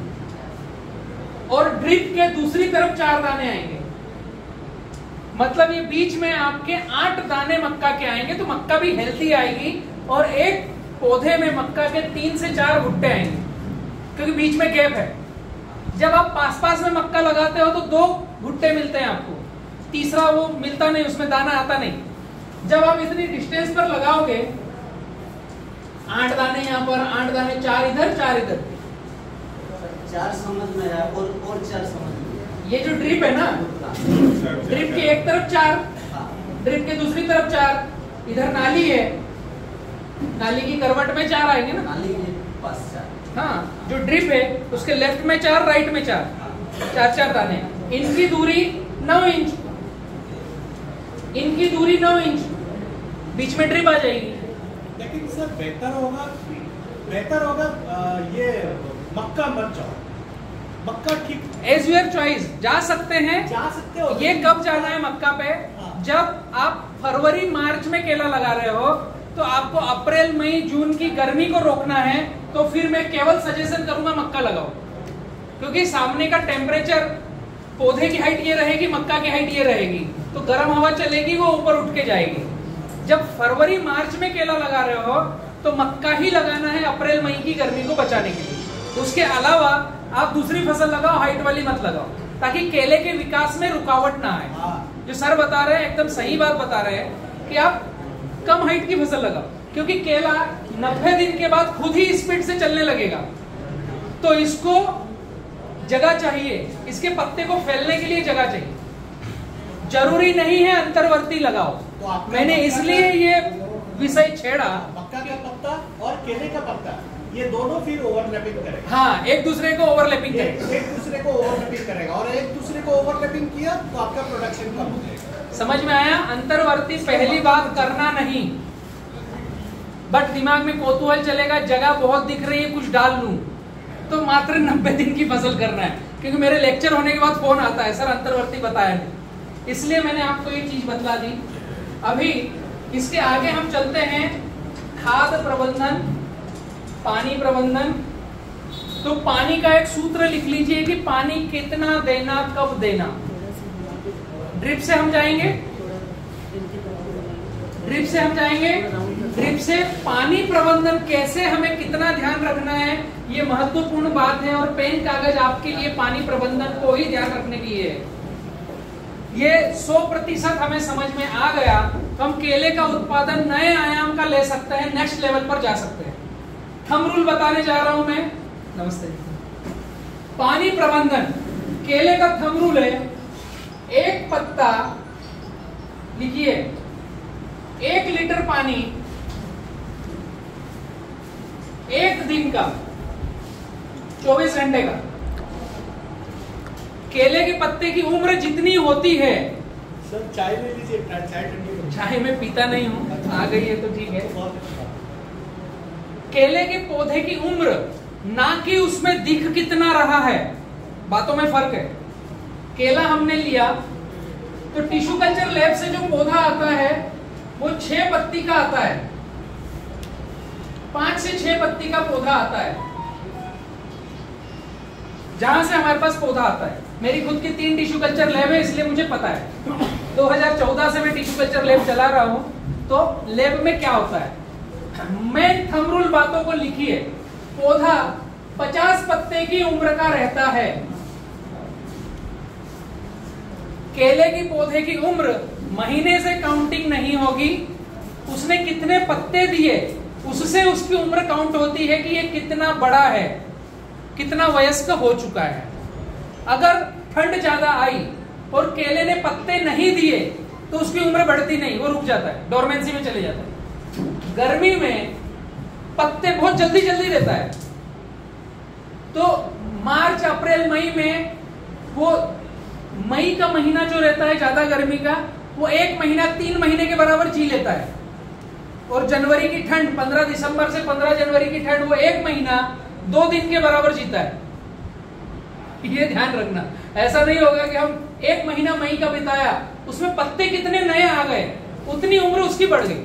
S1: और ड्रिप के दूसरी तरफ चार दाने आएंगे। मतलब ये बीच में आपके आठ दाने मक्का के आएंगे, तो मक्का भी हेल्थी आएगी। और एक पौधे में मक्का के तीन से चार भुट्टे आएंगे, क्योंकि बीच में गैप है। जब आप पास पास में मक्का लगाते हो तो दो भुट्टे मिलते हैं आपको, तीसरा वो मिलता नहीं, उसमें दाना आता नहीं। जब आप इतनी डिस्टेंस पर लगाओगे, आठ दाने यहाँ पर, आठ दाने, चार इधर, चार इधर,
S6: चार समझ में आया, और और चार समझ में।
S1: ये जो ड्रिप है ना, ड्रिप के एक तरफ चार, ड्रिप के दूसरी तरफ चार, इधर नाली है, नाली की करवट में चार आएंगे ना,
S6: नाली के पास चार।
S1: हाँ, जो ड्रिप है उसके लेफ्ट में चार, राइट में चार, चार चार दाने। इनकी दूरी नौ इंच, इनकी दूरी नौ इंच, बीच में ड्रिप आ जाएगी।
S2: लेकिन सर बेहतर होगा, बेहतर होगा आ, ये मक्का मत जाओ, मक्का ठीक,
S1: एज यूर चॉइस, जा सकते हैं,
S2: जा सकते हो।
S1: ये कब जाना है मक्का पे? जब आप फरवरी मार्च में केला लगा रहे हो, तो आपको अप्रैल मई जून की गर्मी को रोकना है, तो फिर मैं केवल सजेशन करूंगा मक्का लगाओ, क्योंकि सामने का टेम्परेचर, पौधे की हाइट ये रहेगी, मक्का की हाइट ये रहेगी, तो गर्म हवा चलेगी, वो ऊपर उठ के जाएगी। जब फरवरी मार्च में केला लगा रहे हो तो मक्का ही लगाना है अप्रैल मई की गर्मी को बचाने के लिए। उसके अलावा आप दूसरी फसल लगाओ, हाइट वाली मत लगाओ, ताकि केले के विकास में रुकावट ना आए। जो सर बता रहे हैं एकदम सही बात बता रहे हैं कि आप कम हाइट की फसल लगाओ, क्योंकि केला नब्बे दिन के बाद खुद ही स्पीड से चलने लगेगा। तो इसको जगह चाहिए, इसके पत्ते को फैलने के लिए जगह चाहिए। जरूरी नहीं है अंतर्वर्ती लगाओ,
S2: तो
S1: मैंने इसलिए ये विषय छेड़ा।
S2: मक्का का पत्ता और केले का पत्ता ये दोनों फिर ओवरलैपिंग करेगा।
S1: हाँ, एक दूसरे को ओवरलैपिंग
S2: एक,
S1: करेगा,
S2: एक दूसरे को ओवरलैपिंग करेगा और एक दूसरे को ओवरलैपिंग किया तो आपका प्रोडक्शन कम हो जाएगा।
S1: समझ में आया? अंतर्वर्ती पहली बात करना नहीं, बट दिमाग में कौतूहल चलेगा, जगह बहुत दिख रही है कुछ डाल लूं, तो मात्र नब्बे दिन की फसल करना है। क्योंकि मेरे लेक्चर होने के बाद फोन आता है, सर अंतर्वर्ती बताया नहीं, इसलिए मैंने आपको ये चीज बतला दी। अभी इसके आगे हम चलते हैं, खाद प्रबंधन, पानी प्रबंधन। तो पानी का एक सूत्र लिख लीजिए कि पानी कितना देना, कब देना। ड्रिप से हम जाएंगे, ड्रिप से हम जाएंगे ड्रिप से पानी प्रबंधन कैसे, हमें कितना ध्यान रखना है, ये महत्वपूर्ण बात है। और पेन कागज आपके लिए पानी प्रबंधन को ही ध्यान रखने के लिए है। ये सौ प्रतिशत हमें समझ में आ गया, हम केले का उत्पादन नए आयाम का ले सकते हैं, नेक्स्ट लेवल पर जा सकते हैं। थंब रूल बताने जा रहा हूं मैं। नमस्ते। पानी प्रबंधन, केले का थंब रूल है, एक पत्ता लिखिए, एक लीटर पानी एक दिन का, चौबीस घंटे का। केले के पत्ते की उम्र जितनी होती है,
S2: सर चाय ले लीजिए, चाय ठंडी।
S1: चाय में पीता नहीं हूं, आ गई है तो ठीक है। केले के पौधे की उम्र, ना कि उसमें दिख कितना रहा है, बातों में फर्क है। केला हमने लिया तो टिश्यू कल्चर लैब से जो पौधा आता है वो छह पत्ती का आता है, पांच से छह पत्ती का पौधा आता है, जहां से हमारे पास पौधा आता है। मेरी खुद की तीन टिश्यू कल्चर लैब है, इसलिए मुझे पता है। दो हज़ार चौदह से मैं टिश्यू कल्चर लैब चला रहा हूं, तो लैब में क्या होता है, मैं थंब रूल बातों को लिखिए। पौधा पचास पत्ते की उम्र का रहता है। केले की पौधे की उम्र महीने से काउंटिंग नहीं होगी, उसने कितने पत्ते दिए उससे उसकी उम्र काउंट होती है कि ये कितना बड़ा है, कितना वयस्क हो चुका है। अगर ठंड ज्यादा आई और केले ने पत्ते नहीं दिए तो उसकी उम्र बढ़ती नहीं, वो रुक जाता है, डोरमेंसी में चले जाता है। गर्मी में पत्ते बहुत जल्दी जल्दी देता है, तो मार्च अप्रैल मई में, वो मई का महीना जो रहता है ज्यादा गर्मी का, वो एक महीना तीन महीने के बराबर जी लेता है। और जनवरी की ठंड, पंद्रह दिसंबर से पंद्रह जनवरी की ठंड, वो एक महीना दो दिन के बराबर जीता है। ये ध्यान रखना, ऐसा नहीं होगा कि हम एक महीना मई का बिताया, उसमें पत्ते कितने नए आ गए, उतनी उम्र उसकी बढ़ गई।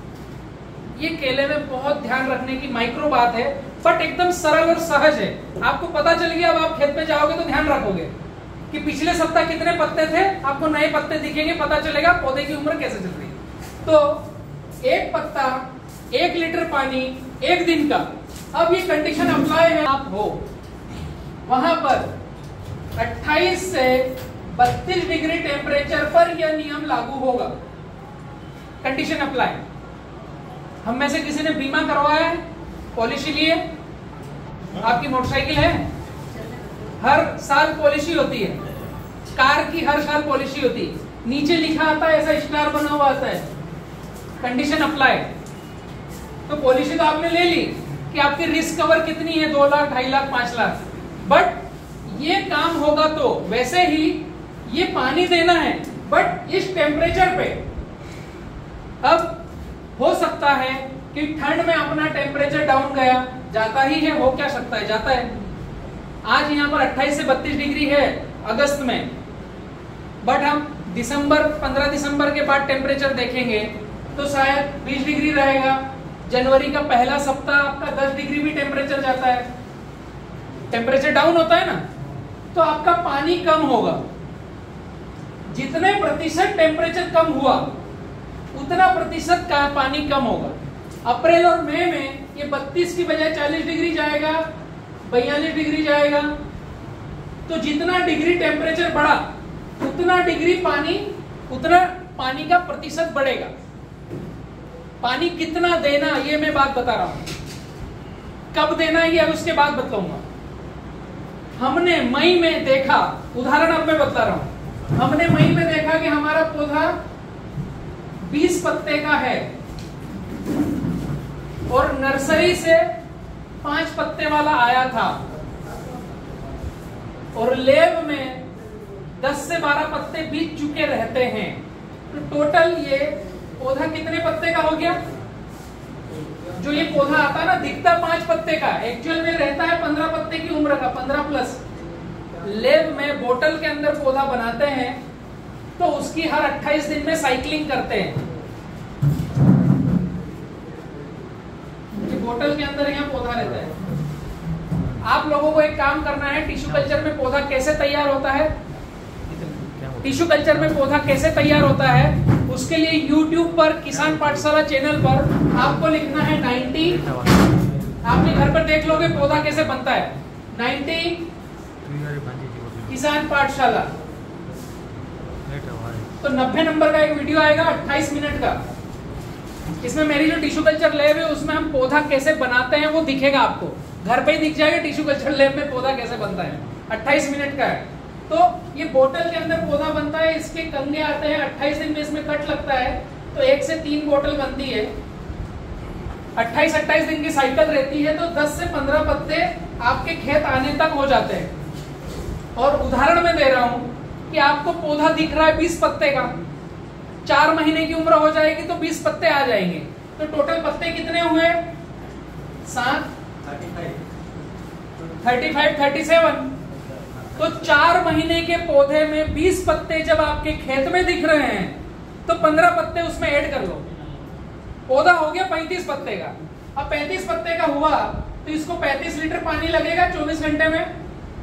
S1: ये केले में बहुत ध्यान रखने की माइक्रो बात है, बट एकदम सरल और सहज है। आपको पता चल गया, अब आप खेत में जाओगे तो ध्यान रखोगे कि पिछले सप्ताह कितने पत्ते थे, आपको नए पत्ते दिखेंगे, पता चलेगा पौधे की उम्र कैसे चल रही है। तो एक पत्ता, एक लीटर पानी, एक दिन का। अब ये कंडीशन अप्लाई है, आप हो वहां पर अट्ठाईस से बत्तीस डिग्री टेम्परेचर पर यह नियम लागू होगा। Condition apply. हम में से किसी ने बीमा करवाया है, पॉलिसी लिए? आपकी मोटरसाइकिल है, हर साल पॉलिसी होती है, कार की हर साल पॉलिसी होती है, नीचे लिखा आता है, ऐसा स्टार बना हुआ आता है, कंडीशन अप्लाई। तो पॉलिसी तो आपने ले ली कि आपकी रिस्क कवर कितनी है, दो लाख, ढाई लाख, पांच लाख, बट ये काम होगा तो वैसे ही ये पानी देना है, बट इस टेम्परेचर पे। अब हो सकता है कि ठंड में अपना टेम्परेचर डाउन गया, जाता ही है, हो क्या सकता है, जाता है। आज यहाँ पर अट्ठाईस से बत्तीस डिग्री है अगस्त में, बट हम दिसंबर, पंद्रह दिसंबर के बाद टेम्परेचर देखेंगे तो शायद बीस डिग्री रहेगा। जनवरी का पहला सप्ताह आपका दस डिग्री भी टेम्परेचर जाता है, टेम्परेचर डाउन होता है ना, तो आपका पानी कम होगा। जितने प्रतिशत टेम्परेचर कम हुआ उतना प्रतिशत का पानी कम होगा। अप्रैल और मई में ये बत्तीस की बजाय चालीस डिग्री जाएगा, बयालीस डिग्री जाएगा। तो जितना डिग्री टेम्परेचर बढ़ा उतना डिग्री पानी, उतना पानी का प्रतिशत बढ़ेगा। पानी कितना देना ये मैं बात बता रहा हूं, कब देना ये उसके बाद बतलाऊंगा। हमने मई में देखा, उदाहरण अब मैं बता रहा हूं, हमने मई में देखा कि हमारा पौधा बीस पत्ते का है और नर्सरी से पांच पत्ते वाला आया था और लेब में दस से बारह पत्ते बीत चुके रहते हैं, तो टोटल ये पौधा कितने पत्ते का हो गया? जो ये पौधा आता ना दिखता पांच पत्ते का, एक्चुअल में रहता है पंद्रह पत्ते की उम्र का, पंद्रह प्लस। लेब में बोतल के अंदर पौधा बनाते हैं तो उसकी हर अट्ठाईस दिन में साइकिलिंग करते हैं। बोतल के अंदर यहाँ पौधा रहता है। आप लोगों को एक काम करना है, टिश्यू कल्चर में पौधा कैसे तैयार होता है, टिश्यू कल्चर में पौधा कैसे तैयार होता है, उसके लिए यूट्यूब पर किसान पाठशाला चैनल पर आपको लिखना है नाइन्टी, आपने घर पर देख लोगे पौधा कैसे बनता है, नाइन्टी किसान पाठशाला, तो नब्बे नंबर का एक वीडियो आएगा अट्ठाईस मिनट का। इसमें मेरी जो टिश्यू कल्चर लैब है उसमें हम पौधा कैसे बनाते हैं वो दिखेगा आपको, घर पे ही दिख जाएगा टिश्यू कल्चर लैब में पौधा कैसे बनता है, अट्ठाईस मिनट का है। तो ये बोतल के अंदर पौधा बनता है, इसके कंगे आते हैं, अट्ठाईस दिन में इसमें कट लगता है, तो एक से तीन बोतल बनती है, अट्ठाईस अट्ठाईस दिन की साइकिल रहती है, तो दस से पंद्रह पत्ते आपके खेत आने तक हो जाते हैं। और उदाहरण में दे रहा हूं कि आपको पौधा दिख रहा है बीस पत्ते का, चार महीने की उम्र हो जाएगी तो बीस पत्ते आ जाएंगे, तो टोटल पत्ते कितने हुए? सात, थर्टी फाइव, थर्टी सेवन। तो चार महीने के पौधे में बीस पत्ते जब आपके खेत में दिख रहे हैं तो पंद्रह पत्ते उसमें ऐड कर लो, पौधा हो गया पैंतीस पत्ते का। अब पैंतीस पत्ते का हुआ तो इसको पैंतीस लीटर पानी लगेगा चौबीस घंटे में।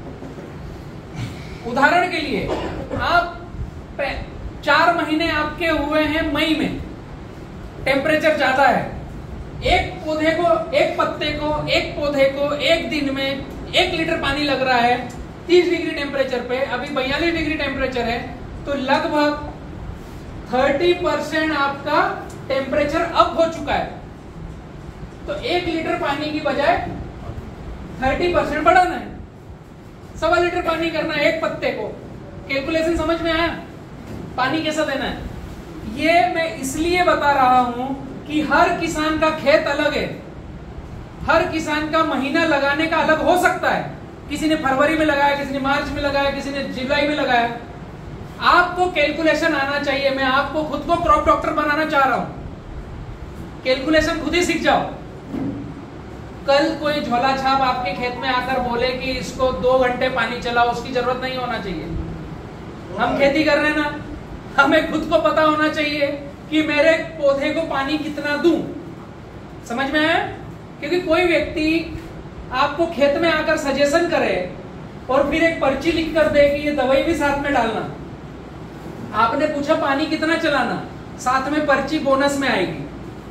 S1: उदाहरण के लिए आप चार महीने आपके हुए हैं मई में, टेम्परेचर ज्यादा है, एक पौधे को, एक पत्ते को, एक पौधे को एक दिन में एक लीटर पानी लग रहा है तीस डिग्री टेम्परेचर पे, अभी बयालीस डिग्री टेम्परेचर है, तो लगभग तीस परसेंट आपका टेम्परेचर अप हो चुका है। तो एक लीटर पानी की बजाय तीस परसेंट बढ़ाना है, सवा लीटर पानी करना है एक पत्ते को। कैलकुलेशन समझ में आया? पानी कैसा देना है? ये मैं इसलिए बता रहा हूं कि हर किसान का खेत अलग है, हर किसान का महीना लगाने का अलग हो सकता है, किसी ने फरवरी में लगाया, किसी ने मार्च में लगाया, किसी ने जुलाई में लगाया। आपको कैलकुलेशन आना चाहिए। मैं आपको खुद को क्रॉप डॉक्टर बनाना चाह रहा हूं, कैलकुलेशन खुद ही सीख जाओ। कल कोई झोला छाप आपके खेत में आकर बोले कि इसको दो घंटे पानी चलाओ, उसकी जरूरत नहीं होना चाहिए। हम खेती कर रहे हैं ना, हमें खुद को पता होना चाहिए कि मेरे पौधे को पानी कितना दूं। समझ में आया? क्योंकि कोई व्यक्ति आपको खेत में आकर सजेशन करे और फिर एक पर्ची लिख कर दे कि ये दवाई भी साथ में डालना, आपने पूछा पानी कितना चलाना, साथ में पर्ची बोनस में आएगी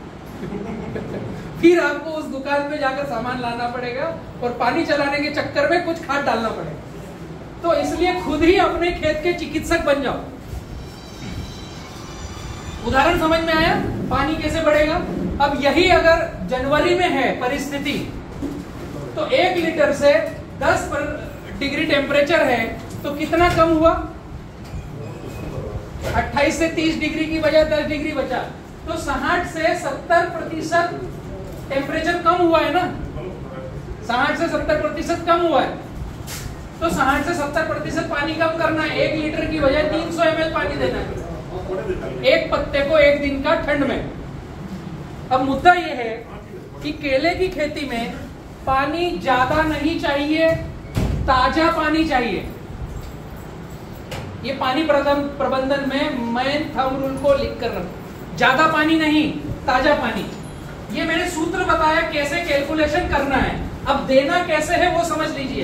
S1: फिर आपको उस दुकान पे जाकर सामान लाना पड़ेगा और पानी चलाने के चक्कर में कुछ खाद डालना पड़ेगा। तो इसलिए खुद ही अपने खेत के चिकित्सक बन जाओ। उदाहरण समझ में आया? पानी कैसे बढ़ेगा? अब यही अगर जनवरी में है परिस्थिति, तो एक लीटर से दस डिग्री टेम्परेचर है तो कितना कम हुआ? अट्ठाईस से तीस डिग्री की बजाय दस डिग्री बचा, तो साठ से सत्तर प्रतिशत टेम्परेचर कम हुआ है ना, साठ से सत्तर प्रतिशत कम हुआ है। तो साठ से सत्तर प्रतिशत पानी कम करना है, एक लीटर की बजाय तीन सौ एम एल पानी देना है एक पत्ते को एक दिन का ठंड में। अब मुद्दा यह है कि केले की खेती में पानी ज्यादा नहीं चाहिए, ताजा पानी चाहिए। ये पानी प्रबंधन में मैं थंब रूल को लिख कर रखा, ज्यादा पानी नहीं, ताजा पानी। ये मैंने सूत्र बताया कैसे कैलकुलेशन करना है, अब देना कैसे है वो समझ लीजिए।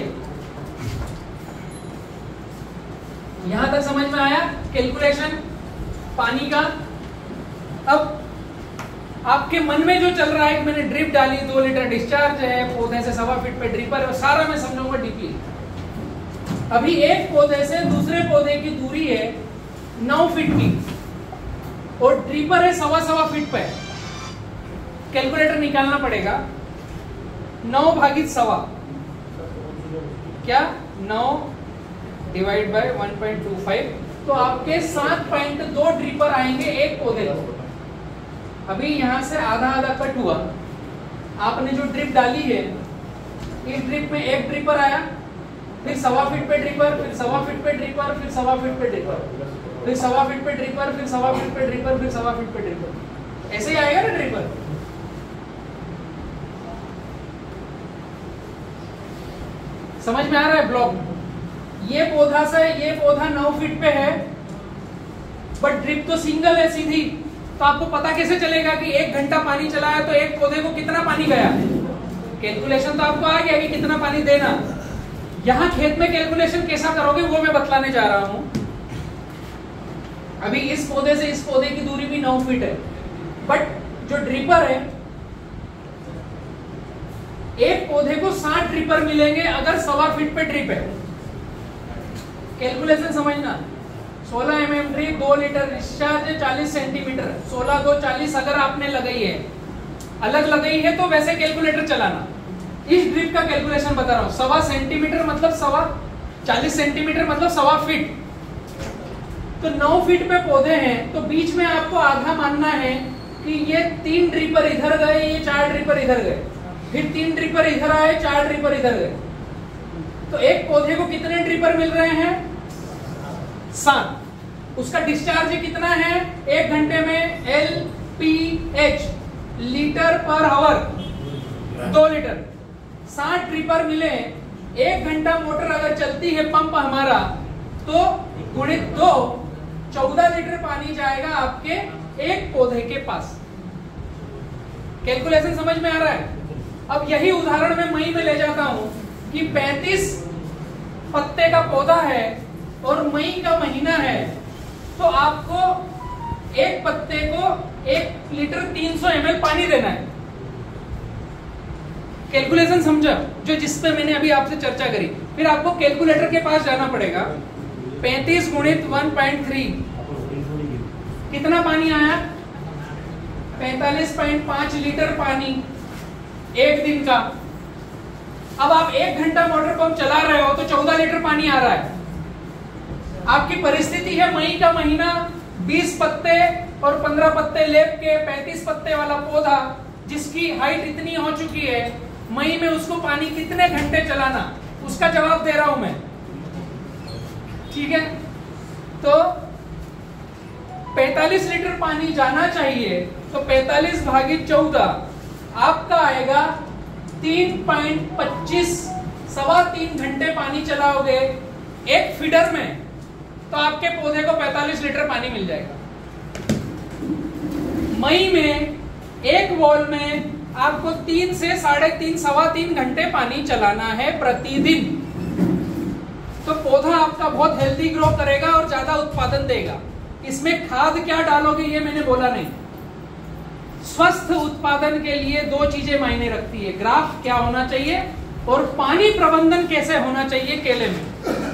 S1: यहां तक समझ में आया कैलकुलेशन पानी का? अब आपके मन में जो चल रहा है कि मैंने ड्रिप डाली, दो लीटर डिस्चार्ज है, पौधे से सवा फीट पे ड्रिपर है, सारा मैं समझाऊंगा डीपली। अभी एक पौधे से दूसरे पौधे की दूरी है नौ फीट की और ड्रिपर है सवा सवा फीट पे। कैलकुलेटर निकालना पड़ेगा, नौ भागित सवा, क्या नौ divide by one point two five, तो आपके सात पॉइंट दो ड्रिपर आएंगे एक पौधे को। अभी यहाँ से आधा आधा कट हुआ, आपने जो ड्रिप डाली है, इस ड्रिप में एक ड्रिपर आया, फिर सवा फीट पे ड्रिपर, फिर सवा फीट पे ड्रिपर, फिर सवा फीट पे ड्रिपर, फिर सवा फीट पे ड्रिपर, फिर सवा फीट पे ड्रिपर, फिर सवा फीट पे ड्रिपर, ऐसे ही आएगा ना ड्रिपर। समझ में आ रहा है ब्लॉक? ये पौधा से ये पौधा नौ फीट पे है, बट ड्रिप तो सिंगल है सीधी, तो आपको पता कैसे चलेगा कि एक घंटा पानी चलाया तो एक पौधे को कितना पानी गया? कैलकुलेशन तो आपको आ गया कि कितना पानी देना। यहाँ खेत में कैलकुलेशन कैसा करोगे वो मैं बतलाने जा रहा हूँ। अभी इस पौधे से इस पौधे की दूरी भी नौ फीट है, बट जो ड्रिपर है, एक पौधे को साठ ड्रिपर मिलेंगे अगर सवा फीट पे ड्रिप है। कैलकुलेशन समझना, सोलह एम एम ड्रिप, दो लीटर डिस्चार्ज, चालीस सेंटीमीटर, सोलह दो चालीस अगर आपने लगाई है, अलग लगाई है तो वैसे कैलकुलेटर चलाना। इस ड्रिप का कैलकुलेशन बता रहा हूं, सवा सेंटीमीटर मतलब सवा, चालीस सेंटीमीटर मतलब सवा फीट, तो नौ फीट पे पौधे हैं, तो बीच में आपको आधा मानना है कि ये तीन ड्रिपर इधर गए, ये चार ड्रिपर इधर गए, फिर तीन ड्रिपर इधर आए, चार ड्रिपर इधर गए, तो एक पौधे को कितने ड्रिपर मिल रहे हैं? सात। उसका डिस्चार्ज कितना है एक घंटे में? L P H, litre per hour, दो लीटर। साठ ड्रिपर मिले, एक घंटा मोटर अगर चलती है पंप हमारा, तो गुणित दो, चौदह लीटर पानी जाएगा आपके एक पौधे के पास। कैलकुलेशन समझ में आ रहा है? अब यही उदाहरण मैं मई में ले जाता हूं कि पैंतीस पत्ते का पौधा है और मई का महीना है, तो आपको एक पत्ते को एक लीटर तीन सौ एम एल पानी देना है। कैलकुलेशन समझा जो जिस पे मैंने अभी आपसे चर्चा करी। फिर आपको कैलकुलेटर के पास जाना पड़ेगा। पैंतीस गुणित वन पॉइंट थ्री, कितना पानी आया? पैंतालीस पॉइंट पांच लीटर पानी एक दिन का। अब आप एक घंटा मोटर पंप चला रहे हो तो चौदह लीटर पानी आ रहा है। आपकी परिस्थिति है मई का महीना, बीस पत्ते और पंद्रह पत्ते लेप के पैंतीस पत्ते वाला पौधा, जिसकी हाइट इतनी हो चुकी है, मई में उसको पानी कितने घंटे चलाना, उसका जवाब दे रहा हूं मैं। ठीक है, तो पैंतालीस लीटर पानी जाना चाहिए, तो पैंतालीस भागित चौदह आपका आएगा तीन पॉइंट पच्चीस। सवा तीन घंटे पानी चलाओगे एक फीडर में, तो आपके पौधे को पैंतालीस लीटर पानी मिल जाएगा। मई में एक वॉल में आपको तीन से साढ़े तीन सवा तीन घंटे पानी चलाना है प्रतिदिन, तो पौधा आपका बहुत हेल्दी ग्रो करेगा और ज्यादा उत्पादन देगा। इसमें खाद क्या डालोगे ये मैंने बोला नहीं। स्वस्थ उत्पादन के लिए दो चीजें मायने रखती है, ग्राफ क्या होना चाहिए और पानी प्रबंधन कैसे होना चाहिए केले में।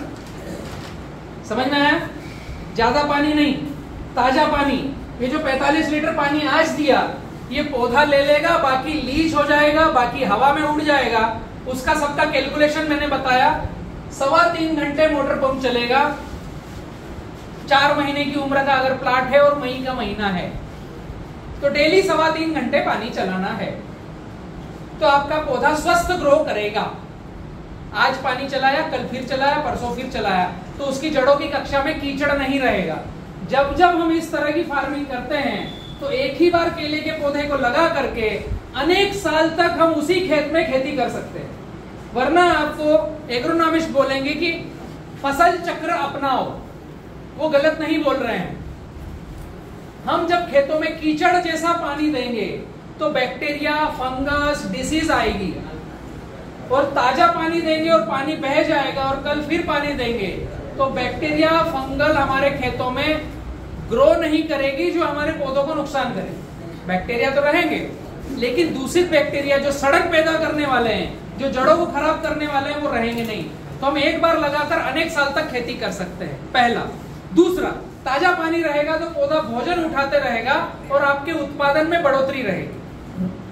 S1: समझ में आया? ज्यादा पानी नहीं, ताजा पानी। ये जो पैंतालीस लीटर पानी आज दिया, ये पौधा ले लेगा, बाकी लीच हो जाएगा, बाकी हवा में उड़ जाएगा। उसका सबका कैलकुलेशन मैंने बताया। सवा तीन घंटे मोटर पंप चलेगा, चार महीने की उम्र का अगर प्लाट है और मई का महीना है, तो डेली सवा तीन घंटे पानी चलाना है, तो आपका पौधा स्वस्थ ग्रो करेगा। आज पानी चलाया, कल फिर चलाया, परसों फिर चलाया, तो उसकी जड़ों की कक्षा में कीचड़ नहीं रहेगा। जब जब हम इस तरह की फार्मिंग करते हैं, तो एक ही बार केले के पौधे को लगा करके अनेक साल तक हम उसी खेत में खेती कर सकते हैं। वरना आपको एग्रोनॉमिस्ट बोलेंगे कि फसल चक्र अपनाओ, वो गलत नहीं बोल रहे हैं। हम जब खेतों में कीचड़ जैसा पानी देंगे तो बैक्टीरिया, फंगस, डिसीज आएगी, और ताजा पानी देंगे और पानी बह जाएगा और कल फिर पानी देंगे, तो बैक्टीरिया, फंगल हमारे खेतों में ग्रो नहीं करेगी जो हमारे पौधों को नुकसान करे। बैक्टीरिया तो रहेंगे, लेकिन दूषित बैक्टीरिया जो सड़क पैदा करने वाले हैं, जो जड़ों को खराब करने वाले हैं, वो रहेंगे नहीं। तो हम एक बार लगाकर अनेक साल तक खेती कर सकते हैं, पहला। दूसरा, ताजा पानी रहेगा तो पौधा भोजन उठाते रहेगा और आपके उत्पादन में बढ़ोतरी रहेगी।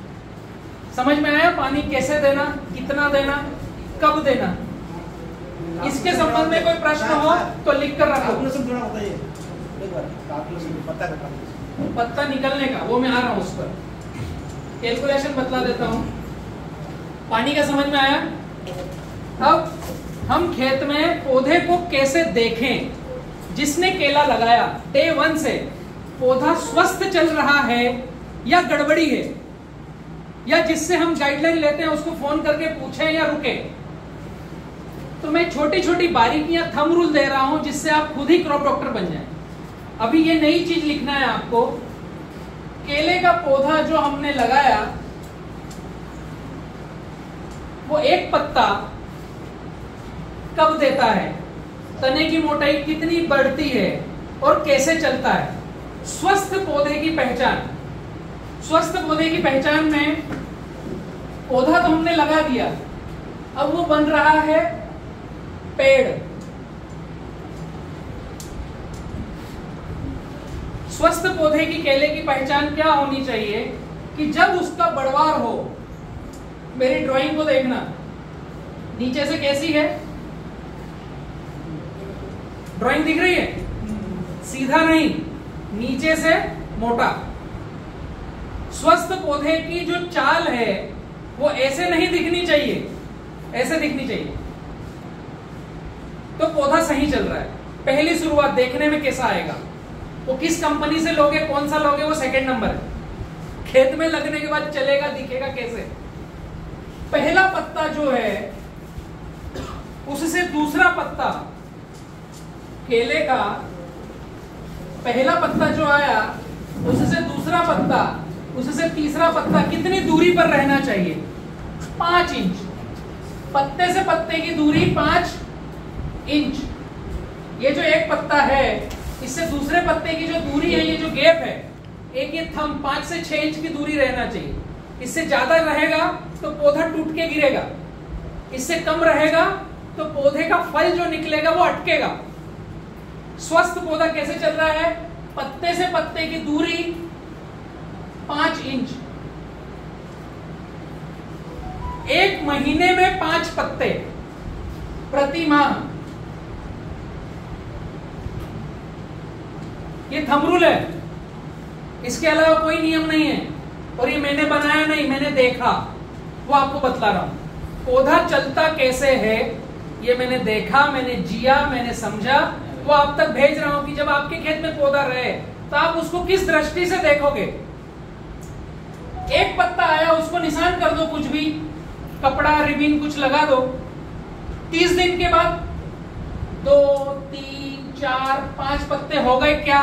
S1: समझ में आया? पानी कैसे देना, कितना देना, कब देना। इसके संबंध में कोई प्रश्न हो तो लिख कर रखो।
S8: थोड़ा बताइए एक बार, पत्ता का
S1: पत्ता निकलने का, वो मैं आ रहा हूँ उस पर। कैलकुलेशन बतला देता हूँ। पानी का समझ में आया? अब हम खेत में पौधे को कैसे देखें? जिसने केला लगाया डे वन से पौधा स्वस्थ चल रहा है या गड़बड़ी है, या जिससे हम गाइडलाइन लेते हैं उसको फोन करके पूछें या रुके, तो मैं छोटी छोटी बारीकियां थंब रूल दे रहा हूं जिससे आप खुद ही क्रॉप डॉक्टर बन जाएं। अभी ये नई चीज लिखना है आपको। केले का पौधा जो हमने लगाया वो एक पत्ता कब देता है, तने की मोटाई कितनी बढ़ती है और कैसे चलता है। स्वस्थ पौधे की पहचान, स्वस्थ पौधे की पहचान में पौधा तो हमने लगा दिया, अब वो बन रहा है पेड़। स्वस्थ पौधे की केले की पहचान क्या होनी चाहिए कि जब उसका बढ़वार हो, मेरी ड्राइंग को देखना, नीचे से कैसी है ड्राइंग दिख रही है? सीधा नहीं, नीचे से मोटा। स्वस्थ पौधे की जो चाल है वो ऐसे नहीं दिखनी चाहिए, ऐसे दिखनी चाहिए, तो पौधा सही चल रहा है। पहली शुरुआत देखने में कैसा आएगा, वो किस कंपनी से लोगे, कौन सा लोगे, वो सेकंड नंबर है। खेत में लगने के बाद चलेगा, दिखेगा कैसे। पहला पत्ता जो है उससे दूसरा पत्ता, केले का पहला पत्ता जो आया उससे दूसरा पत्ता, उससे तीसरा पत्ता कितनी दूरी पर रहना चाहिए? पांच इंच। पत्ते से पत्ते की दूरी पांच इंच। ये जो एक पत्ता है इससे दूसरे पत्ते की जो दूरी है, ये जो गैप है, एक ये थंब पांच से छह इंच की दूरी रहना चाहिए। इससे ज्यादा रहेगा तो पौधा टूट के गिरेगा, इससे कम रहेगा तो पौधे का फल जो निकलेगा वो अटकेगा। स्वस्थ पौधा कैसे चल रहा है? पत्ते से पत्ते की दूरी पांच इंच। एक महीने में पांच पत्ते प्रति माह, ये थंब रूल है, इसके अलावा कोई नियम नहीं है। और ये मैंने बनाया नहीं, मैंने देखा, वो आपको बतला रहा हूं। पौधा चलता कैसे है ये मैंने देखा, मैंने जिया, मैंने समझा, वो आप तक भेज रहा हूं कि जब आपके खेत में पौधा रहे तो आप उसको किस दृष्टि से देखोगे। एक पत्ता आया, उसको निशान कर दो, कुछ भी कपड़ा रिबन कुछ लगा दो। तीस दिन के बाद दो, तीन, चार, पांच पत्ते हो गए क्या?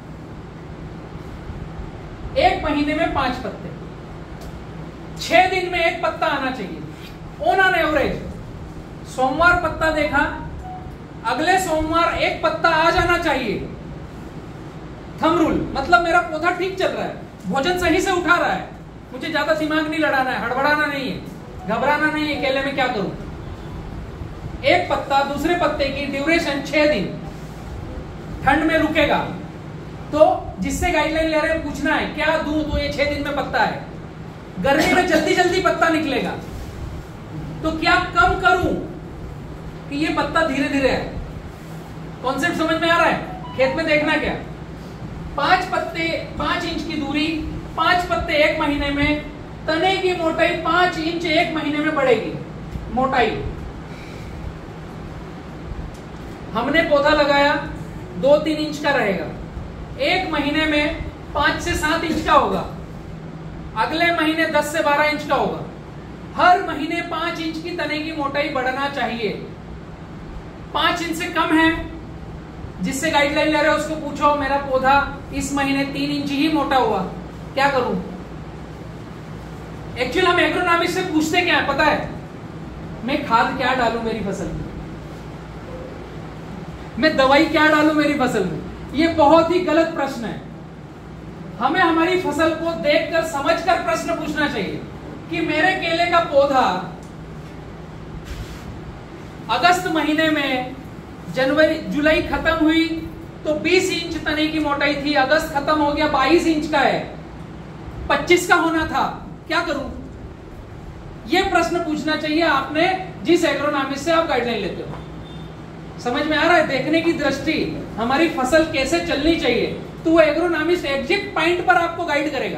S1: एक महीने में पांच पत्ते, छह दिन में एक पत्ता आना चाहिए ऑन एन एवरेज। सोमवार पत्ता देखा, अगले सोमवार एक पत्ता आ जाना चाहिए। थंब रूल मतलब मेरा पौधा ठीक चल रहा है, भोजन सही से उठा रहा है, मुझे ज्यादा दिमाग नहीं लड़ाना है, हड़बड़ाना नहीं है, घबराना नहीं है, केले में क्या करूं। एक पत्ता दूसरे पत्ते की ड्यूरेशन छह दिन, ठंड में रुकेगा तो जिससे गाइडलाइन ले रहे हैं पूछना है क्या दूं तो ये छह दिन में पत्ता है। गर्मी में जल्दी जल्दी पत्ता निकलेगा तो क्या कम करूं कि ये पत्ता धीरे धीरे है। कॉन्सेप्ट समझ में आ रहा है? खेत में देखना क्या, पांच पत्ते पांच इंच की दूरी, पांच पत्ते एक महीने में, तने की मोटाई पांच इंच एक महीने में बढ़ेगी। मोटाई हमने पौधा लगाया दो तीन इंच का रहेगा, एक महीने में पांच से सात इंच का होगा, अगले महीने दस से बारह इंच का होगा। हर महीने पांच इंच की तने की मोटाई बढ़ना चाहिए। पांच इंच से कम है, जिससे गाइडलाइन ले रहे हो उसको पूछो मेरा पौधा इस महीने तीन इंच ही मोटा हुआ, क्या करूं। एक्चुअली हम एग्रोनॉमिस्ट से पूछते क्या है पता है? मैं खाद क्या डालूं मेरी फसल में, मैं दवाई क्या डालूं मेरी फसल में। ये बहुत ही गलत प्रश्न है। हमें हमारी फसल को देखकर समझकर प्रश्न पूछना चाहिए कि मेरे केले का पौधा अगस्त महीने में, जनवरी जुलाई खत्म हुई तो बीस इंच तने की मोटाई थी, अगस्त खत्म हो गया बाईस इंच का है, पच्चीस का होना था, क्या करूं। यह प्रश्न पूछना चाहिए आपने जिस एग्रोनॉमिस्ट से आप गाइडलाइन लेते हो। समझ में आ रहा है? देखने की दृष्टि, हमारी फसल कैसे चलनी चाहिए, तो वो एग्रोनॉमिस्ट एग्जैक्ट पॉइंट पर आपको गाइड करेगा।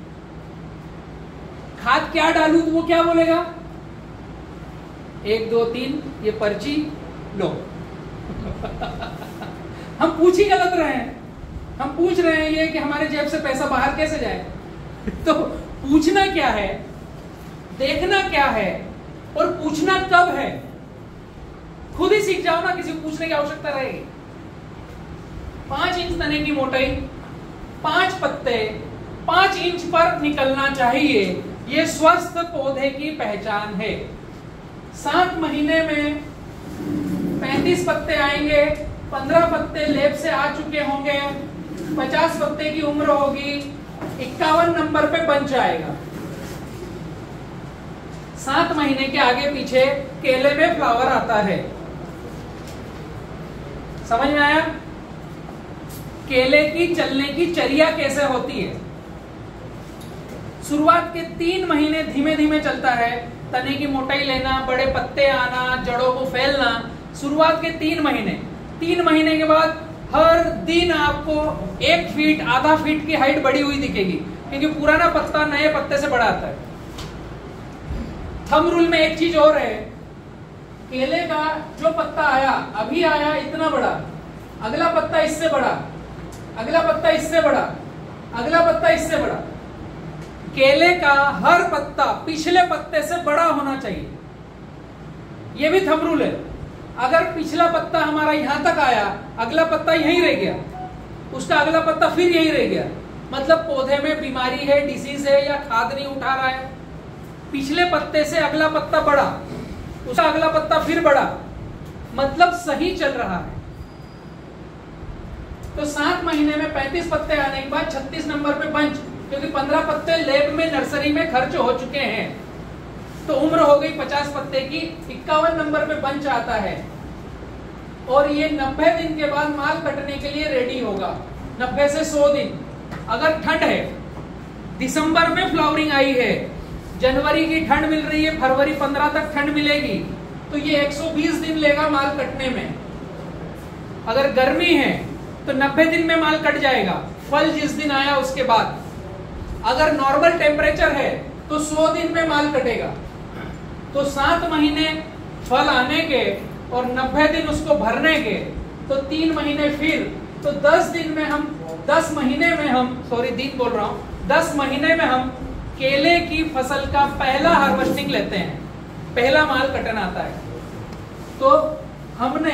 S1: खाद क्या डालूं तो वो क्या बोलेगा, एक दो तीन ये पर्ची लो। हम पूछ ही गलत रहे हैं, हम पूछ रहे हैं ये कि हमारे जेब से पैसा बाहर कैसे जाए। तो पूछना क्या है, देखना क्या है और पूछना कब है, खुद ही सीख जाओ ना, किसी को पूछने की आवश्यकता रहेगी। पांच इंच तने की मोटाई, पांच पत्ते, पांच इंच पर निकलना चाहिए, ये स्वस्थ पौधे की पहचान है। सात महीने में पैंतीस पत्ते आएंगे, पंद्रह पत्ते लेब से आ चुके होंगे, पचास पत्ते की उम्र होगी, इक्यावन नंबर पे बन जाएगा। सात महीने के आगे पीछे केले में फ्लावर आता है। समझ में आया? केले की चलने की चर्या कैसे होती है। शुरुआत के तीन महीने धीमे धीमे चलता है, तने की मोटाई लेना, बड़े पत्ते आना, जड़ों को फैलना, शुरुआत के तीन महीने। तीन महीने के बाद हर दिन आपको एक फीट आधा फीट की हाइट बढ़ी हुई दिखेगी, क्योंकि पुराना पत्ता नए पत्ते से बड़ा आता है। थंब रूल में एक चीज और है, केले का जो पत्ता आया, अभी आया इतना बड़ा, अगला पत्ता इससे बड़ा, अगला पत्ता इससे बड़ा, अगला पत्ता इससे बड़ा। केले का हर पत्ता पिछले पत्ते से बड़ा होना चाहिए, यह भी थंब रूल है। अगर पिछला पत्ता हमारा यहां तक आया, अगला पत्ता यहीं रह गया, उसका अगला पत्ता फिर यहीं रह गया, मतलब पौधे में बीमारी है, डिसीज है, या खाद नहीं उठा रहा है। पिछले पत्ते से अगला पत्ता बढ़ा, उसका अगला पत्ता फिर बढ़ा, मतलब सही चल रहा है। तो सात महीने में पैंतीस पत्ते आने के बाद छत्तीस नंबर पे बंच, क्योंकि पंद्रह पत्ते लेब में नर्सरी में खर्च हो चुके हैं, तो उम्र हो गई पचास पत्ते की, इक्यावन नंबर पे बंच आता है। और ये नब्बे दिन के बाद माल कटने के लिए रेडी होगा, नब्बे से सौ दिन। अगर ठंड है, दिसंबर में फ्लावरिंग आई है, जनवरी की ठंड मिल रही है, फरवरी पंद्रह तक ठंड मिलेगी, तो ये एक सौ बीस दिन लेगा माल कटने में। अगर गर्मी है तो नब्बे दिन में माल कट जाएगा, फल जिस दिन आया उसके बाद। अगर नॉर्मल टेम्परेचर है तो सौ दिन में माल कटेगा। तो सात महीने फल आने के और नब्बे दिन उसको भरने के, तो तीन महीने फिर, तो दस दिन में हम दस महीने में हम सॉरी दिन बोल रहा हूं दस महीने में हम केले की फसल का पहला हार्वेस्टिंग लेते हैं, पहला माल कटन आता है। तो हमने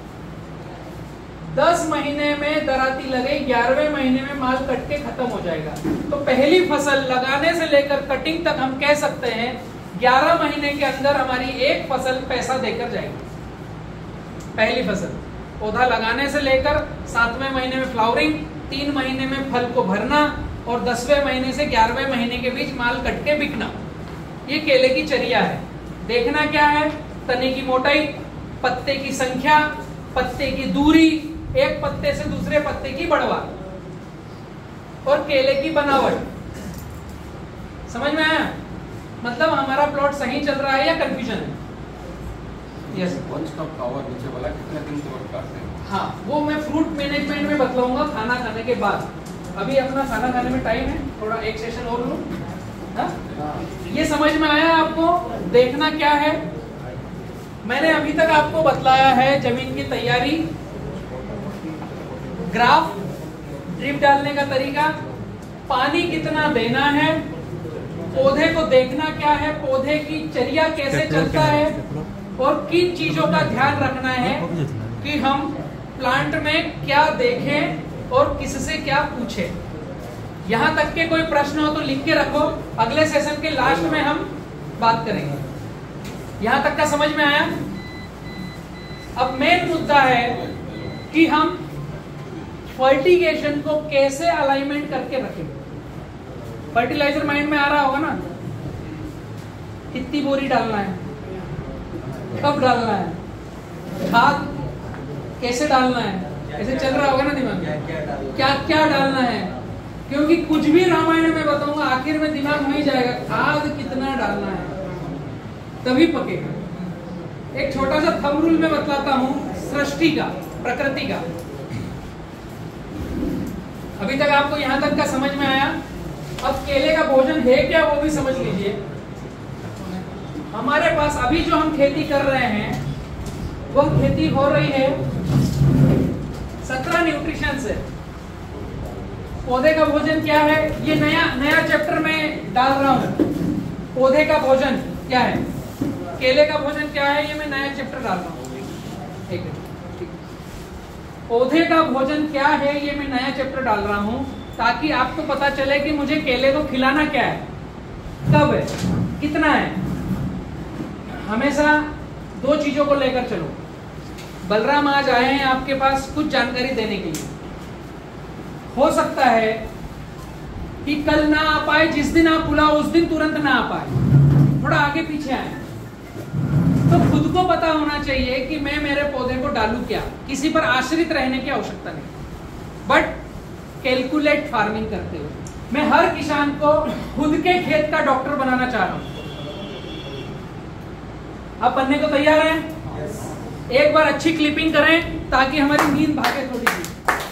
S1: दस महीने में दराती लगे, ग्यारहवें महीने में माल कट के खत्म हो जाएगा। तो पहली फसल लगाने से लेकर कटिंग तक हम कह सकते हैं ग्यारह महीने के अंदर हमारी एक फसल पैसा देकर जाएगी। पहली फसल पौधा लगाने से लेकर सातवें महीने में फ्लावरिंग, तीन महीने में फल को भरना और दसवें महीने से ग्यारहवें महीने के बीच माल कट के बिकना, ये केले की चर्या है। देखना क्या है, तने की मोटाई, पत्ते की संख्या, पत्ते की दूरी, एक पत्ते से दूसरे पत्ते की बढ़वार और केले की बनावट। समझ में आया? मतलब हमारा प्लॉट सही चल रहा है या कंफ्यूजन है? यस।
S7: वंश का फ्लावर नीचे वाला कितने दिन तक काटते हैं?
S1: हाँ, वो मैं फ्रूट मैनेजमेंट में बतलाऊंगा खाना खाने के बाद। अभी अपना खाना खाने में टाइम है, थोड़ा एक सेशन और लो। हाँ? ये समझ में आया आपको? देखना क्या है, मैंने अभी तक आपको बतलाया है जमीन की तैयारी, ग्राफ, ड्रिप डालने का तरीका, पानी कितना देना है, पौधे को देखना क्या है, पौधे की चर्या कैसे चलता है, और किन चीजों का ध्यान रखना है कि हम प्लांट में क्या देखें और किससे क्या पूछें। यहां तक के कोई प्रश्न हो तो लिख के रखो, अगले सेशन के लास्ट में हम बात करेंगे। यहां तक का समझ में आया? अब मेन मुद्दा है कि हम फर्टिगेशन को कैसे अलाइनमेंट करके रखें। फर्टिलाइजर माइंड में आ रहा होगा ना, कितनी बोरी डालना है, कब डालना है, खाद कैसे डालना है, ऐसे चल रहा होगा ना दिमाग में, क्या क्या डालना है। क्योंकि कुछ भी रामायण में बताऊंगा, आखिर में दिमाग में ही जाएगा खाद कितना डालना है, तभी पकेगा। एक छोटा सा थंब रूल में बतलाता हूं, सृष्टि का, प्रकृति का। अभी तक आपको यहां तक का समझ में आया? अब केले का भोजन है क्या वो भी समझ लीजिए। हमारे पास अभी जो हम खेती कर रहे हैं वह खेती हो रही है सत्रह न्यूट्रिशन से। पौधे का भोजन क्या है ये नया नया चैप्टर में डाल रहा हूं। पौधे का भोजन क्या है, केले का भोजन क्या है, ये मैं नया चैप्टर डाल रहा हूं। एक ठीक। पौधे का भोजन क्या है ये मैं नया चैप्टर डाल रहा हूं ताकि आपको पता चले कि मुझे केले को खिलाना क्या है, कब है, कितना है। हमेशा दो चीजों को लेकर चलो। बलराम आज आए हैं आपके पास कुछ जानकारी देने के लिए। हो सकता है कि कल ना आ पाए, जिस दिन आप बुलाओ उस दिन तुरंत ना आ पाए, थोड़ा आगे पीछे आए। तो खुद को पता होना चाहिए कि मैं मेरे पौधे को डालूं क्या। किसी पर आश्रित रहने की आवश्यकता नहीं, बट कैलकुलेट फार्मिंग करते हुए मैं हर किसान को खुद के खेत का डॉक्टर बनाना चाह रहा हूं। आप बनने को तैयार हैं? yes. एक बार अच्छी क्लिपिंग करें ताकि हमारी नींद भागे थोड़ी सी।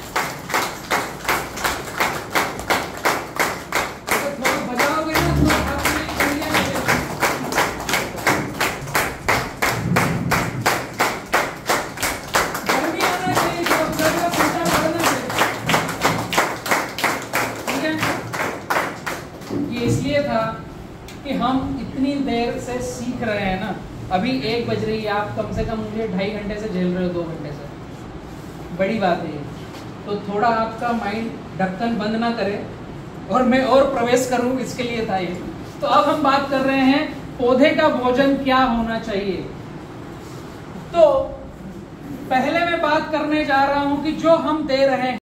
S1: कि हम इतनी देर से सीख रहे हैं ना, अभी एक बज रही है, आप कम से कम मुझे ढाई घंटे से झेल रहे हो, दो घंटे से। बड़ी बात है। तो थोड़ा आपका माइंड ढक्कन बंद ना करे और मैं और प्रवेश करूं, इसके लिए था ये। तो अब हम बात कर रहे हैं पौधे का भोजन क्या होना चाहिए। तो पहले मैं बात करने जा रहा हूं कि जो हम दे रहे हैं